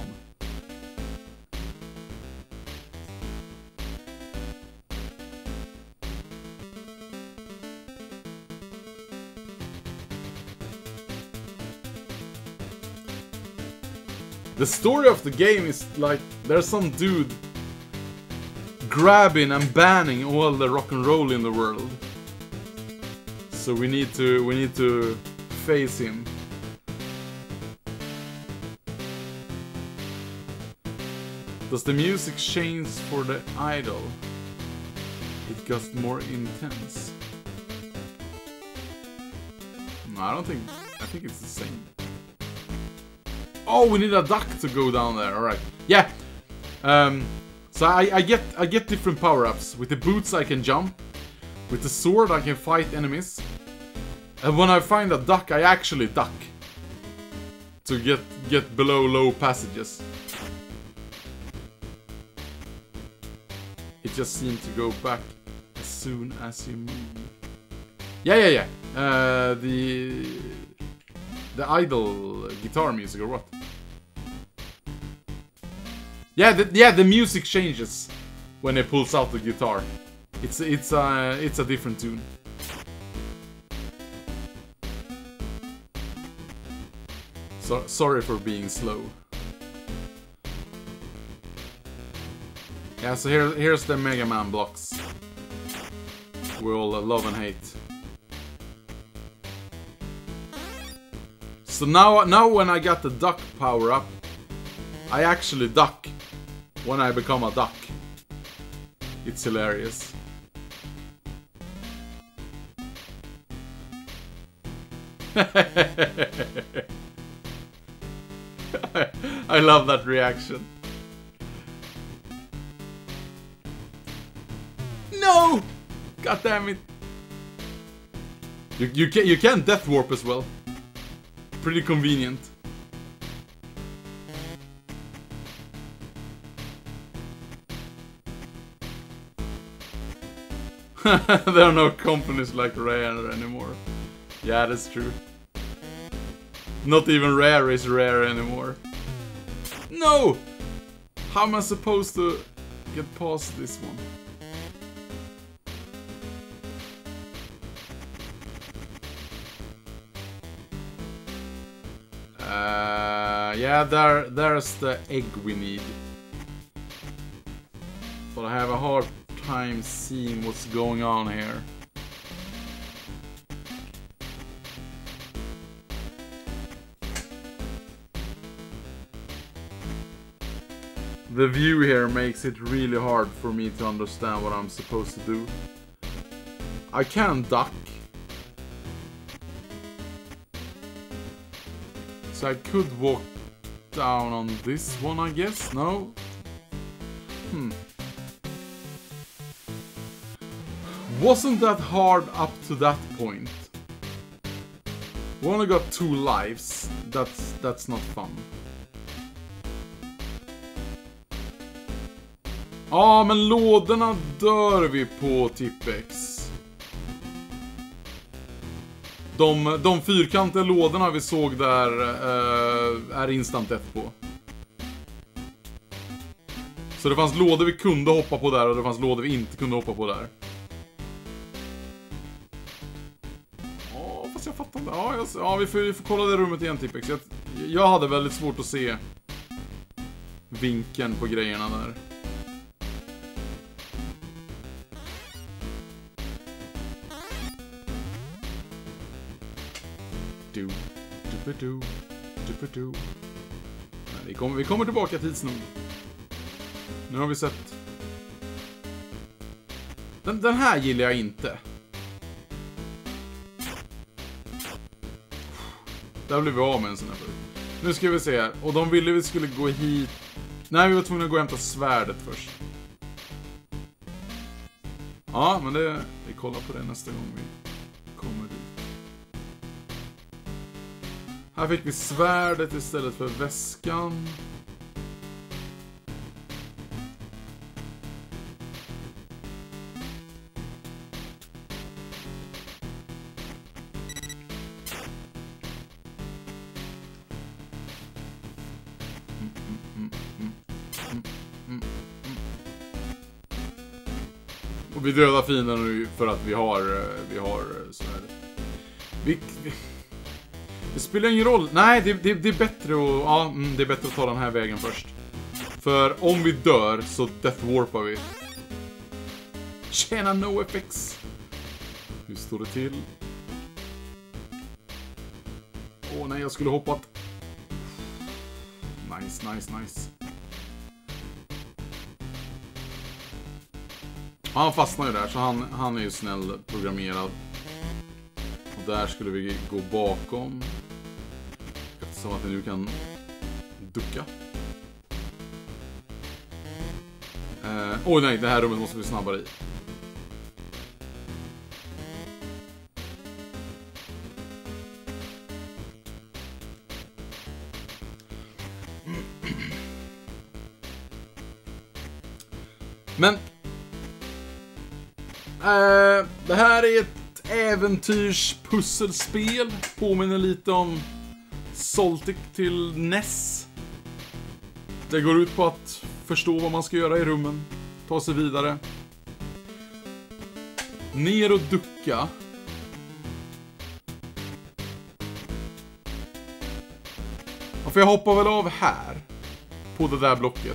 The story of the game is like there's some dude grabbing and banning all the rock and roll in the world. So we need to we need to face him. Does the music change for the idol? It got more intense. No, I don't think I think it's the same. Oh, we need a duck to go down there. All right. Yeah. Um so I I get I get different power-ups. With the boots I can jump. With the sword I can fight enemies. And when I find a duck, I actually duck. To get get below low passages. It just seems to go back as soon as you move. Yeah, yeah, yeah. Uh, the the idle guitar music or what? Yeah, the, yeah. The music changes when it pulls out the guitar. It's it's a it's a different tune. So sorry for being slow. Yeah, so here here's the Mega Man blocks. We all love and hate. So now now when I got the duck power up, I actually duck when I become a duck. It's hilarious. I love that reaction. No! God damn it! You you can you can death warp as well. Pretty convenient. There are no companies like Rare anymore. Yeah, that's true. Not even Rare is Rare anymore. No! How am I supposed to get past this one? Uh, yeah, there, there's the egg we need. But I have a hard time seeing what's going on here. The view here makes it really hard for me to understand what I'm supposed to do. I can duck. So I could walk down on this one, I guess? No? Hmm. Wasn't that hard up to that point? We only got two lives. That's, that's not fun. Ja, ah, men lådorna dör vi på Tippex. De, de fyrkantiga lådorna vi såg där uh, är instant death på. Så det fanns lådor vi kunde hoppa på där och det fanns lådor vi inte kunde hoppa på där. Ja, oh, fast jag fattar inte. Ja, jag, ja vi, får, vi får kolla det rummet igen, Tippex. Jag, jag hade väldigt svårt att se vinkeln på grejerna där. Du, du, du, du, du. Vi kommer, vi kommer tillbaka tids nog. Nu har vi sett. Den, den här gillar jag inte. Där blev vi av med en sån här förut. Nu ska vi se här. Och de ville vi skulle gå hit. Nej, vi var tvungna att gå och hämta svärdet först. Ja, men det, vi kollar på det nästa gång vi kommer dit. Här fick vi svärdet istället för väskan. Och vi dödar fienden nu för att vi har vi har svärdet. Vi, vi Det spelar ingen roll. Nej, det, det, det är bättre att... Ja, mm, det är bättre att ta den här vägen först. För om vi dör så death warpar vi. Tjena NoFX. Hur står det till? Åh nej, jag skulle hoppat. Nice, nice, nice. Han fastnar ju där, så han, han är ju snäll programmerad. Och där skulle vi gå bakom. Eftersom att vi nu kan ducka. Eh, Oj nej, det här rummet måste vi snabbare i. Men äh, det här är ett äventyrspusselspel. Påminner lite om Soltic till N E S. Det går ut på att förstå vad man ska göra i rummen. Ta sig vidare. Ner och ducka. Och för jag hoppar väl av här. På det där blocket.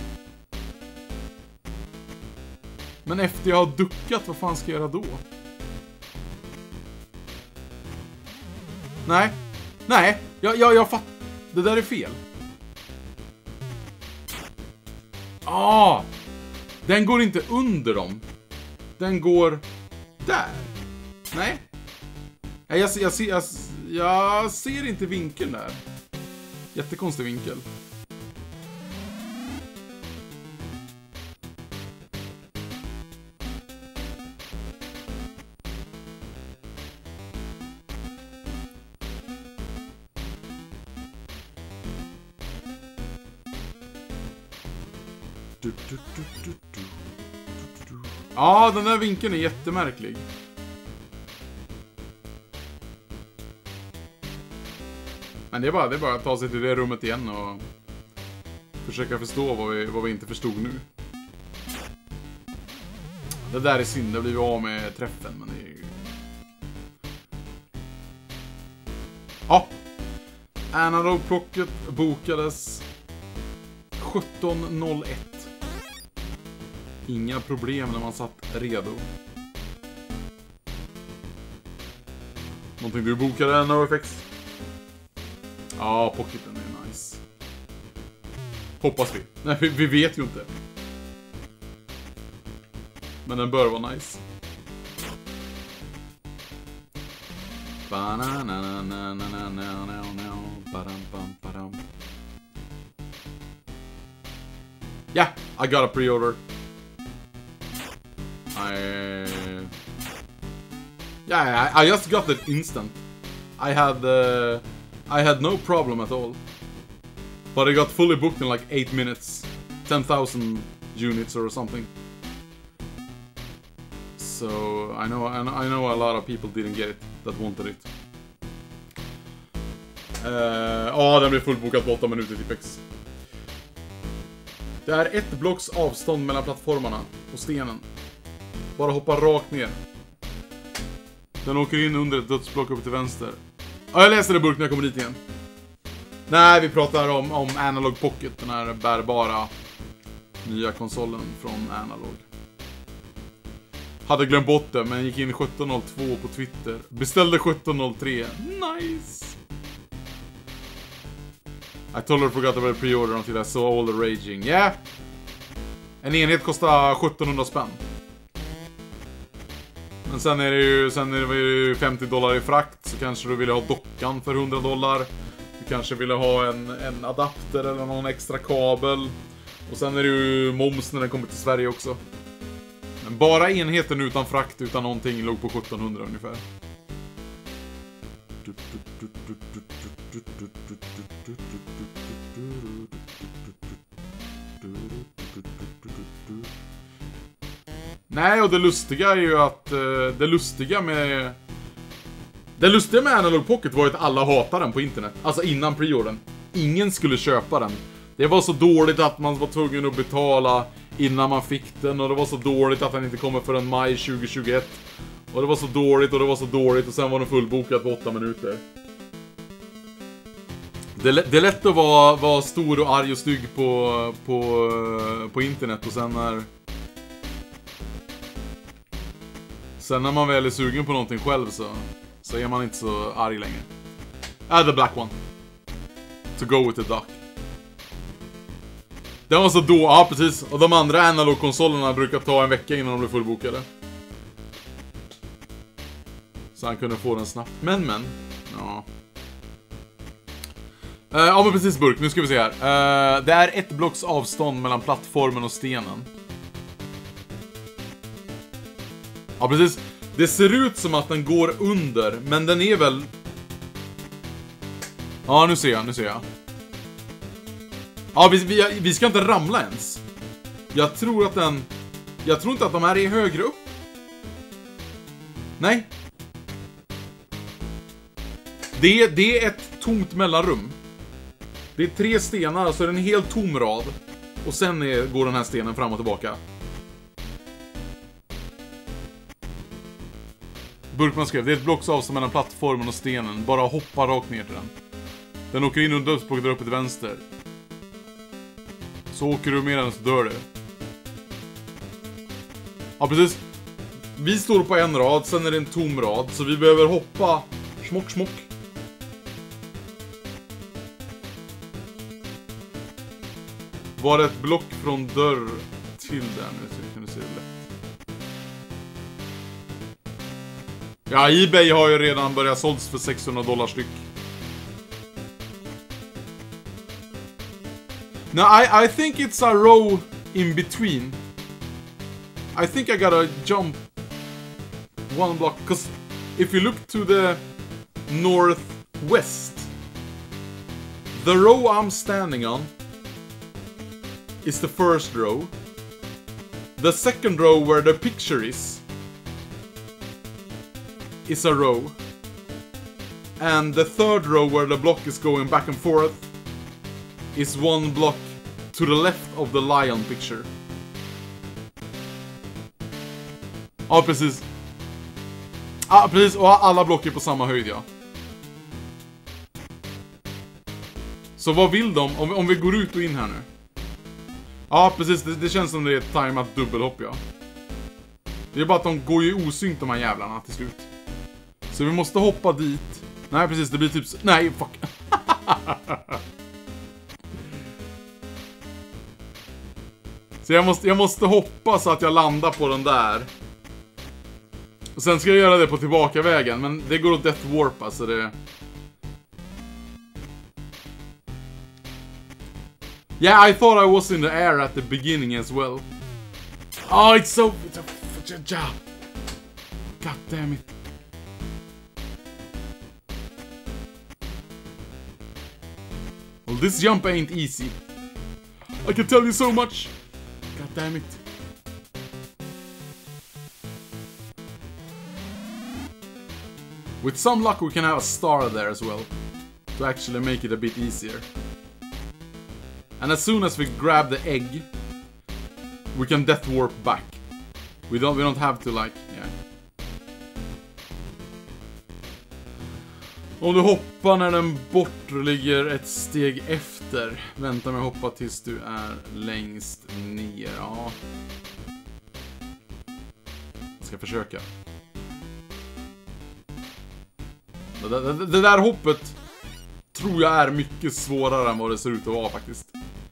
Men efter jag har duckat, vad fan ska jag göra då? Nej. Nej, jag, jag, jag fatt... Det där är fel. Ah! Den går inte under dem. Den går... Där. Nej. Nej, jag, jag, jag, jag, jag ser inte vinkeln där. Jättekonstig vinkel. Ja, den där vinkeln är jättemärklig. Men det är bara, det är bara att ta sig till det rummet igen och försöka förstå vad vi, vad vi inte förstod nu. Det där är synd, det blir vi av med träffen, men det är ju... Ja. Analog Pocket bokades sjutton noll ett. Inga problem när man satt redo. Någonting du bokade, NoFX? Ja, pocketen är nice. Hoppas vi. Nej, vi, vi vet ju inte. Men den bör vara nice. Yeah, I got a pre-order. I... Yeah, I, I just got it instant. I had uh, I had no problem at all. But I got fully booked in like eight minutes. ten thousand units or something. So I know I know a lot of people didn't get it that wanted it. Ja, uh, oh, den blev fullbokad på åtta minuter till Pex. Det är ett blocks avstånd mellan plattformarna och stenen. Bara hoppa rakt ner. Den åker in under ett dödsblock upp till vänster. Ja, jag läser det burk när jag kommer dit igen. Nej, vi pratar om, om Analog Pocket. Den här bärbara nya konsolen från Analog. Hade glömt bort det, men gick in sjutton noll två på Twitter. Beställde sjutton noll tre. Nice! I totally forgot about the pre-order until I saw all the raging. Yeah! En enhet kostar sjuttonhundra spänn. Men sen är det ju, sen är det ju femtio dollar i frakt. Så kanske du vill ha dockan för hundra dollar. Du kanske vill ha en, en adapter eller någon extra kabel. Och sen är det ju moms när den kommer till Sverige också. Men bara enheten utan frakt, utan någonting, låg på sjuttonhundra ungefär. Nej, och det lustiga är ju att uh, det lustiga med Det lustiga med Analog Pocket var att alla hatade den på internet. Alltså innan preordern. Ingen skulle köpa den. Det var så dåligt att man var tvungen att betala innan man fick den. Och det var så dåligt att den inte kommer förrän maj tjugohundratjugoett. Och det var så dåligt och det var så dåligt. Och sen var den fullbokad på åtta minuter. Det är, lätt, det är lätt att vara, vara stor och arg och stygg på, på, på internet och sen när... Sen när man väl är sugen på någonting själv så, så är man inte så arg längre. Ah, the black one. To go with the duck. Den var så då, ja precis. Och de andra analog-konsolerna brukar ta en vecka innan de blir fullbokade. Så han kunde få den snabbt. Men, men. Ja. Uh, ja men precis Burk, nu ska vi se här. Uh, det är ett blocks avstånd mellan plattformen och stenen. Ja precis. Det ser ut som att den går under, men den är väl... Ja nu ser jag, nu ser jag. Ja vi, vi, vi ska inte ramla ens. Jag tror att den... Jag tror inte att de här är högre upp. Nej. Det, det är ett tomt mellanrum. Det är tre stenar, så är det en helt tom rad. Och sen är, går den här stenen fram och tillbaka. Burkman skrev, det är ett blocks avstånd mellan plattformen och stenen. Bara hoppa rakt ner till den. Den åker in under dödsblocket där uppe till vänster. Så åker du med den så dör du. Ja precis. Vi står på en rad, sen är det en tom rad. Så vi behöver hoppa. Smock, smock. Var det ett block från dörr till där nu så kan du se det lätt. Ja, eBay har ju redan börjat sålts för sexhundra dollar styck. No, I, I think it's a row in between. I think I gotta jump one block. Because if you look to the northwest, the row I'm standing on is the first row. The second row where the picture is is a row. And the third row where the block is going back and forth is one block to the left of the lion picture. Ja, precis. Ja, precis. Och alla block är på samma höjd, ja. Så vad vill de? Om vi, om vi går ut och in här nu. Ja, precis. Det, det känns som det är ett timat dubbelhopp, ja. Det är bara att de går ju osynkt, de här jävlarna, till slut. Så vi måste hoppa dit. Nej, precis. Det blir typ... Nej, fuck. Så jag måste, jag måste hoppa så att jag landar på den där. Och sen ska jag göra det på tillbakavägen. Men det går åt death warp, alltså det... Yeah, I thought I was in the air at the beginning as well. Oh, it's so... God damn it. Well, this jump ain't easy. I can tell you so much. God damn it. With some luck we can have a star there as well. To actually make it a bit easier. And as soon as we grab the egg, we can death warp back. We don't we don't have to like, yeah. Om du hoppar när den bort ligger ett steg efter. Vänta med att hoppa tills du är längst ner. Ja. Jag ska försöka. Det, det, det, det där hoppet tror jag är mycket svårare än vad det ser ut att vara faktiskt.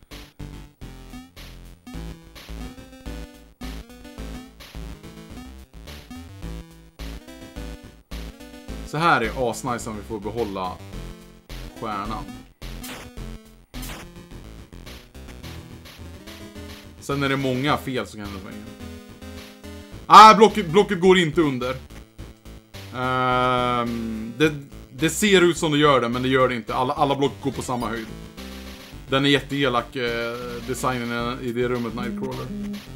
Så här är asnice om vi får behålla stjärnan. Sen är det många fel så kan det vara. Ah, blocket, blocket går inte under. Um, det, det ser ut som det gör det, men det gör det inte. Alla, alla block går på samma höjd. Den är jätteelak, eh, designen i det rummet, Nightcrawler.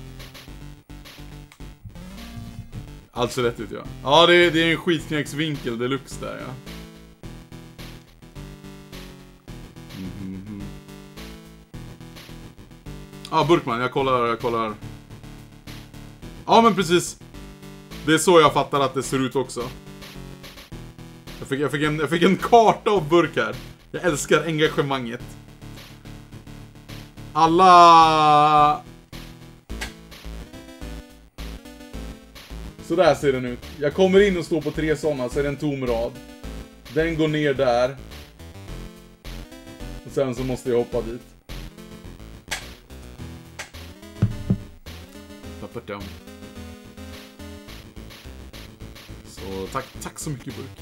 Alltså rätt ut, ja. Ja, det är, det är en skitknäcksvinkel deluxe där, ja. Mm-hmm. Ja, Burkman, jag kollar, jag kollar. Ja, men precis. Det är så jag fattar att det ser ut också. Jag fick, jag fick, en, jag fick en karta av Burk här. Jag älskar engagemanget. Alla... Så där ser den ut. Jag kommer in och står på tre sådana, så är det en tom rad. Den går ner där. Och sen så måste jag hoppa dit. Pappertum. Så tack, tack så mycket, burk.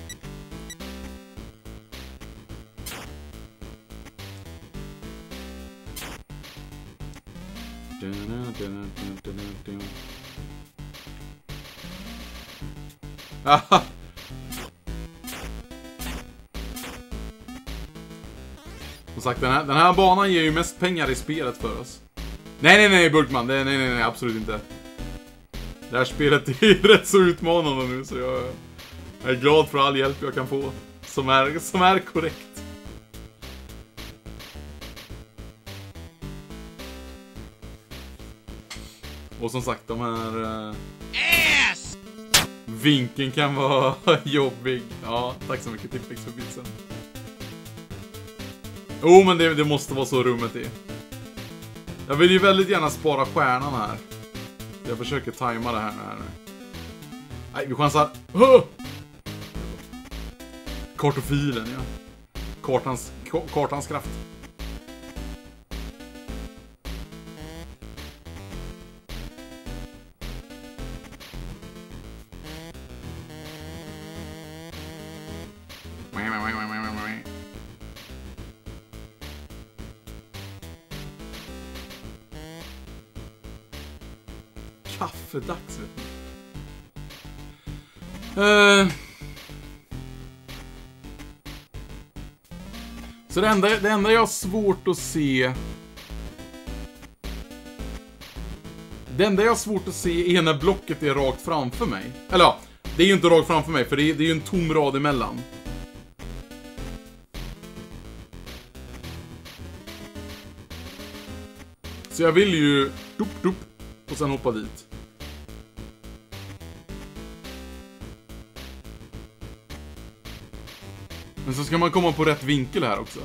Aha. Som sagt, den här, den här banan ger ju mest pengar i spelet för oss. Nej, nej, nej, Burkman. Nej, nej, nej, absolut inte. Det här spelet är rätt så utmanande nu, så jag, jag är glad för all hjälp jag kan få. Som är, som är korrekt. Och som sagt, de här... Uh, yes! Vinkeln kan vara jobbig. Ja, tack så mycket Tippix för bilden. Jo, oh, men det, det måste vara så rummet är. Jag vill ju väldigt gärna spara stjärnan här. Jag försöker tajma det här nu. Nej, vi chansar. Oh! Kartofilen, ja. Kartans, kartans kraft. Kaffedags, vet du. Uh. Så det enda, det enda jag har svårt att se... Det enda jag har svårt att se är när blocket är rakt framför mig. Eller ja, det är ju inte rakt framför mig, för det är, det är ju en tom rad emellan. Så jag vill ju... Dup, dup, och sen hoppa dit. Men så ska man komma på rätt vinkel här också.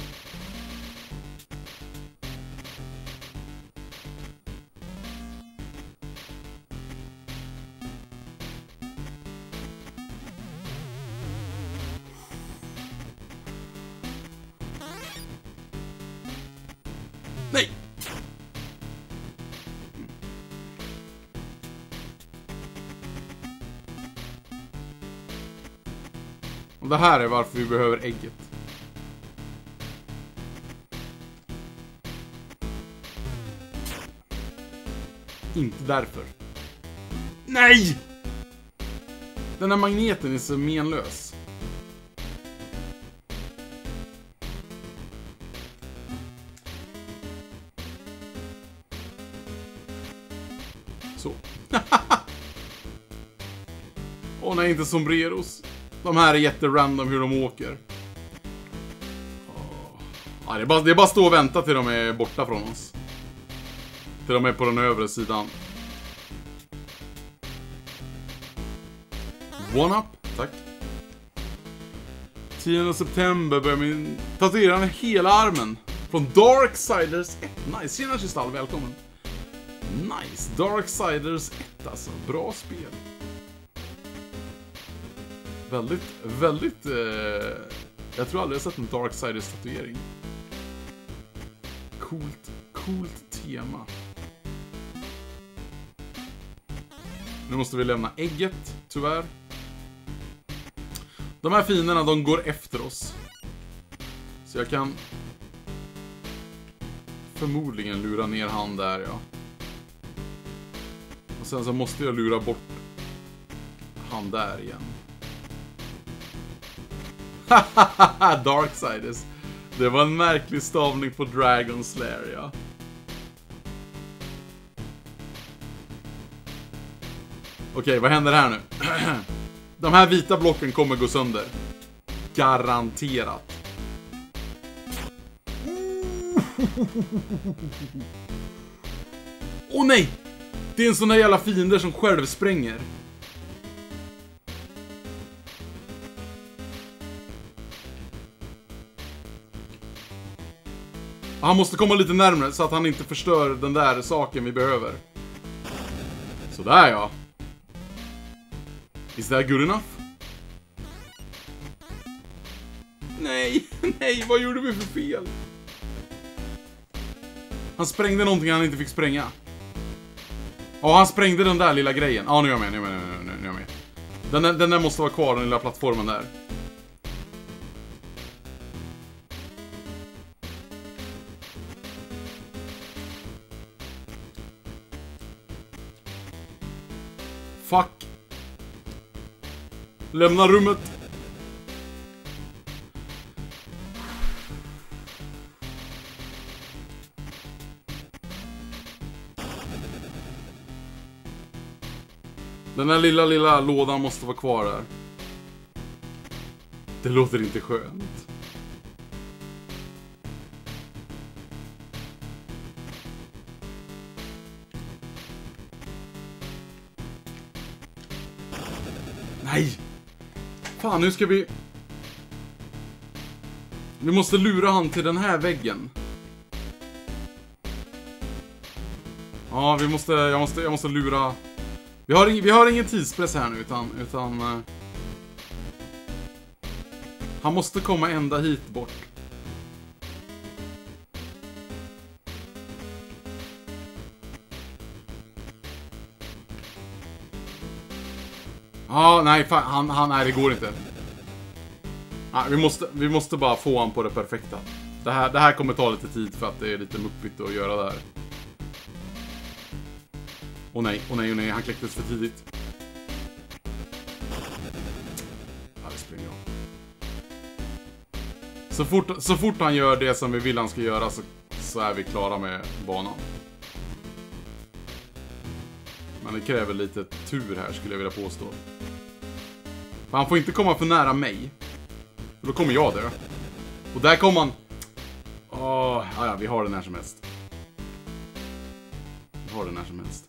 Nej! Och det här är varför vi behöver ägget. Inte därför. Nej! Den här magneten är så menlös. Så. Åh nej, inte sombreros. De här är jätterandom hur de åker. Oh. Ja, det är bara, det är bara stå och vänta till de är borta från oss. Till de är på den övre sidan. One up, tack. tionde september börjar min tatuera hela armen. Från Darksiders ett. Nice, tjena Kristall, välkommen. Nice, Darksiders ett alltså. Bra spel. Väldigt, väldigt... Eh, jag tror aldrig jag sett en Darksiders tatuering. Coolt, coolt tema. Nu måste vi lämna ägget, tyvärr. De här finerna, de går efter oss. Så jag kan... förmodligen lura ner han där, ja. Och sen så måste jag lura bort han där igen. Darksiders. Det var en märklig stavning på Dragon Slayer, ja. Okej, vad händer här nu? De här vita blocken kommer gå sönder. Garanterat. Åh oh, nej! Det är en sån där jävla fiender som själv spränger. Han måste komma lite närmare så att han inte förstör den där saken vi behöver. Sådär ja. Is that good enough? Nej, nej, vad gjorde vi för fel? Han sprängde någonting han inte fick spränga. Ja, han sprängde den där lilla grejen. Ja, nu är jag med, nu är jag med, nu är jag med, nu är jag med. Den, där, den där måste vara kvar, den lilla plattformen där. Fuck. Lämna rummet. Den här lilla, lilla lådan måste vara kvar där. Det låter inte skönt. Nej! Fan, nu ska vi... Vi måste lura han till den här väggen. Ja, vi måste... Jag måste, jag måste lura... Vi har, ing, vi har ingen tidspress här nu, utan... utan uh, han måste komma ända hit bort. Ja, ah, nej, fan, han, han, nej, det går inte. Ah, vi, måste, vi måste bara få han på det perfekta. Det här, det här kommer ta lite tid för att det är lite muppigt att göra det här. Åh oh, nej, åh oh, nej, åh oh, nej, han kläcktes för tidigt. Ja, det springer jag. Så fort, så fort han gör det som vi vill han ska göra så, så är vi klara med banan. Men det kräver lite tur här, skulle jag vilja påstå. För han får inte komma för nära mig. För då kommer jag dö. Och där kommer han... Åh, ja, ja, vi har den här som helst. Vi har den här som helst.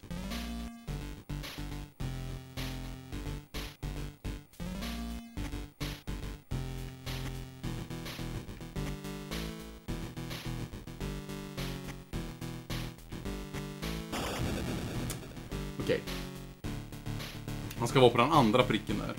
Okej. Han ska vara på den andra pricken där.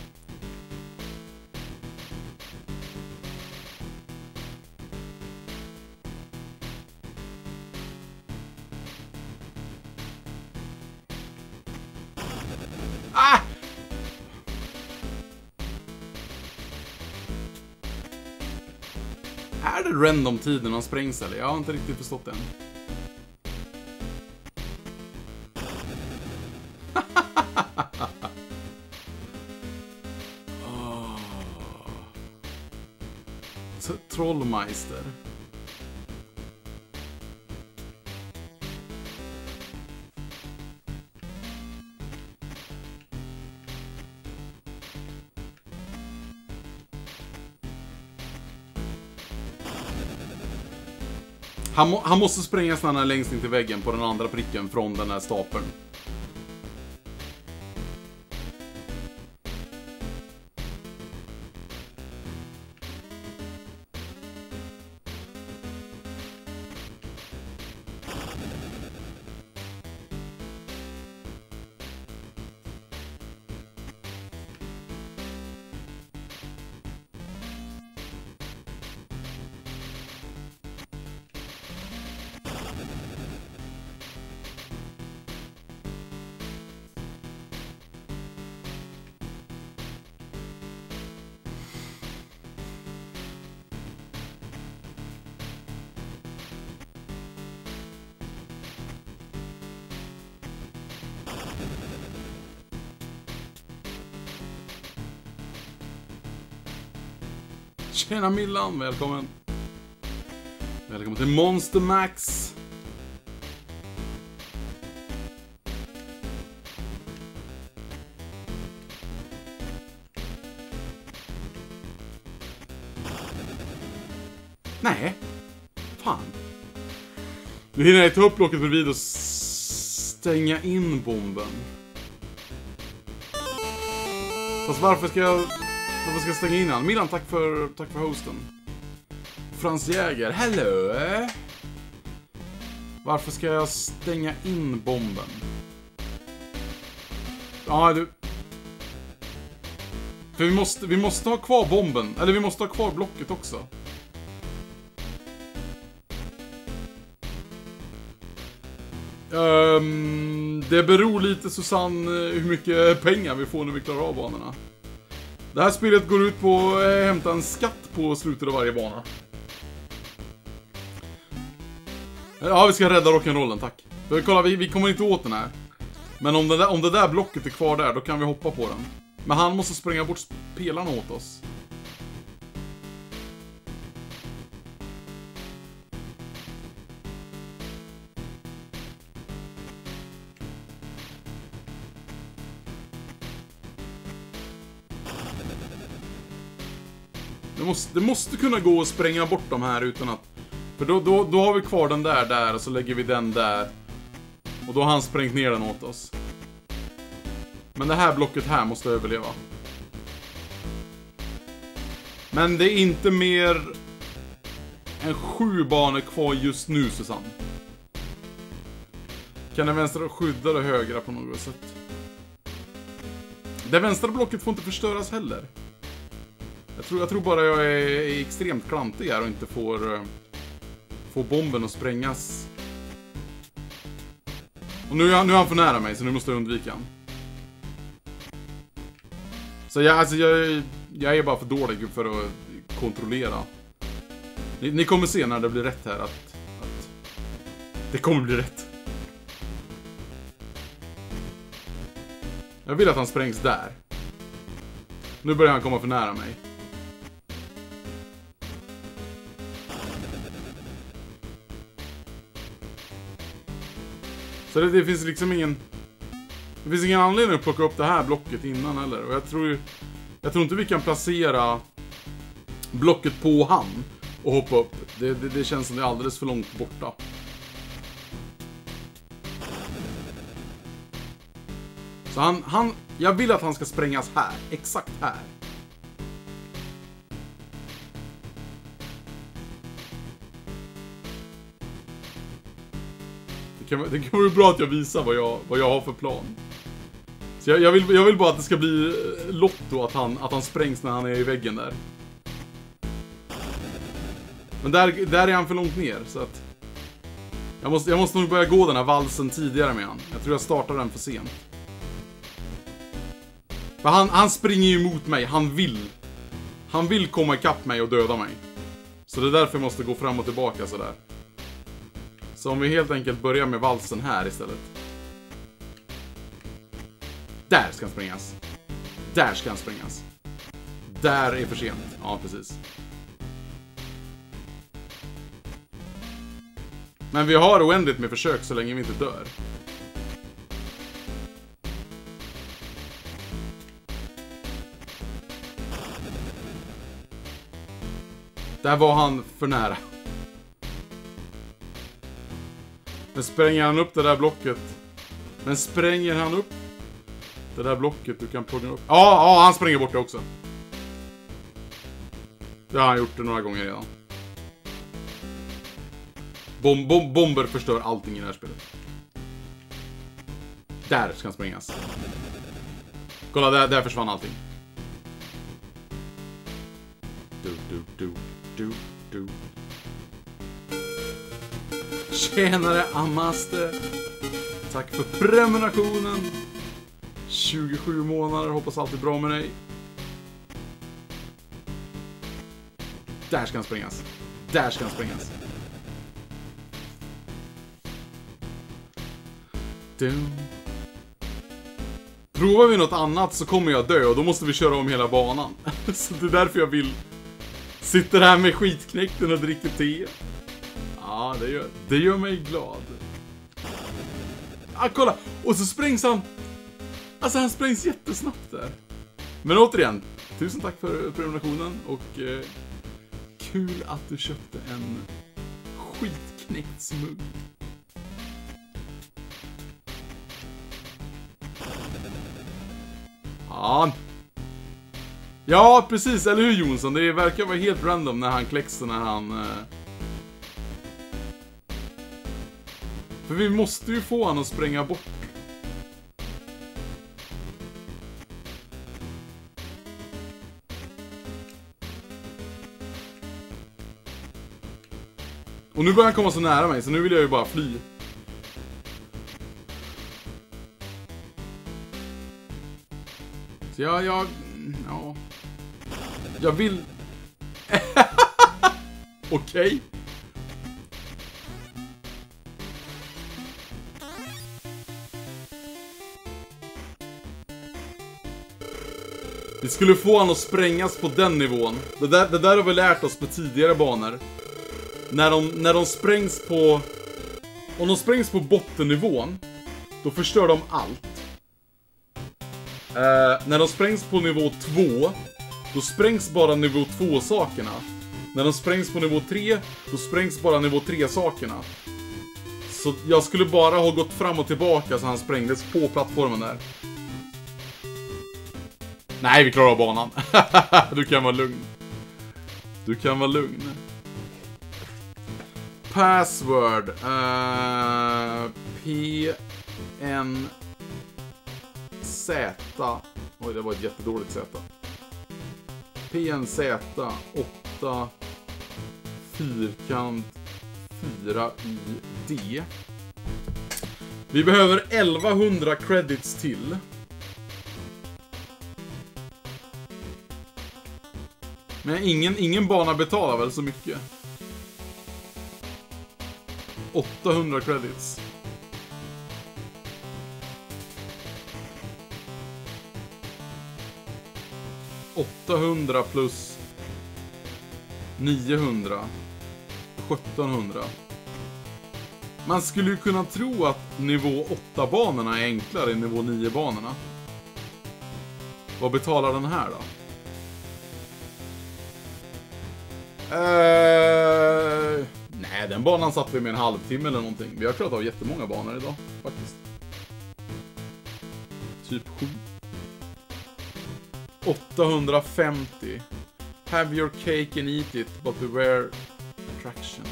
Ah! Är det random tiden han sprängs eller? Jag har inte riktigt förstått den. Trollmeister. Han, må, han måste sprängas när han är längst in till väggen på den andra pricken från den här stapeln. Tjena Millan, välkommen. Välkommen till Monster Max. Nej. Fan. Nu hinner jag ta upp locket bredvid och stänga in bomben. Fast varför ska jag... Varför ska jag stänga in han? Milan, tack för, tack för hosten. Frans Jäger, hello! Varför ska jag stänga in bomben? Ja, du. För vi måste, vi måste ha kvar bomben. Eller vi måste ha kvar blocket också. Um, det beror lite, Susanne, hur mycket pengar vi får när vi klarar av banorna. Det här spelet går ut på att hämta en skatt på slutet av varje bana. Ja, vi ska rädda rock'n'rollen, tack. För kolla, vi, vi kommer inte åt den här. Men om det, där, om det där blocket är kvar där, då kan vi hoppa på den. Men han måste spränga bort spelarna åt oss. Det måste, det måste kunna gå att spränga bort de här utan att... För då, då, då har vi kvar den där där och så lägger vi den där. Och då har han sprängt ner den åt oss. Men det här blocket här måste överleva. Men det är inte mer än sju banor kvar just nu, Susanne. Kan den vänstra skydda det högra på något sätt? Det vänstra blocket får inte förstöras heller. Jag tror, jag tror bara jag är, är extremt klantig här och inte får, uh, får bomben att sprängas. Och nu är, han, nu är han för nära mig, så nu måste jag undvika han. Så jag, alltså jag, jag är bara för dålig för att kontrollera. Ni, ni kommer se när det blir rätt här att, att det kommer bli rätt. Jag vill att han sprängs där. Nu börjar han komma för nära mig. Så det, det finns liksom ingen... Det finns ingen anledning att plocka upp det här blocket innan heller. Och jag tror ju... Jag tror inte vi kan placera blocket på han och hoppa upp. Det, det, det känns som det är alldeles för långt borta. Så han, han... Jag vill att han ska sprängas här. Exakt här. Det kan, det kan vara bra att jag visar vad jag, vad jag har för plan. Så jag, jag, vill, jag vill bara att det ska bli lotto att han, att han sprängs när han är i väggen där. Men där, där är han för långt ner, så att... Jag måste, jag måste nog börja gå den här valsen tidigare med han. Jag tror jag startar den för sent. För han, han springer ju emot mig, han vill. Han vill komma ikapp mig och döda mig. Så det är därför jag måste gå fram och tillbaka sådär. Så om vi helt enkelt börjar med valsen här istället. Där ska han springas. Där ska han springas. Där är för sent. Ja, precis. Men vi har oändligt med försök så länge vi inte dör. Där var han för nära. Men spränger han upp det där blocket. Men spränger han upp det där blocket du kan plocka upp. Ja, ja, han spränger bort det också. Det har han gjort det några gånger redan. Bom, bom, bomber förstör allting i det här spelet. Där ska han sprängas. Kolla, där, där försvann allting. Du, du, du, du, du. Tjänare Amaste. Tack för prenumerationen. tjugosju månader, hoppas allt är bra med dig. Där ska han sprängas. Där ska han sprängas. Du. Provar vi något annat så kommer jag dö och då måste vi köra om hela banan. Så det är därför jag vill. Sitter här med skitknäkten och dricker te. Ja, det gör, det gör mig glad. Ah, kolla! Och så sprängs han. Alltså han sprängs jättesnabbt där. Men återigen, tusen tack för prenumerationen. Och eh, kul att du köpte en skitknäckt smugg. Ja. Ja, precis. Eller hur, Jonsson? Det verkar vara helt random när han kläcks och när han... Eh... För vi måste ju få han att spränga bort. Och nu börjar han komma så nära mig, så nu vill jag ju bara fly. Så jag, jag, ja. Jag vill... Okej. Okay. Vi skulle få han att sprängas på den nivån. Det där, det där har vi lärt oss på tidigare banor. När de, när de sprängs på... Om de sprängs på bottennivån, då förstör de allt. Uh, när de sprängs på nivå två, då sprängs bara nivå två sakerna. När de sprängs på nivå tre, då sprängs bara nivå tre sakerna. Så jag skulle bara ha gått fram och tillbaka så han sprängdes på plattformen där. Nej, vi klarar av banan. Du kan vara lugn. Du kan vara lugn. Password. Uh, P N Z. Oj, det var ett jättedåligt Z. P N Z åtta fyrkant fyra I D. Vi behöver elvahundra credits till. Men ingen, ingen bana betalar väl så mycket. åttahundra credits. åttahundra plus niohundra. sjuttonhundra. Man skulle ju kunna tro att nivå åtta-banorna är enklare än nivå nio-banorna. Vad betalar den här då? Uh, nej, den banan satt vi med en halvtimme eller någonting. Vi har klarat av jättemånga banor idag, faktiskt. Typ sju. åttahundrafemtio. Have your cake and eat it, but beware attraction.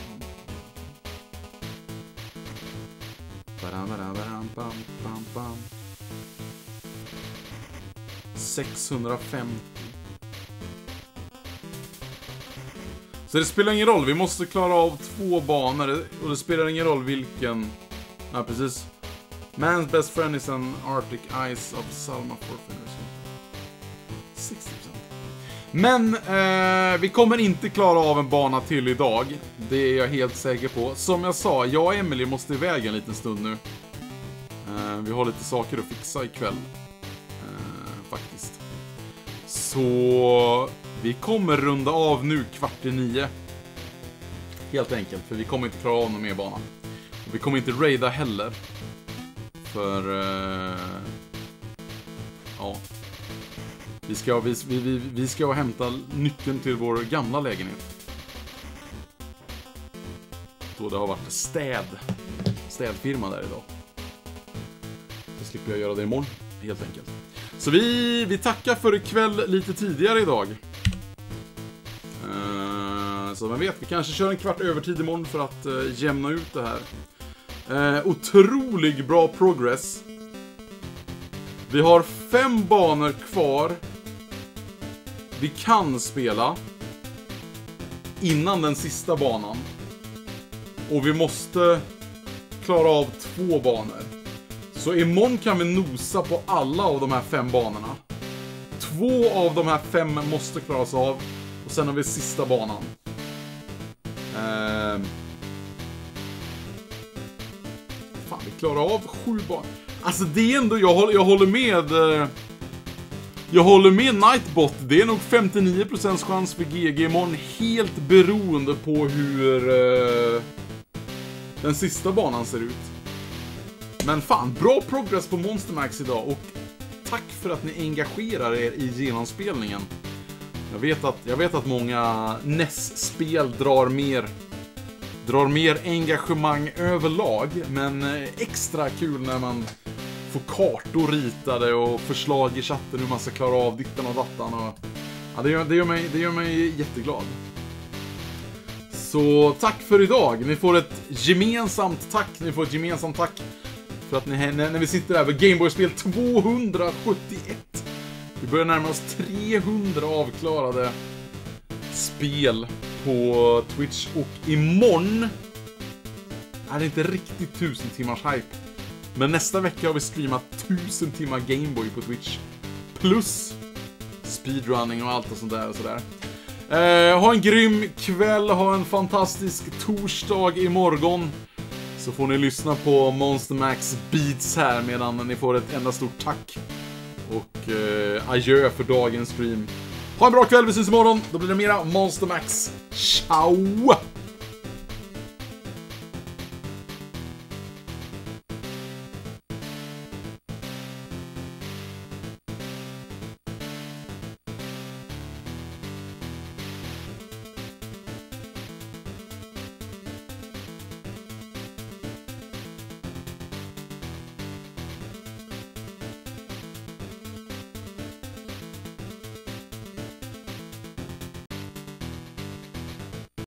sexhundrafemtio. Så det spelar ingen roll, vi måste klara av två banor. Och det spelar ingen roll vilken. Ja, precis. Man's best friend is an Arctic ice of Salma Forfiner. sextio procent. Men eh, vi kommer inte klara av en bana till idag. Det är jag helt säker på. Som jag sa, jag och Emily måste iväg en liten stund nu. eh, Vi har lite saker att fixa ikväll, eh, faktiskt. Så vi kommer runda av nu kvart i nio. Helt enkelt, för vi kommer inte klara av någon mer bana. Och vi kommer inte raida heller. För eh, ja, Vi ska, vi, vi, vi ska hämta nyckeln till vår gamla lägenhet. Då det har varit städ. Städfirma där idag. Så slipper jag göra det imorgon, helt enkelt. Så vi, vi tackar för ikväll lite tidigare idag. Uh, så man vet, vi kanske kör en kvart övertid imorgon för att uh, jämna ut det här. Uh, otrolig bra progress. Vi har fem banor kvar. Vi kan spela innan den sista banan. Och vi måste klara av två banor. Så imorgon kan vi nosa på alla av de här fem banorna. Två av de här fem måste klaras av. Och sen har vi sista banan. Ehm. Fan, vi klarar av sju banor. Alltså det är ändå, jag håller, jag håller med... Eh, jag håller med Nightbot. Det är nog femtionio procent chans för G G imorgon. Helt beroende på hur eh, den sista banan ser ut. Men fan, bra progress på Monster Max idag. Och tack för att ni engagerar er i genomspelningen. Jag vet att, jag vet att många N E S-spel drar mer... Drar mer engagemang överlag. Men extra kul när man får kartor ritade och förslag i chatten hur man ska klara av dittan och dattan. Och, ja, det, gör, det, gör mig, det gör mig jätteglad. Så tack för idag. Ni får ett gemensamt tack. Ni får ett gemensamt tack för att ni, när vi sitter där vid Gameboy-spel tvåhundrasjuttioett. Vi börjar närma oss trehundra avklarade spel på Twitch. Och imorgon är det inte riktigt tusen timmars hype. Men nästa vecka har vi streamat tusen timmar Gameboy på Twitch. Plus speedrunning och allt och sånt där och sådär. Eh, ha en grym kväll, ha en fantastisk torsdag imorgon. Så får ni lyssna på Monster Max Beats här medan ni får ett enda stort tack. Och eh, adjö för dagens stream. Ha en bra kväll, vi syns imorgon. Då blir det mera Monster Max. Ciao!